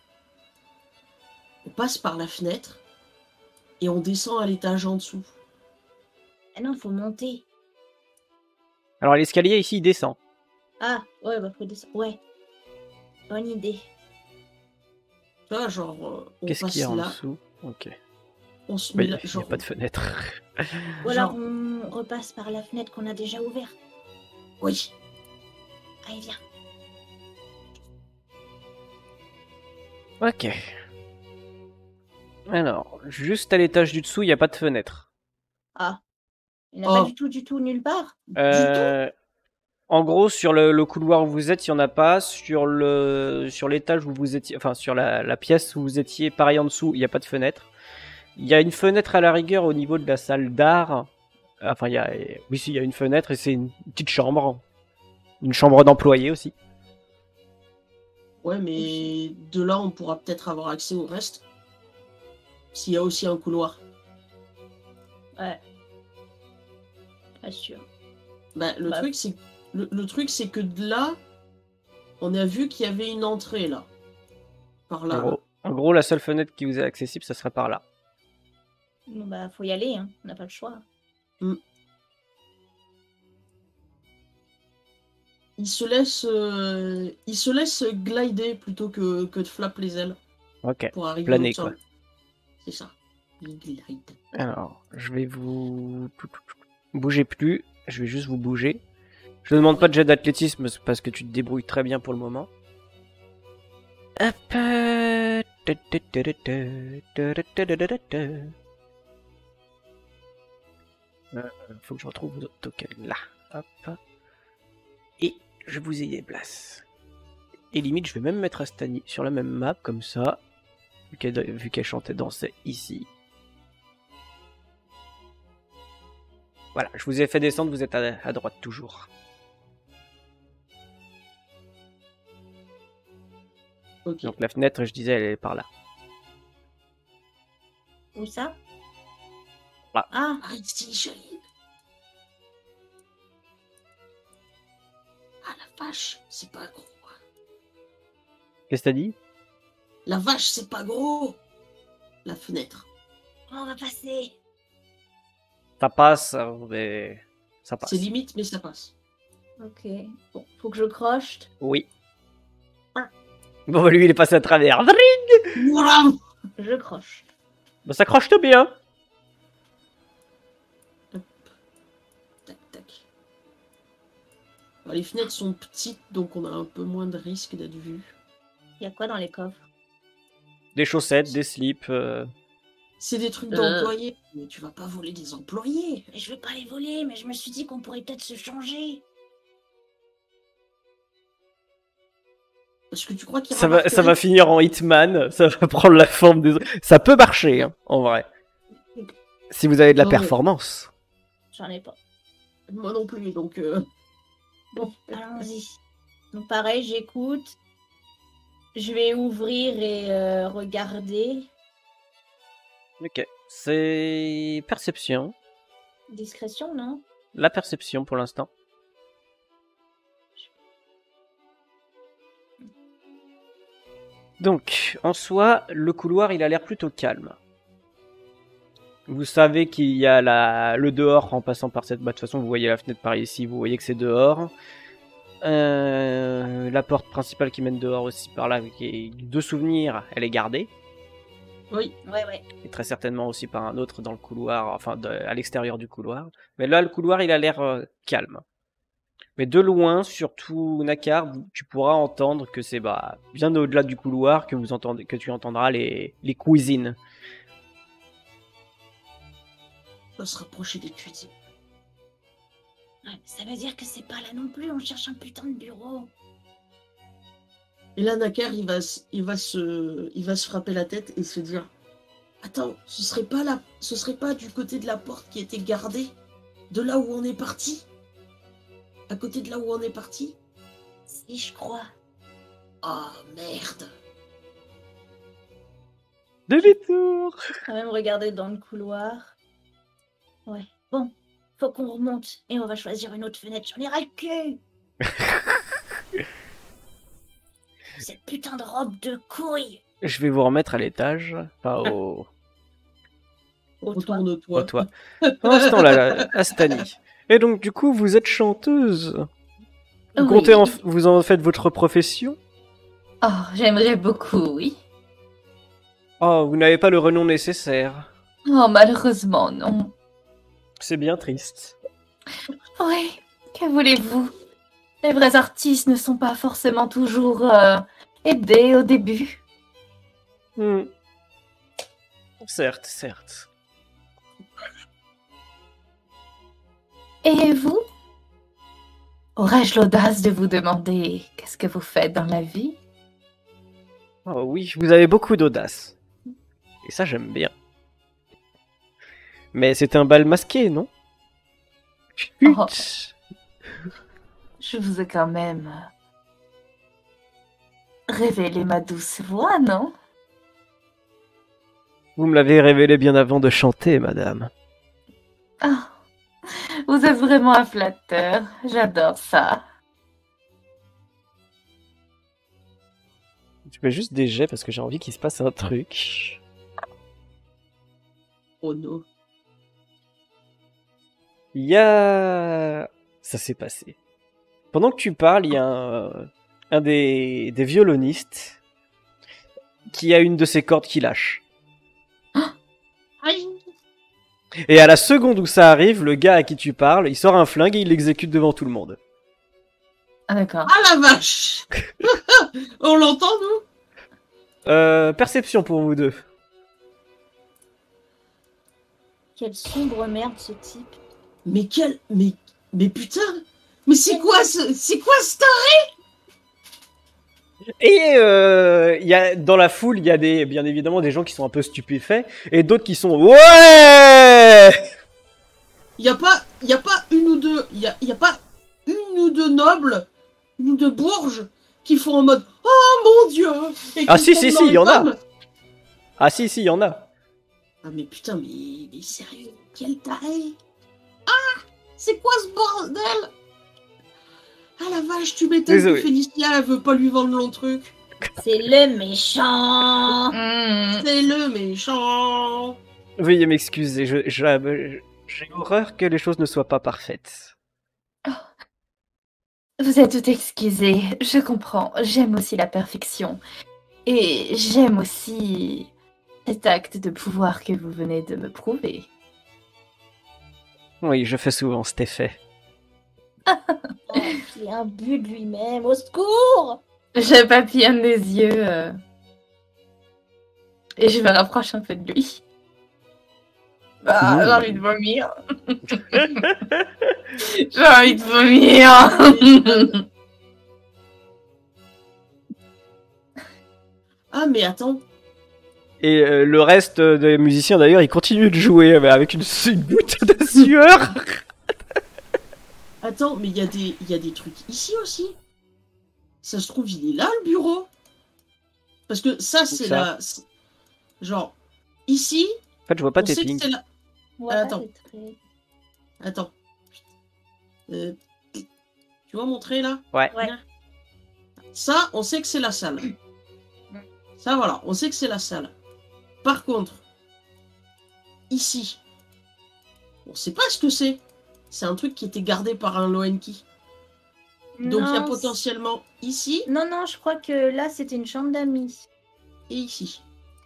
On passe par la fenêtre et on descend à l'étage en dessous. Ah non, faut monter. Alors l'escalier ici il descend. Ah, ouais, bah faut descendre. Ouais. Bonne idée. Tu vois, genre, euh, on Qu'est-ce passe qu'il y a en là, dessous? Ok. On se met Oui, là, il n'y a genre, pas de fenêtre. Ou alors Genre- on repasse par la fenêtre qu'on a déjà ouverte. oui. Allez, viens. Ok. Alors, juste à l'étage du dessous, il n'y a pas de fenêtre. Ah. Il n'y en a Oh. pas du tout, du tout, nulle part. Euh, en gros, sur le, le couloir où vous êtes, il n'y en a pas. Sur le sur l'étage où vous étiez, enfin sur la, la pièce où vous étiez, pareil en dessous, il n'y a pas de fenêtre. Il y a une fenêtre à la rigueur au niveau de la salle d'art. Enfin, il y a, oui, si, il y a une fenêtre et c'est une petite chambre, une chambre d'employé aussi. Ouais, mais de là, on pourra peut-être avoir accès au reste. S'il y a aussi un couloir. Ouais. Pas sûr. Bah, le Bah. truc, c'est le, le truc, c'est que de là, on a vu qu'il y avait une entrée là. Par là. En gros, en gros, la seule fenêtre qui vous est accessible, ça serait par là. Bon, bah, faut y aller, hein. On n'a pas le choix. Il se laisse, euh, il se laisse glider plutôt que, que de flapper les ailes Ok. pour arriver Planer, au sol. quoi. C'est ça. Il glide. Alors, je vais vous... Bougez plus, je vais juste vous bouger. Je ne demande pas de jet d'athlétisme parce que tu te débrouilles très bien pour le moment. Hop. euh, Faut que je retrouve vos tokens là. Hop. Et je vous y déplace. Et limite, je vais même mettre Astani sur la même map comme ça. Vu qu'elle vu qu'elle chantait dansait ici. Voilà, je vous ai fait descendre, vous êtes à, à droite toujours. Ok. Donc la fenêtre, je disais, elle est par là. Où ça? Là. Ah, Ah, ici, Charline. Ah, la vache, c'est pas gros. Qu'est-ce que t'as dit? La vache, c'est pas gros. La fenêtre. on va passer. Ça passe, mais ça passe. C'est limite, mais ça passe. Ok. Bon, faut que je croche. Oui. Bon, bah, lui, il est passé à travers. Voilà. Je croche. Bah, ça croche bien. Tac, tac. Bah, les fenêtres sont petites, donc on a un peu moins de risque d'être vu. Il y a quoi dans les coffres? Des chaussettes, des slips. euh, C'est des trucs Euh. d'employés. Mais tu vas pas voler des employés. Mais je veux pas les voler, mais je me suis dit qu'on pourrait peut-être se changer. Parce que tu crois qu'il Ça va, ça va remarquerait- finir en Hitman. Ça va prendre la forme des. Ça peut marcher, hein, en vrai. Si vous avez de la Non, mais- performance. J'en ai pas. Moi non plus, donc... euh, Bon, allons-y. Donc pareil, j'écoute. Je vais ouvrir et euh, regarder. Ok. C'est perception. Discrétion, non? La perception pour l'instant. Donc, en soi, le couloir, il a l'air plutôt calme. Vous savez qu'il y a la... le dehors en passant par cette... Bah, de toute façon, vous voyez la fenêtre par ici, vous voyez que c'est dehors. Euh, La porte principale qui mène dehors aussi par là, qui est de souvenir, elle est gardée. Oui. Ouais, ouais. Et très certainement aussi par un autre dans le couloir, enfin de- à l'extérieur du couloir. Mais là, le couloir, il a l'air euh, calme. Mais de loin, surtout Nakar, tu pourras entendre que c'est bah, bien au-delà du couloir que, vous entendez, que tu entendras les, les cuisines. On va se rapprocher des cuisines. Ouais, ça veut dire que c'est pas là non plus, on cherche un putain de bureau. Et là, Nakar, il va, s- il, va se... il va se frapper la tête et se dire... Attends, ce serait pas là, ce serait pas du côté de la porte qui était gardée, de là où on est parti, à côté de là où on est parti. Si, je crois. Ah merde. Demi-tour. Quand même regarder dans le couloir. Ouais. Bon, faut qu'on remonte et on va choisir une autre fenêtre. J'en ai ras le cul. Cette putain de robe de couille. Je vais vous remettre à l'étage, pas au, Au toit. Retourne-toi. au toit. Pendant ce temps-là, là, Astani. Et donc, du coup, vous êtes chanteuse. Vous, Oui. comptez en, vous en faites votre profession? Oh, j'aimerais beaucoup, oui. Oh, vous n'avez pas le renom nécessaire. Oh, malheureusement, non. C'est bien triste. Oui, que voulez-vous? Les vrais artistes ne sont pas forcément toujours euh, aidés au début. Hmm. Certes, certes. Et vous? Aurais-je l'audace de vous demander qu'est-ce que vous faites dans la vie? Oh oui, vous avez beaucoup d'audace. Et ça, j'aime bien. Mais c'est un bal masqué, non? Chut. Oh. Je vous ai quand même révélé ma douce voix, non? Vous me l'avez révélé bien avant de chanter, madame. Ah, vous êtes vraiment un flatteur. J'adore ça. Je fais juste des jets parce que j'ai envie qu'il se passe un truc. Oh non. Il y a... Ça s'est passé. Pendant que tu parles, il y a un, un des... des violonistes qui a une de ses cordes qui lâche. Aïe. Et à la seconde où ça arrive, le gars à qui tu parles, il sort un flingue et il l'exécute devant tout le monde. Ah, d'accord. Ah la vache. On l'entend, nous? Euh, perception pour vous deux. Quelle sombre merde ce type. Mais quel... Mais... Mais putain. Mais c'est quoi ce... C'est quoi ce taré? Et euh, il y a, dans la foule, il y a des, bien évidemment des gens qui sont un peu stupéfaits et d'autres qui sont ouais. Y a pas... Y a pas une ou deux... Y a, y a pas une ou deux nobles, une ou deux bourges qui font en mode « Oh mon Dieu !» et Ah qui si tombent si dans si, les il y en a. pommes. Ah si si, il y en a. Ah mais putain, mais, mais sérieux, quel taré. Ah, c'est quoi ce bordel? Ah la vache, tu m'étonnes que Désolé. Félicia, elle veut pas lui vendre le truc. C'est le méchant. Mmh. C'est le méchant. Veuillez m'excuser, je, je- j'ai horreur que les choses ne soient pas parfaites. Vous êtes tout excusé, je comprends. J'aime aussi la perfection. Et j'aime aussi cet acte de pouvoir que vous venez de me prouver. Oui, je fais souvent cet effet. Oh, il est imbu de lui-même. Au secours. Je papillonne des yeux. euh, Et je me rapproche un peu de lui. Ah, Mmh. j'ai envie de vomir. J'ai envie de vomir. Ah mais attends. Et euh, le reste des musiciens d'ailleurs, ils continuent de jouer mais avec une, une goutte de sueur. Attends, mais il y, a des- il y a des trucs ici aussi. Ça se trouve, il est là, le bureau. Parce que ça, c'est ça la... c'est- Genre, ici, En fait, je vois pas on tes sait que pings. c'est la... Voilà, Attends. c'est très- Attends. Euh, Tu vois mon trait, là? Ouais. Ouais. Ça, on sait que c'est la salle. Ça, voilà, on sait que c'est la salle. Par contre, ici, on sait pas ce que c'est. C'est un truc qui était gardé par un Loenki. Donc il y a Non, potentiellement ici Non, non, je crois que là, c'était une chambre d'amis. et ici.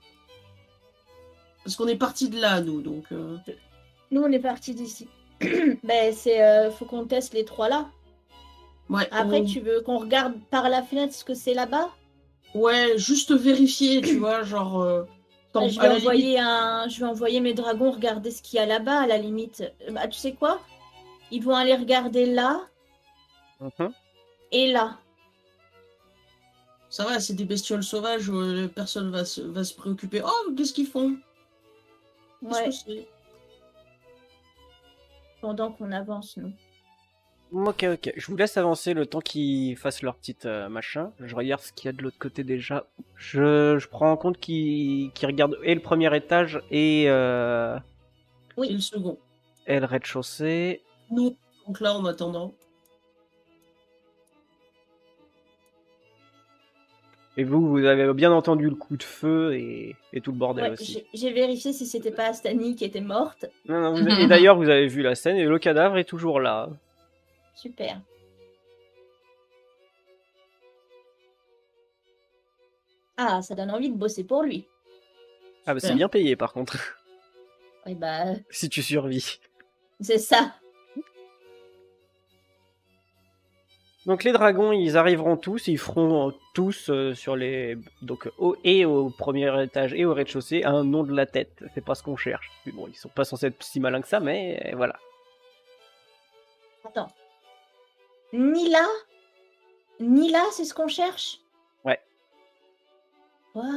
Parce qu'on est parti de là, nous, donc... euh, Nous, on est parti d'ici. Ben, c'est... euh, faut qu'on teste les trois là. Ouais, Après, on- tu veux qu'on regarde par la fenêtre ce que c'est là-bas? ouais, juste vérifier, tu vois, genre... euh, Ben, tant- je, à vais la envoyer un... je vais envoyer mes dragons regarder ce qu'il y a là-bas, à la limite. Euh, Bah, tu sais quoi? Ils vont aller regarder là Mhm. et là. Ça va, c'est des bestioles sauvages, euh, personne va se, va se préoccuper. Oh, qu'est-ce qu'ils font? Qu'est-ce Ouais, que c'est? pendant qu'on avance, nous. Ok, ok. Je vous laisse avancer le temps qu'ils fassent leur petite euh, machin. Je regarde ce qu'il y a de l'autre côté déjà. Je, je prends en compte qu'ils qu'ils regardent et le premier étage et, euh, Et le second. et le rez-de-chaussée. Nous, donc là, en attendant... Et vous, vous avez bien entendu le coup de feu et, et tout le bordel Ouais, aussi. j'ai j'ai vérifié si c'était pas Astani qui était morte. Non, non, vous- et d'ailleurs, vous avez vu la scène et le cadavre est toujours là. Super. Ah, ça donne envie de bosser pour lui. Ah bah c'est Super. bien payé par contre. Ouais, bah, si tu survis. c'est ça. Donc les dragons, ils arriveront tous, ils feront euh, tous euh, sur les donc au et au premier étage et au rez-de-chaussée un nom de la tête. C'est pas ce qu'on cherche. Mais bon, ils sont pas censés être si malins que ça, mais euh, voilà. Attends. Ni là, ni là, c'est ce qu'on cherche? Ouais. Quoi?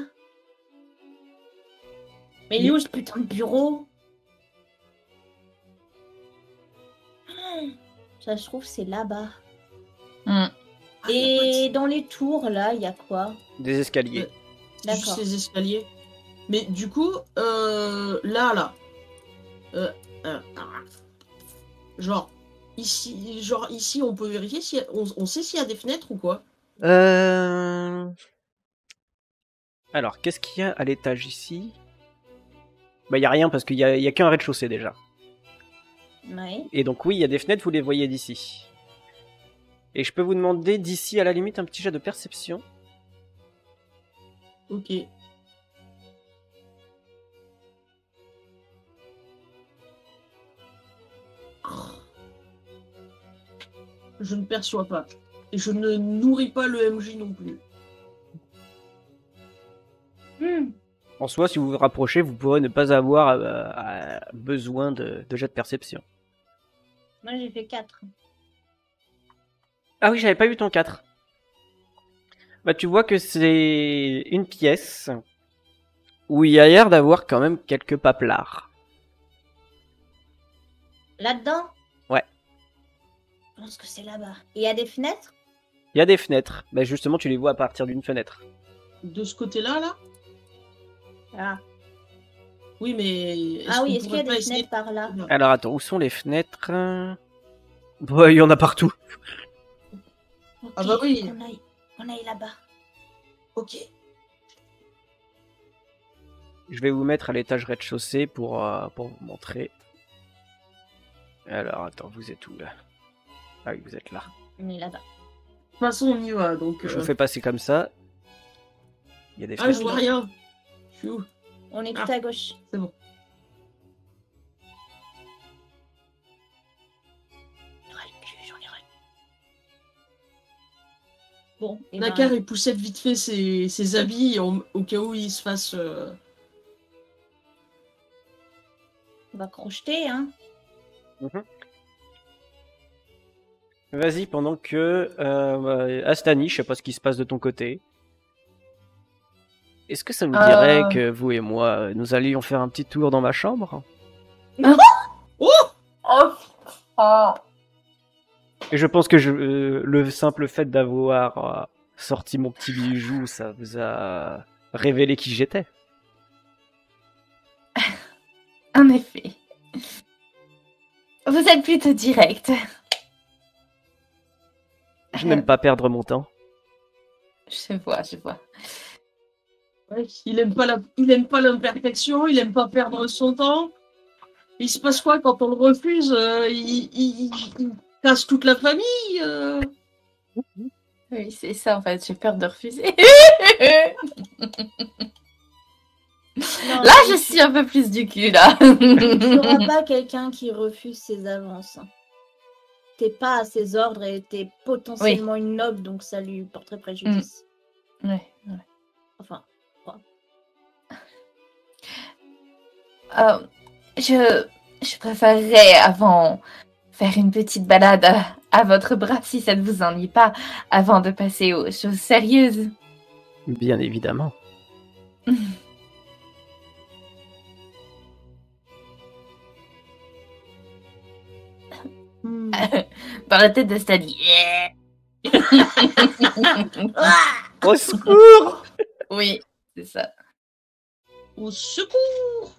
Mais il est où ce putain de bureau? Ça se trouve, c'est là-bas. Hmm. Ah, y a pas de- Et dans les tours, là, il y a quoi? Des escaliers. Euh, C'est juste D'accord. les escaliers. Mais du coup, euh, là, là. Euh, euh, genre, ici, genre, ici, on peut vérifier si on, on sait s'il y a des fenêtres ou quoi. Euh... Alors, qu'est-ce qu'il y a à l'étage ici? Bah, il y a rien parce qu'il y a, il y a qu'un rez-de-chaussée déjà. Ouais. Et donc oui, il y a des fenêtres, vous les voyez d'ici. Et je peux vous demander d'ici à la limite un petit jet de perception. Ok. Je ne perçois pas. Et je ne nourris pas le M J non plus. Hmm. En soi, si vous vous rapprochez, vous pourrez ne pas avoir euh, euh, besoin de, de jet de perception. Moi, j'ai fait quatre. Ah oui, j'avais pas eu ton quatre. Bah tu vois que c'est une pièce où il y a l'air d'avoir quand même quelques paplards. Là-dedans? Ouais. Je pense que c'est là-bas. Et il y a des fenêtres? Il y a des fenêtres. Bah justement, tu les vois à partir d'une fenêtre. De ce côté-là, là? Ah, Oui, mais. est-ce ah oui, qu'on est-ce qu'il y a pourrait pas des essayer fenêtres par là? de- Alors attends, où sont les fenêtres? Bah, il y en a partout. Ok, Ah bah oui. On aille, on aille là-bas. Ok. Je vais vous mettre à l'étage rez-de-chaussée pour, euh, pour vous montrer. Alors attends, vous êtes où là? Ah oui, vous êtes là. On est là-bas. De toute façon, on y va, donc. Je euh, vous fais passer comme ça. Il y a des Ah, fenêtres. je vois rien. Je suis où? On est tout Ah. à gauche. C'est bon. J'en ai plus, j'en ai rien. Bon, et Nakar, ben, il poussette vite fait ses, ses habits en- au cas où il se fasse. euh, on va crocheter, hein. Mhm. Vas-y, pendant que euh, Astani, je sais pas ce qui se passe de ton côté. Est-ce que ça nous Euh. dirait que vous et moi, nous allions faire un petit tour dans ma chambre? Oh! Oh, oh. Et je pense que je, euh, le simple fait d'avoir euh, sorti mon petit bijou, ça vous a révélé qui j'étais. En effet. Vous êtes plutôt direct. Je n'aime pas perdre mon temps. Je vois, je vois. Ouais, il aime pas la, il aime pas l'imperfection, il aime pas perdre son temps. Il se passe quoi quand on le refuse? euh, il, il- il- il casse toute la famille. euh. Oui, c'est ça en fait, j'ai peur de refuser. Non, Là, mais je suis un peu plus du cul, là. Tu n'auras pas quelqu'un qui refuse ses avances. T'es pas à ses ordres et t'es potentiellement une noble, donc ça lui porterait préjudice. Ouais, ouais. Enfin, Euh, je, je préférerais, avant, faire une petite balade à, à votre bras, si ça ne vous ennuie pas, avant de passer aux choses sérieuses. Bien évidemment. Hmm. Dans la tête de Stadi. Au secours! Oui, c'est ça. Au secours!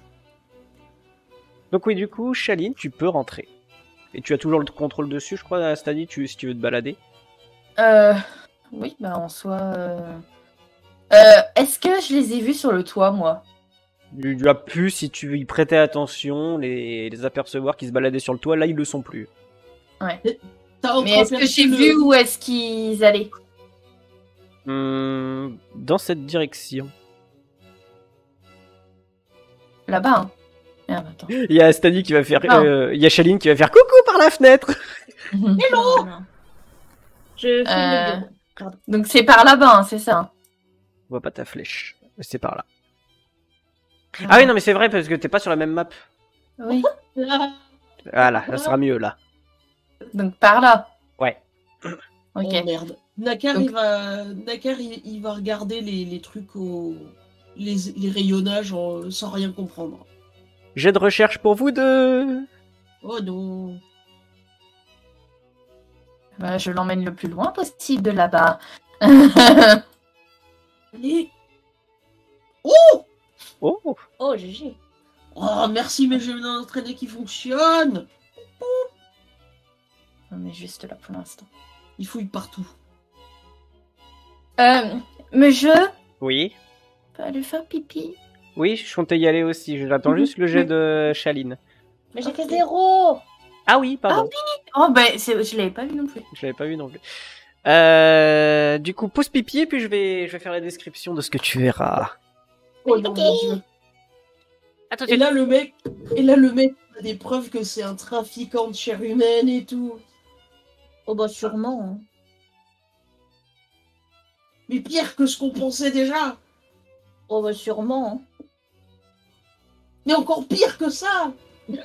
Donc oui, du coup, Shaline, tu peux rentrer. Et tu as toujours le contrôle dessus, je crois, Astani, tu, si tu veux te balader. Euh, oui, bah en soi... euh, euh, est-ce que je les ai vus sur le toit, moi? Tu tu as pu, si tu y prêtais attention, les, les apercevoir qui se baladaient sur le toit. Là, ils le sont plus. Ouais. T'as Mais est-ce que entreaperçu j'ai le- vu où est-ce qu'ils allaient? Hum, dans cette direction. Là-bas, hein. Merde, attends. Il y a Stani qui va faire... Non. euh, Il y a Chaline qui va faire coucou par la fenêtre. Non, non. Je filme Euh, le bureau. Pardon. Donc c'est par là-bas, hein, c'est ça. On voit pas ta flèche. C'est par là. Ah oui, non, mais c'est vrai, parce que t'es pas sur la même map. Oui. Ah, Voilà, ça sera mieux, là. Donc par là. Ouais. Ok. Oh merde. Nakar, Donc- il va, Nakar, il, il va regarder les, les trucs au, les, les rayonnages en- sans rien comprendre. Jet de recherche pour vous deux. Oh non. Bah, je l'emmène le plus loin possible de là-bas. Allez. Oh Oh, Oh, G G. Oh, merci, mais j'ai une entraînée qui fonctionne. On est juste là pour l'instant. Il fouille partout. Euh, mais je oui. peux aller faire pipi. Oui, je comptais y aller aussi. J'attends juste le jet de Chaline. Mais j'ai fait zéro. Ah oui, pardon. Oh, bah, c'est- je l'avais pas vu non plus. Je l'avais pas vu non plus. Euh, du coup, pose pipi et puis je vais, je vais faire la description de ce que tu verras. Oh non, Ok. mon Dieu. Attends, Et là, le mec, et là, le mec a des preuves que c'est un trafiquant de chair humaine et tout. Oh, bah, sûrement. hein. Mais pire que ce qu'on pensait déjà. Oh, bah, sûrement. hein. Mais encore pire que ça.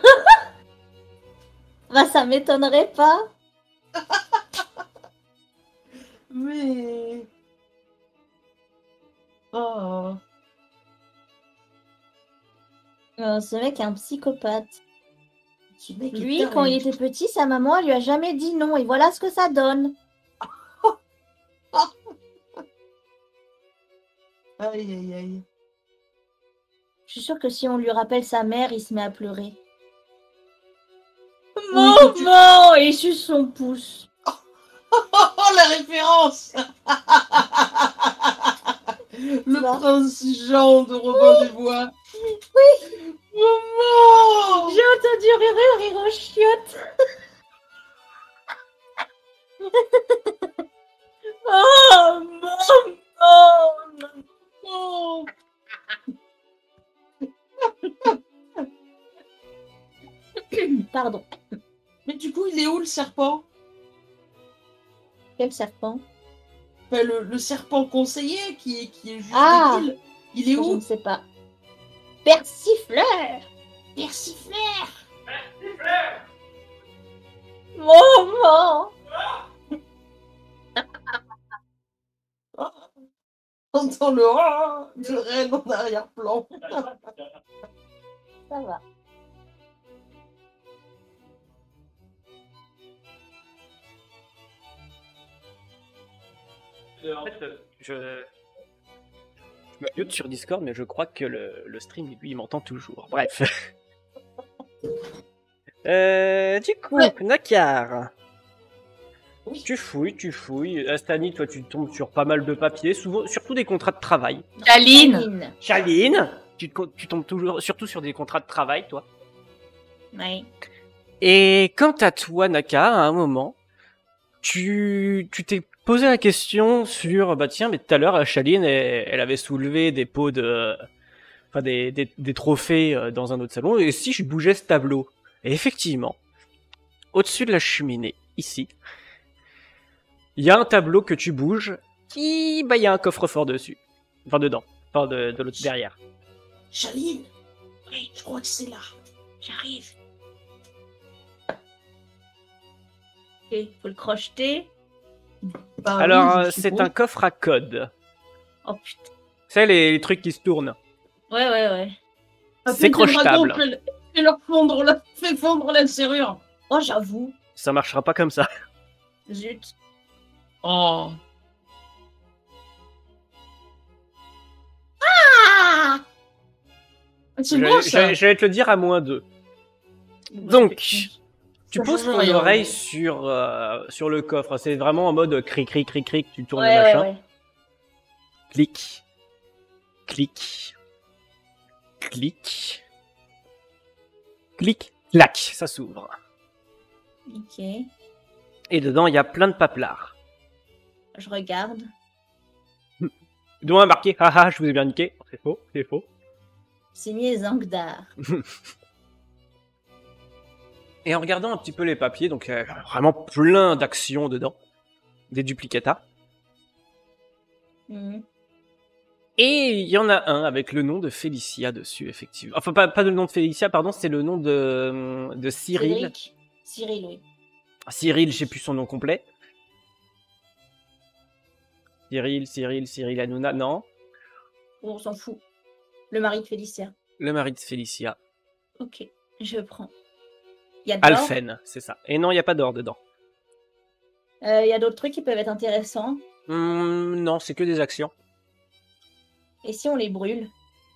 Bah, ça m'étonnerait pas. Mais. Oh. Euh, ce mec est un psychopathe. Ce mec est Lui, taré. quand il était petit, sa maman elle lui a jamais dit non. Et voilà ce que ça donne. Aïe, aïe, aïe. Je suis sûre que si on lui rappelle sa mère, il se met à pleurer. Oui, que tu- Maman, il suce son pouce. Oh, la référence. Le vois prince Jean de Robin des Bois. Oui. Maman. J'ai entendu rire, rire aux chiottes. Oh, maman. Oh. Pardon. Mais du coup, il est où le serpent? Quel serpent? Enfin, le, le serpent conseiller qui est, qui est juste Ah. débile. Il est Je où? ne sais pas. Persifleur. Persifleur. Maman. On entend le oh de reine en arrière-plan. Ça va. En fait, euh, je... je me mute sur Discord, mais je crois que le, le stream, lui, il m'entend toujours. Bref. euh, du coup, Ouais. Nakar. Oui. Tu fouilles, tu fouilles. Astani, toi, tu tombes sur pas mal de papiers, souvent, surtout des contrats de travail. Chaline. Aline. Chaline, tu, te- tu tombes toujours, surtout sur des contrats de travail, toi. Oui. Et quant à toi, Naka, à un moment, tu tu t'es posé la question sur, bah tiens, mais tout à l'heure, Chaline, elle, elle avait soulevé des pots de, enfin des, des, des trophées euh, dans un autre salon, et si je bougeais ce tableau? Et effectivement, au-dessus de la cheminée, ici, il y a un tableau que tu bouges, qui, bah il y a un coffre-fort dessus, enfin dedans, enfin de, de l'autre derrière. Chaline. Oui, je crois que c'est là. J'arrive. Ok, faut le crocheter. Bah Alors, oui, je euh, c'est suppose. un coffre à code. Oh putain. C'est les, les trucs qui se tournent. Ouais, ouais, ouais. Ah, c'est putain, le dragon, crochetable. Fais, fais leur fondre la, fais fondre la serrure. Oh, j'avoue. Ça marchera pas comme ça. Zut. Oh. Ah. C'est beau J'allais ça. j'allais- j'allais te le dire à moins deux. Donc, tu Ça poses change ton rien. oreille sur, euh, sur le coffre. C'est vraiment en mode cric, cric, cric, cric. Tu tournes Ouais, le ouais, machin. ouais. Clic. Clic. Clic. Clic. Clac. Ça s'ouvre. Ok. Et dedans, il y a plein de paplards. Je regarde. Dont un marqué, haha, je vous ai bien niqué. C'est faux, c'est faux. Signé Zangdar. Et en regardant un petit peu les papiers, donc euh, vraiment plein d'actions dedans, des duplicata. Mhm. Et il y en a un avec le nom de Félicia dessus, effectivement. Enfin, pas, pas le nom de Félicia, pardon, c'est le nom de, de Cyril. Cédric. Cyril, oui. Cyril, je sais plus son nom complet. Cyril, Cyril, Cyril Hanouna, non. Bon, on s'en fout. Le mari de Félicia. Le mari de Félicia. Ok, je prends. Il y a de l'or. Alphen, c'est ça. Et non, il n'y a pas d'or dedans. Euh, Il y a d'autres trucs qui peuvent être intéressants. Hum, non, c'est que des actions. Et si on les brûle?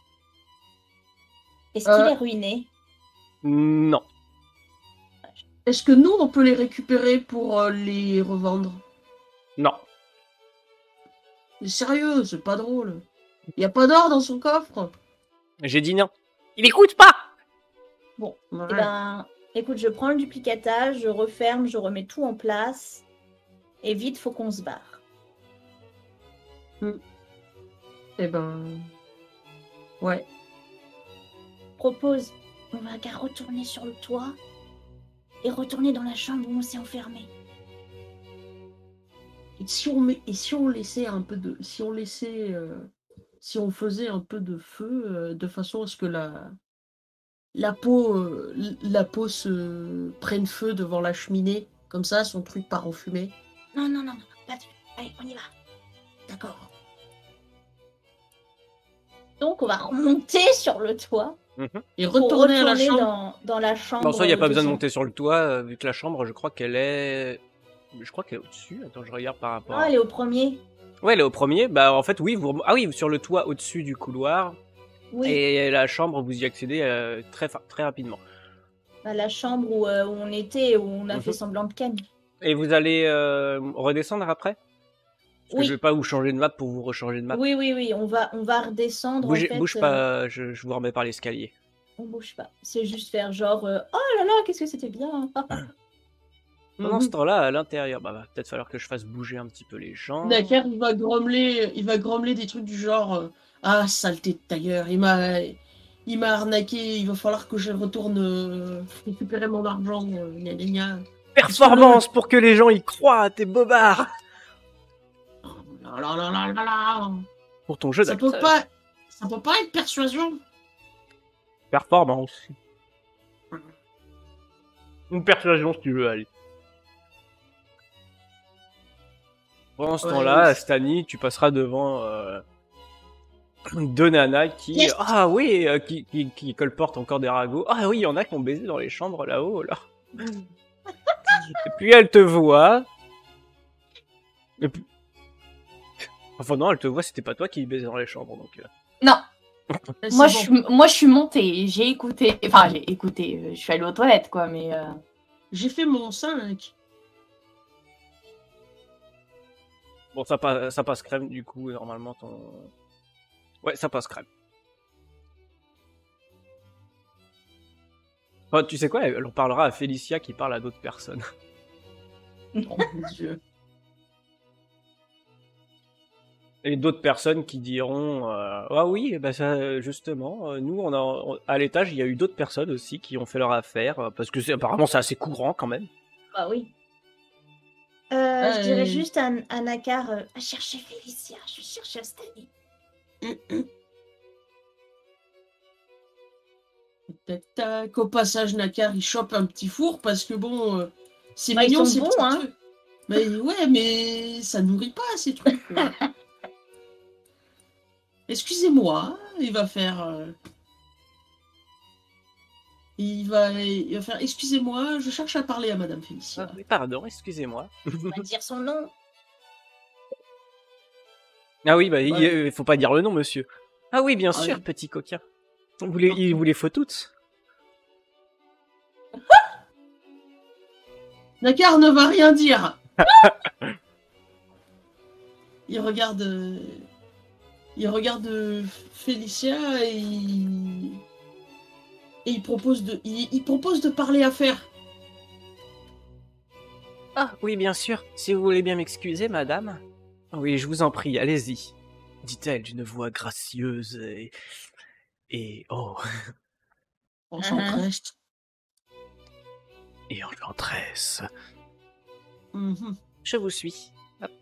Est-ce Euh. qu'il est ruiné? Non. Est-ce que nous, on peut les récupérer pour euh, les revendre? Non. Mais sérieux, c'est pas drôle. Y a pas d'or dans son coffre? J'ai dit non. Il écoute pas. Bon, Ouais. eh ben, écoute, je prends le duplicata, je referme, je remets tout en place. Et vite, faut qu'on se barre. Eh ben... Ouais. Propose, on va qu'à retourner sur le toit et retourner dans la chambre où on s'est enfermé. Et si on met... Et si on laissait un peu de... Si on laissait... euh, Si on faisait un peu de feu, euh, de façon à ce que la... La peau, euh, l- la peau se prenne feu devant la cheminée, comme ça, son truc part en fumée. Non, non, non, non, pas de... Allez, on y va. D'accord. Donc, on va remonter sur le toit Et pour retourner à la retourner chambre. dans, dans la chambre. Bon, ça, il n'y a pas de besoin de son- monter sur le toit, euh, vu que la chambre, je crois qu'elle est... Je crois qu'elle est au-dessus. Attends, je regarde par rapport... Ah, elle est au premier. Ouais, elle est au premier. Bah, en fait, oui, vous... rem- Ah oui, sur le toit au-dessus du couloir. Oui, Et la chambre, vous y accédez euh, très, fa- très rapidement. bah, la chambre où, euh, où on était, où on a Mhm. fait semblant de ken. Et vous allez euh, redescendre après? Parce que Oui. je vais pas vous changer de map pour vous rechanger de map. Oui, oui, oui, on va, on va redescendre. Bougez- en fait, bouge euh, pas, je, je vous remets par l'escalier. On bouge pas. C'est juste faire genre, euh, oh là là, qu'est-ce que c'était bien. Pendant Mhm. ce temps-là, à l'intérieur, bah, va peut-être falloir que je fasse bouger un petit peu les gens. Naker, il va grommeler, il va grommeler des trucs du genre euh, ah, saleté de tailleur, il m'a il m'a arnaqué, il va falloir que je retourne euh, récupérer mon argent, euh, gna gna gna. Performance pour que les gens y croient, t'es bobard! Oh là là là là là là. Pour ton jeu Ça peut d'acteur. pas ça peut pas être persuasion. Performance. Une persuasion si tu veux, allez. Pendant ce Ouais, temps-là, oui. Stani, tu passeras devant euh, deux nanas qui... Yes. Ah oui, euh, qui, qui, qui colportent encore des ragots. Ah oui, il y en a qui ont baisé dans les chambres là-haut, là. Et puis elle te voit. Et puis... Enfin non, elle te voit, c'était pas toi qui baisais dans les chambres, donc... euh. Non, C'est moi, bon. je suis, moi je suis montée, j'ai écouté, enfin j'ai écouté, euh, je suis allée aux toilettes quoi, mais euh, J'ai fait mon cinq. Bon, ça passe, ça passe crème, du coup, normalement, ton... Ouais, ça passe crème. Enfin, tu sais quoi, elle en parlera à Félicia qui parle à d'autres personnes. Oh mon dieu. Et d'autres personnes qui diront euh, ah oui, bah ça, justement, euh, nous, on a, on- à l'étage, il y a eu d'autres personnes aussi qui ont fait leur affaire, euh, parce que c'est apparemment c'est assez courant quand même. Bah oui. Euh, je Euh, dirais juste à, à Nakar, euh, à chercher Félicia, je vais chercher Stani. Tac tac. Au passage, Nakar il chope un petit four parce que bon, euh, c'est Bah, ils mignon sont ces bons, petits hein. trucs. Mais ouais, mais ça nourrit pas ces trucs. quoi. Excusez-moi, il va faire. euh, Il va, il va faire. Excusez-moi, je cherche à parler à Madame Félicia. Ah, oui, pardon, excusez-moi. On va dire son nom. Ah oui, bah il Ouais. euh, faut pas dire le nom, monsieur. Ah oui, bien Ah sûr, oui. petit coquin. Vous les, il vous les faut toutes. Nakar ne va rien dire. il regarde. euh, Il regarde euh, Félicia et il... et il propose de, il, il propose de parler affaires. Ah oui, bien sûr. Si vous voulez bien m'excuser, madame. Oui, je vous en prie, allez-y. Dit-elle d'une voix gracieuse et... Et... Oh... On s'en Uh-huh. preste. et enchanteresse. Mhm. Je vous suis.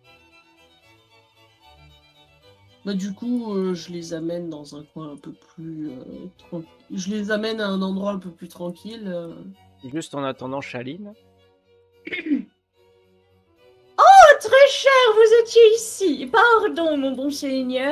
Bah, du coup, euh, je les amène dans un coin un peu plus euh, tranquille. Je les amène à un endroit un peu plus tranquille. euh. Juste en attendant Chaline. Très cher, vous étiez ici. Pardon, mon bon seigneur.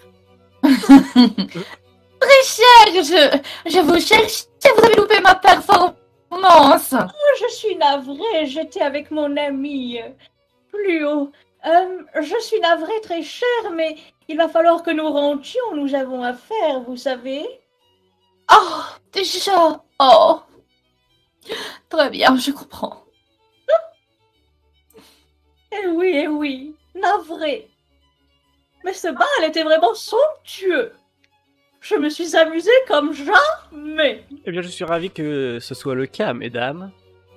Très cher, je, je vous cherchais, vous avez loupé ma performance. Oh, je suis navrée, j'étais avec mon ami euh, plus haut. Euh, je suis navrée, très cher, mais il va falloir que nous rentrions, nous avons affaire, vous savez. Oh, déjà. Oh. Très bien, je comprends. Eh oui, eh oui, navrée. Mais ce bal était vraiment somptueux. Je me suis amusée comme jamais. Eh bien, je suis ravi que ce soit le cas, mesdames.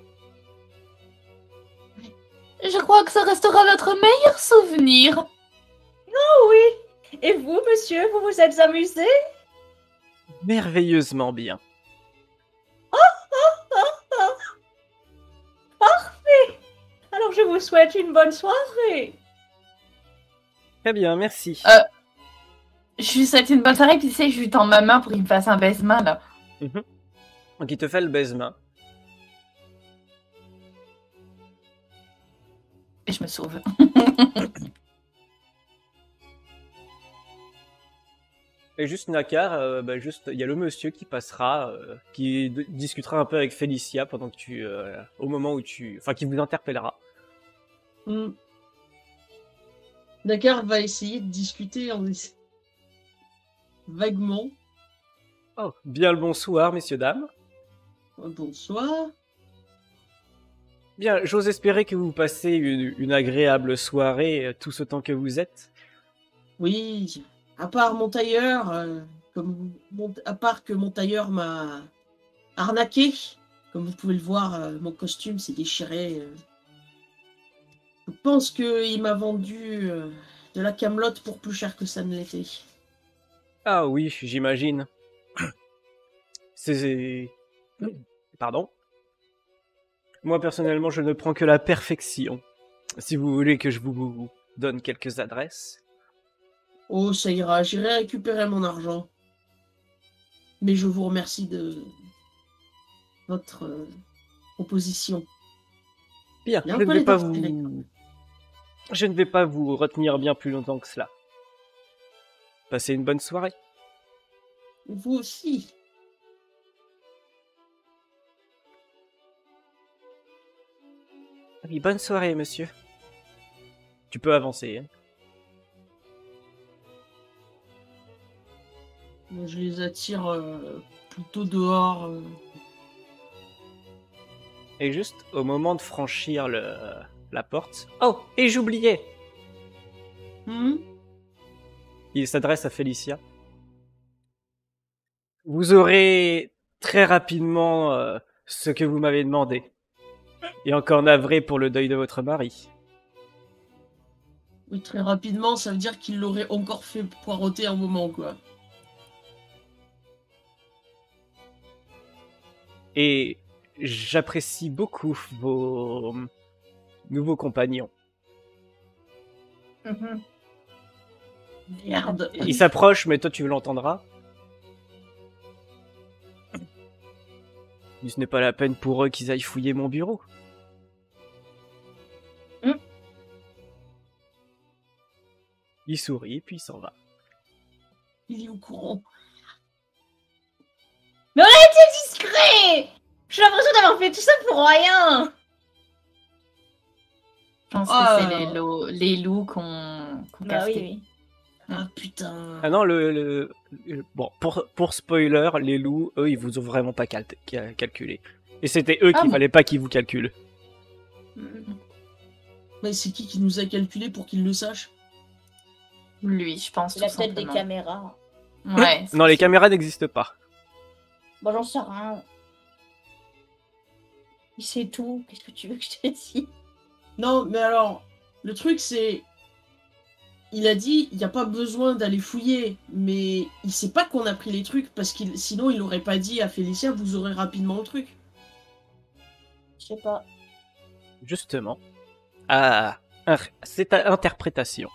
Je crois que ça restera notre meilleur souvenir. Oh oui. Et vous, monsieur, vous vous êtes amusé? Merveilleusement bien. Parfait. Alors je vous souhaite une bonne soirée. Très bien, merci. Euh. Je lui souhaite une bonne soirée, puis tu sais, je lui tends ma main pour qu'il me fasse un baise-main, là. Mhm. Donc il te fait le baise-main. Et je me sauve. Et juste Nakar, euh, bah, juste il y a le monsieur qui passera, euh, qui d- discutera un peu avec Félicia pendant que tu, euh, au moment où tu, enfin qui vous interpellera. Mm. Dakar va essayer de discuter en essa- vaguement. Oh, bien le bonsoir, messieurs dames. Euh, Bonsoir. Bien, j'ose espérer que vous passez une, une agréable soirée euh, tout ce temps que vous êtes. Oui, à part mon tailleur, euh, comme mon- à part que mon tailleur m'a arnaqué, comme vous pouvez le voir, euh, mon costume s'est déchiré. euh. Je pense qu'il m'a vendu euh, de la camelote pour plus cher que ça ne l'était. Ah oui, j'imagine. C'est... Pardon. Moi, personnellement, je ne prends que la perfection. Si vous voulez que je vous donne quelques adresses. Oh, ça ira, j'irai récupérer mon argent. Mais je vous remercie de votre euh, proposition. Bien, Il y a je un ne peu vais les pas dents serrées. vous... Je ne vais pas vous retenir bien plus longtemps que cela. Passez une bonne soirée. Vous aussi. Oui, bonne soirée, monsieur. Tu peux avancer. Hein. Je les attire euh, plutôt dehors. euh. Et juste au moment de franchir le... la porte... Oh, et j'oubliais. Hmm. Il s'adresse à Félicia. Vous aurez très rapidement euh, ce que vous m'avez demandé. Et encore navré pour le deuil de votre mari. Oui, très rapidement, ça veut dire qu'il l'aurait encore fait poireauter un moment, quoi. Et j'apprécie beaucoup vos nouveaux compagnons. Mhm. Merde. Il s'approche, mais toi tu l'entendras. Ce n'est pas la peine pour eux qu'ils aillent fouiller mon bureau. Mm. Il sourit, puis il s'en va. Il est au courant. Mais on a été discret. J'ai l'impression d'avoir fait tout ça pour rien. Je pense Ah. que c'est les, loups- les loups qu'on qu'on Bah oui, casqué. oui. Ah putain. Ah non, le, le- le- bon, pour, pour spoiler, les loups, eux, ils vous ont vraiment pas cal- cal- calculé. Et c'était eux Ah qu'il bon. fallait pas qu'ils vous calculent. Mais c'est qui qui nous a calculé pour qu'il le sache? Lui, je pense. Il a tout peut-être des simplement. caméras. Ouais. Non, les caméras n'existent pas. Bon, j'en sais rien. Il sait tout. Qu'est-ce que tu veux que je te dise? Non, mais alors, le truc c'est... Il a dit, il n'y a pas besoin d'aller fouiller, mais il sait pas qu'on a pris les trucs, parce qu'il sinon il aurait pas dit à Félicia, vous aurez rapidement le truc. sais pas. Justement. Ah, c'est ta interprétation.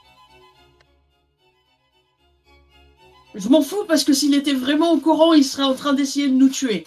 Je m'en fous parce que s'il était vraiment au courant, il serait en train d'essayer de nous tuer.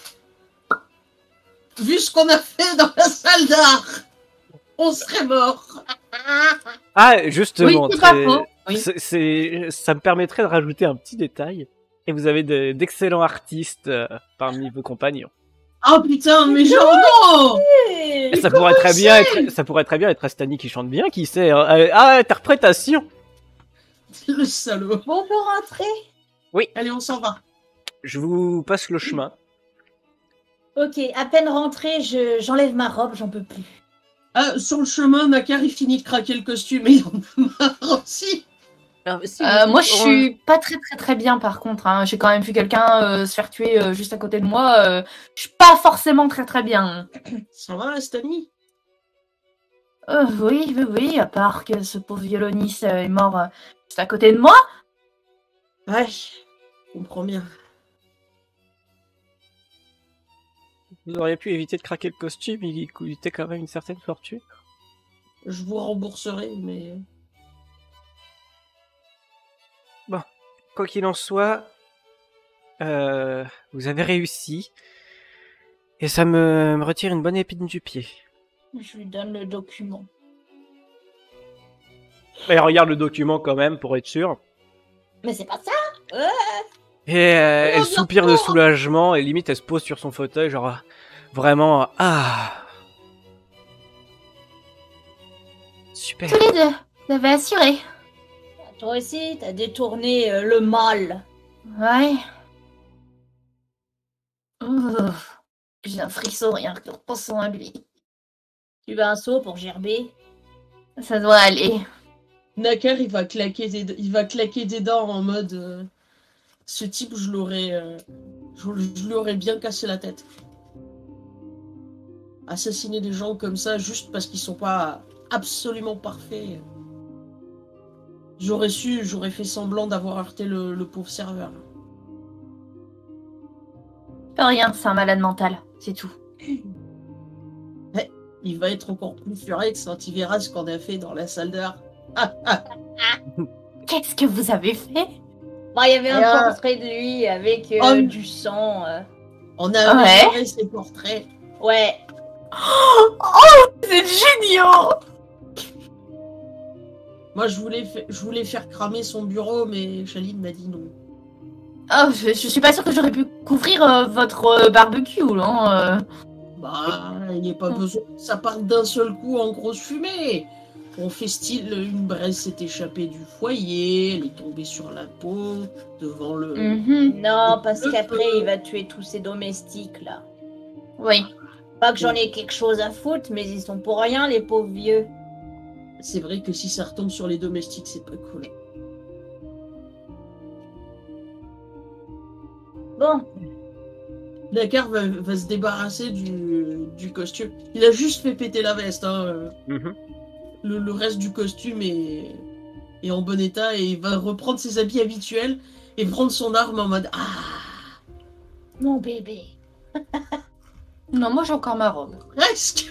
Vu ce qu'on a fait dans la salle d'art, on serait mort. Ah, justement, Oui, c'est pas très- faux. Oui. c'est- c'est- ça me permettrait de rajouter un petit détail. Et vous avez de- d'excellents artistes euh, parmi vos compagnons. Oh putain, mais genre non. Et ça pourrait très bien être, ça pourrait très bien être Astani qui chante bien, qui sait. hein. Euh, Ah, interprétation. Le salaud. Bon, on peut rentrer. Allez, on s'en va. Je vous passe le chemin. Ok, à peine rentré, je j'enlève ma robe, j'en peux plus. Ah, sur le chemin, Nakar, il finit de craquer le costume et il en a marre aussi. Ah, si, Euh, vous- moi, je on- suis pas très très très bien par contre. Hein. J'ai quand même vu quelqu'un euh, se faire tuer euh, juste à côté de moi. Euh, je suis pas forcément très très bien. Ça va, Astani? Euh, oui, oui, oui. À part que ce pauvre violoniste euh, est mort euh, juste à côté de moi. Ouais, je comprends bien. Vous auriez pu éviter de craquer le costume, il coûtait quand même une certaine fortune. Je vous rembourserai, mais... Quoi qu'il en soit, euh, vous avez réussi. Et ça me, me retire une bonne épine du pied. Je lui donne le document. Et regarde le document quand même, pour être sûr. Mais c'est pas ça. Et euh, elle bien soupire de sûr. soulagement, et limite elle se pose sur son fauteuil, genre... euh, Vraiment... Ah... Super. Tous les deux, vous avez assuré. Toi aussi, t'as détourné euh, le mal. Ouais. Ouh, j'ai un frisson rien que en repensant à lui. Tu veux un seau pour gerber? Ça doit aller. Nakar, il va claquer des, il va claquer des dents en mode... euh, ce type, je l'aurais... euh, je, je lui aurais bien cassé la tête. Assassiner des gens comme ça juste parce qu'ils sont pas absolument parfaits. J'aurais su, j'aurais fait semblant d'avoir heurté le, le pauvre serveur. Pas rien, c'est un malade mental, c'est tout. Il va être encore plus furieux quand il verra ce qu'on a fait dans la salle d'art. Qu'est-ce que vous avez fait? Bon, il y avait un Rien. portrait de lui avec euh, Oh. du sang. euh. On a Ouais. amélioré ses portraits. Ouais. C'est génial! Moi, je voulais, fa- je voulais faire cramer son bureau, mais Chaline m'a dit non. Oh, je, je suis pas sûre que j'aurais pu couvrir euh, votre euh, barbecue, là. euh. Bah, il n'y a pas besoin que ça parte d'un seul coup en grosse fumée. On fait style, une braise s'est échappée du foyer, elle est tombée sur la peau, devant le... Mhm. Non, parce qu'après, il va tuer tous ses domestiques, là. Oui. Pas que j'en ai quelque chose à foutre, mais ils sont pour rien, les pauvres vieux. C'est vrai que si ça retombe sur les domestiques, c'est pas cool. Bon, Dakar va, va se débarrasser du, du costume. Il a juste fait péter la veste. Hein. euh, Mhm. Le, le reste du costume est, est en bon état et il va reprendre ses habits habituels et prendre son arme en mode ah, mon bébé. Non, moi j'ai encore ma robe. presque.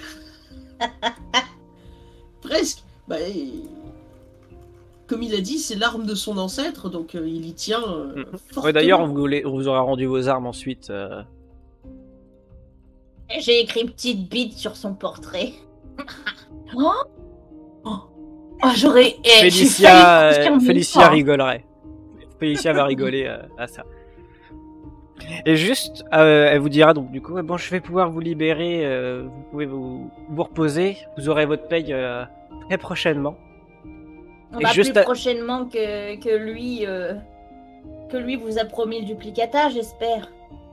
Presque. Bah, et- comme il a dit, c'est l'arme de son ancêtre, donc euh, il y tient. euh, Mhm. fortement. Ouais, d'ailleurs, on vous, les- on vous aura rendu vos armes ensuite. euh. J'ai écrit petite bite sur son portrait. Oh, oh j'aurais. eh, j'ai Félicia, failli euh, confirmer Félicia ça. rigolerait. Félicia va rigoler euh, à ça. Et juste, euh, elle vous dira donc du coup, ouais, bon, je vais pouvoir vous libérer, euh, vous pouvez vous, vous reposer, vous aurez votre paye euh, très prochainement. On Et va juste plus à- prochainement que, que lui euh, que lui vous a promis le duplicata, j'espère.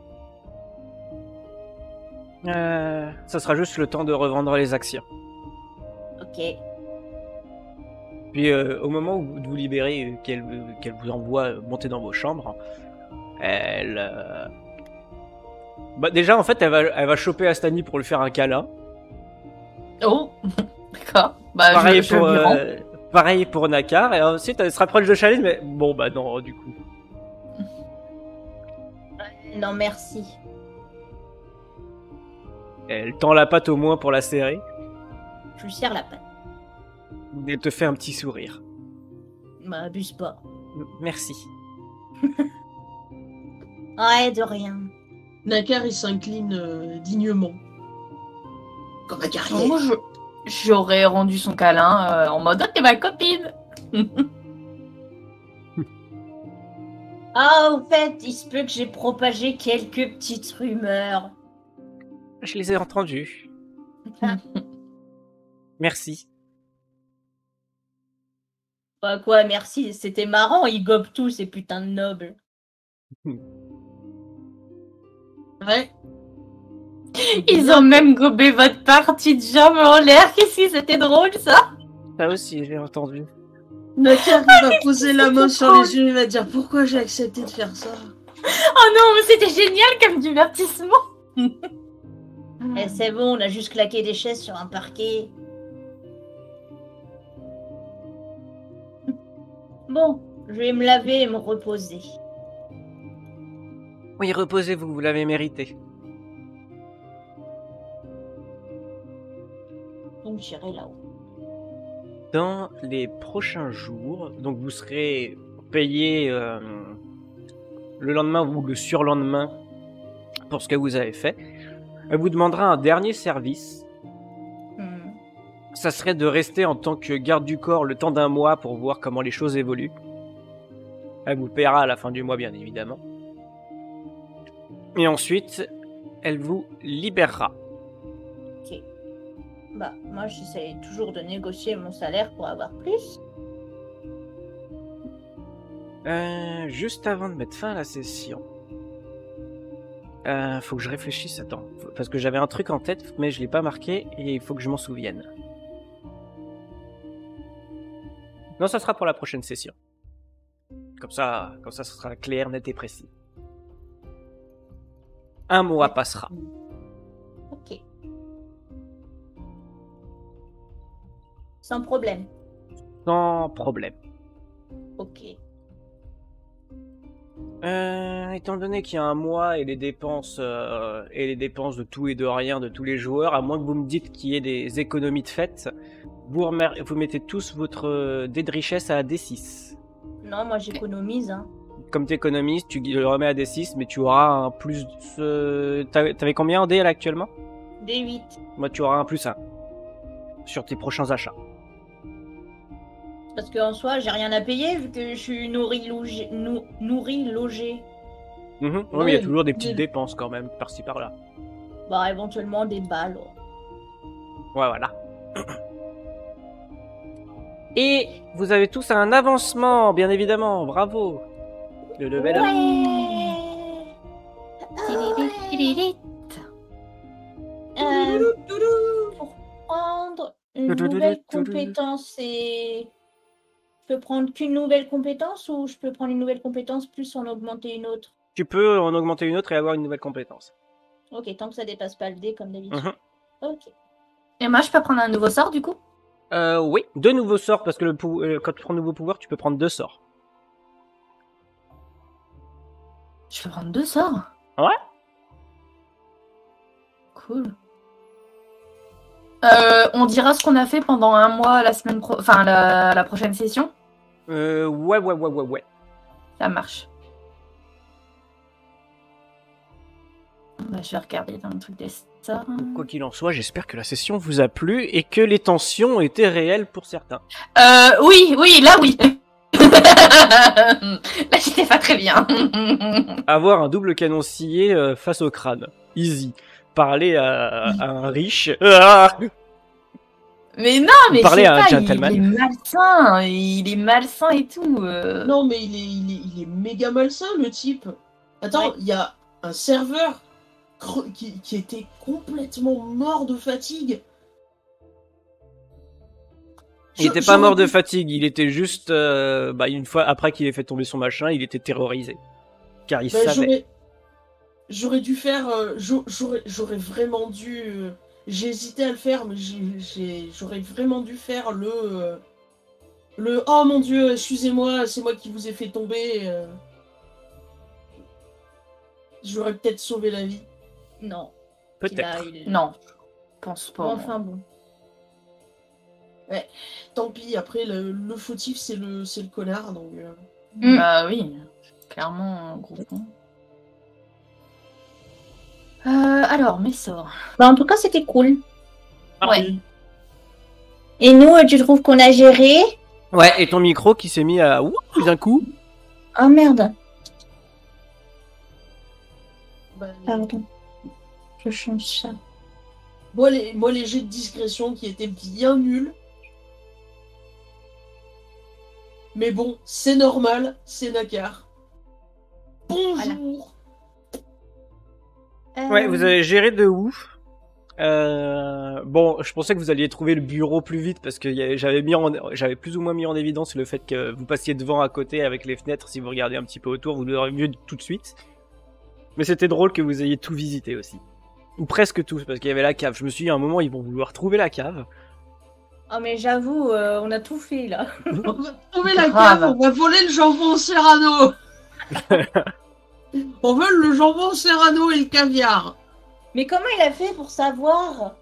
Euh, ça sera juste le temps de revendre les actions. Ok. Puis euh, au moment où vous de vous libérez, euh, qu'elle euh, qu'elle vous envoie euh, monter dans vos chambres, elle... euh, Bah déjà en fait elle va, elle va choper Astani pour lui faire un câlin. Oh, d'accord. Bah, Pareil, je, je pour, lui rends. euh, pareil pour Nakar, et ensuite elle se rapproche de Chaline, mais bon bah non du coup. Non, merci. Elle tend la patte au moins pour la serrer. Je lui serre la patte. Elle te fait un petit sourire. M'abuse pas. M- Merci. Ouais, de rien. Nakar, il s'incline euh, dignement. Comme un guerrier. Moi, je- j'aurais rendu son câlin euh, en mode « T'es ma copine !» Ah, au fait, il se peut que j'ai propagé quelques petites rumeurs. Je les ai entendues. Merci. Bah quoi, merci, c'était marrant, ils gobent tous ces putains de nobles. Ouais. Ils ont même gobé votre partie de jambe en l'air. Qu'est-ce que c'était drôle, ça? Ça aussi, j'ai entendu. Nakar, il va poser la main sur les yeux, il va dire pourquoi j'ai accepté de faire ça. Oh non, mais c'était génial comme divertissement. Eh, c'est bon, on a juste claqué des chaises sur un parquet. Bon, je vais me laver et me reposer. Oui, reposez-vous, vous l'avez mérité. Donc j'irai là-haut. Dans les prochains jours, donc vous serez payé euh, le lendemain ou le surlendemain pour ce que vous avez fait. Elle vous demandera un dernier service. Hmm. Ça serait de rester en tant que garde du corps le temps d'un mois pour voir comment les choses évoluent. Elle vous paiera à la fin du mois, bien évidemment. Et ensuite, elle vous libérera. Ok. Bah, moi j'essaie toujours de négocier mon salaire pour avoir plus. Euh, juste avant de mettre fin à la session, euh, faut que je réfléchisse, attends, faut- parce que j'avais un truc en tête, mais je l'ai pas marqué et il faut que je m'en souvienne. Non, ça sera pour la prochaine session. Comme ça, comme ça, ce sera clair, net et précis. Un mois passera. Ok. Sans problème. Sans problème. Ok. Euh, étant donné qu'il y a un mois et les dépenses euh, et les dépenses de tout et de rien de tous les joueurs, à moins que vous me dites qu'il y ait des économies de fait, vous, remer- vous mettez tous votre euh, dé de richesse à D six. Non, moi j'économise, hein. Comme tu économises, tu le remets à D six, mais tu auras un plus... Euh, t'avais t'avais combien en dé là actuellement? D huit. Moi, tu auras un plus un sur tes prochains achats. Parce qu'en soi, j'ai rien à payer vu que je suis nourri, logé. nou- nourri, logé. Mhm. Oui, mais il y a Ouais, toujours des petites des- dépenses quand même, par-ci par-là. Bah, éventuellement des balles. Ouais, voilà. Et vous avez tous un avancement, bien évidemment, bravo. Le level up. Ouais. Tiririt. Euh, pour prendre une nouvelle compétence et... Je peux prendre qu'une nouvelle compétence ou je peux prendre une nouvelle compétence plus en augmenter une autre? Tu peux en augmenter une autre et avoir une nouvelle compétence. Ok, tant que ça dépasse pas le dé comme d'habitude. Mhm. Ok. Et moi, je peux prendre un nouveau sort, du coup? Euh, oui, deux nouveaux sorts, parce que le pou- euh, quand tu prends un nouveau pouvoir, tu peux prendre deux sorts. Je peux prendre deux sorts? Ouais. Cool. Euh, on dira ce qu'on a fait pendant un mois la semaine pro... enfin la, la prochaine session. Euh, ouais, ouais, ouais, ouais, ouais. Ça marche. Bah, je vais regarder dans le truc des sorts. Quoi qu'il en soit, j'espère que la session vous a plu et que les tensions étaient réelles pour certains. Euh, oui, oui, là oui. Là j'étais pas très bien. Avoir un double canon scié euh, face au crâne. Easy. Parler à, à un riche. Ah Mais non, mais Parler je sais à un pas, gentleman. il est malsain, il est malsain et tout. euh. Non, mais il est, il est, il est méga malsain, le type. Attends, Ouais. il y a un serveur cre- qui, qui était complètement mort de fatigue. Il Je- était pas j'aurais mort de dû- fatigue, il était juste, euh, bah, une fois après qu'il ait fait tomber son machin, il était terrorisé. Car il Bah, savait. j'aurais, j'aurais dû faire. euh, j'au- j'aurais, j'aurais vraiment dû. euh, j'ai hésité à le faire, mais j'ai, j'ai- j'aurais vraiment dû faire le. euh, le oh mon dieu, excusez-moi, c'est moi qui vous ai fait tomber. euh. J'aurais peut-être sauvé la vie. Non. qu'il a- Peut-être. il- Non, je pense pas. Bon, moi. enfin bon. Tant pis, après, le, le fautif, c'est le, c'est le connard, donc... euh, Mm. Bah oui, clairement, un gros con. Euh, alors, mes sorts. Bah, en tout cas, c'était cool. Ouais. Et nous, tu trouves qu'on a géré? Ouais, et ton micro qui s'est mis à... Ouh, d'un coup. Oh merde, bah, pardon. Je change ça. moi, les, moi, les jets de discrétion qui étaient bien nuls. Mais bon, c'est normal, c'est Nakar. Bonjour. Ouais, vous avez géré de ouf. Euh, bon, je pensais que vous alliez trouver le bureau plus vite parce que y avait- j'avais mis en, j'avais plus ou moins mis en évidence le fait que vous passiez devant à côté avec les fenêtres. Si vous regardez un petit peu autour, vous l'aurez vu tout de suite. Mais c'était drôle que vous ayez tout visité aussi. Ou presque tout, parce qu'il y avait la cave. Je me suis dit à un moment, ils vont vouloir trouver la cave. Oh mais j'avoue, euh, on a tout fait là. On va trouver la Grave. cave, on va voler le jambon serrano. On veut le jambon serrano et le caviar. Mais comment il a fait pour savoir?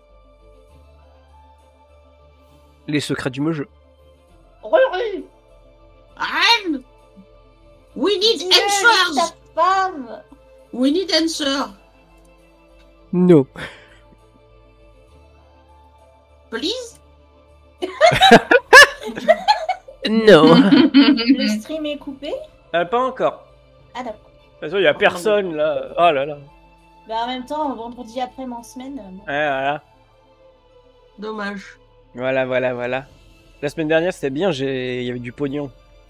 Les secrets du jeu. Ruru, Anne, we need dis-le, ta answers. femme. We need answers. Non. Please. Non. Le stream est coupé? Euh, pas encore. Ah d'accord. De toute façon, il y a personne là. Oh là là. Bah en même temps, vendredi après mon semaine. euh, bon. Ouais, voilà. Dommage. Voilà, voilà, voilà. La semaine dernière, c'était bien, j'ai... il y avait du pognon.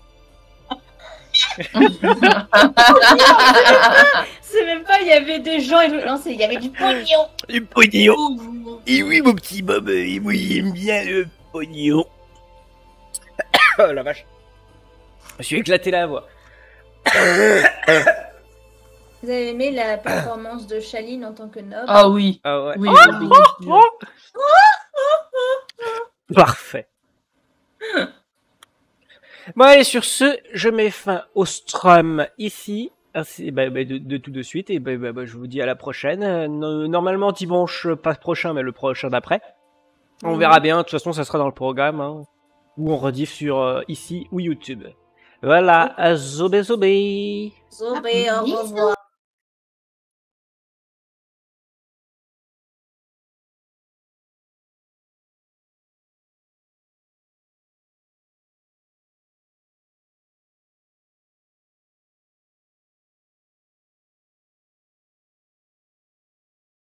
C'est même pas, il y avait des gens et tout. Non, c'est il y avait du pognon. Du pognon. Oh, Et oui, mon petit Bob, et oui, il aime bien le pognon. Oh la vache. Je me suis éclaté la voix. Vous avez aimé la performance de Chaline en tant que noble? Ah oui. Ah ouais. Oui, oui, oui. Parfait. Bon allez, sur ce, je mets fin au stream ici. Ainsi, bah, bah, de, de tout de suite. Et bah, bah, bah, je vous dis à la prochaine. Euh, no- normalement dimanche, pas prochain, mais le prochain d'après. On Mhm. verra bien. De toute façon, ça sera dans le programme. Hein, ou on rediff sur euh, ici ou YouTube. Voilà. Zobé zobé. Zobé, au Bisous. revoir.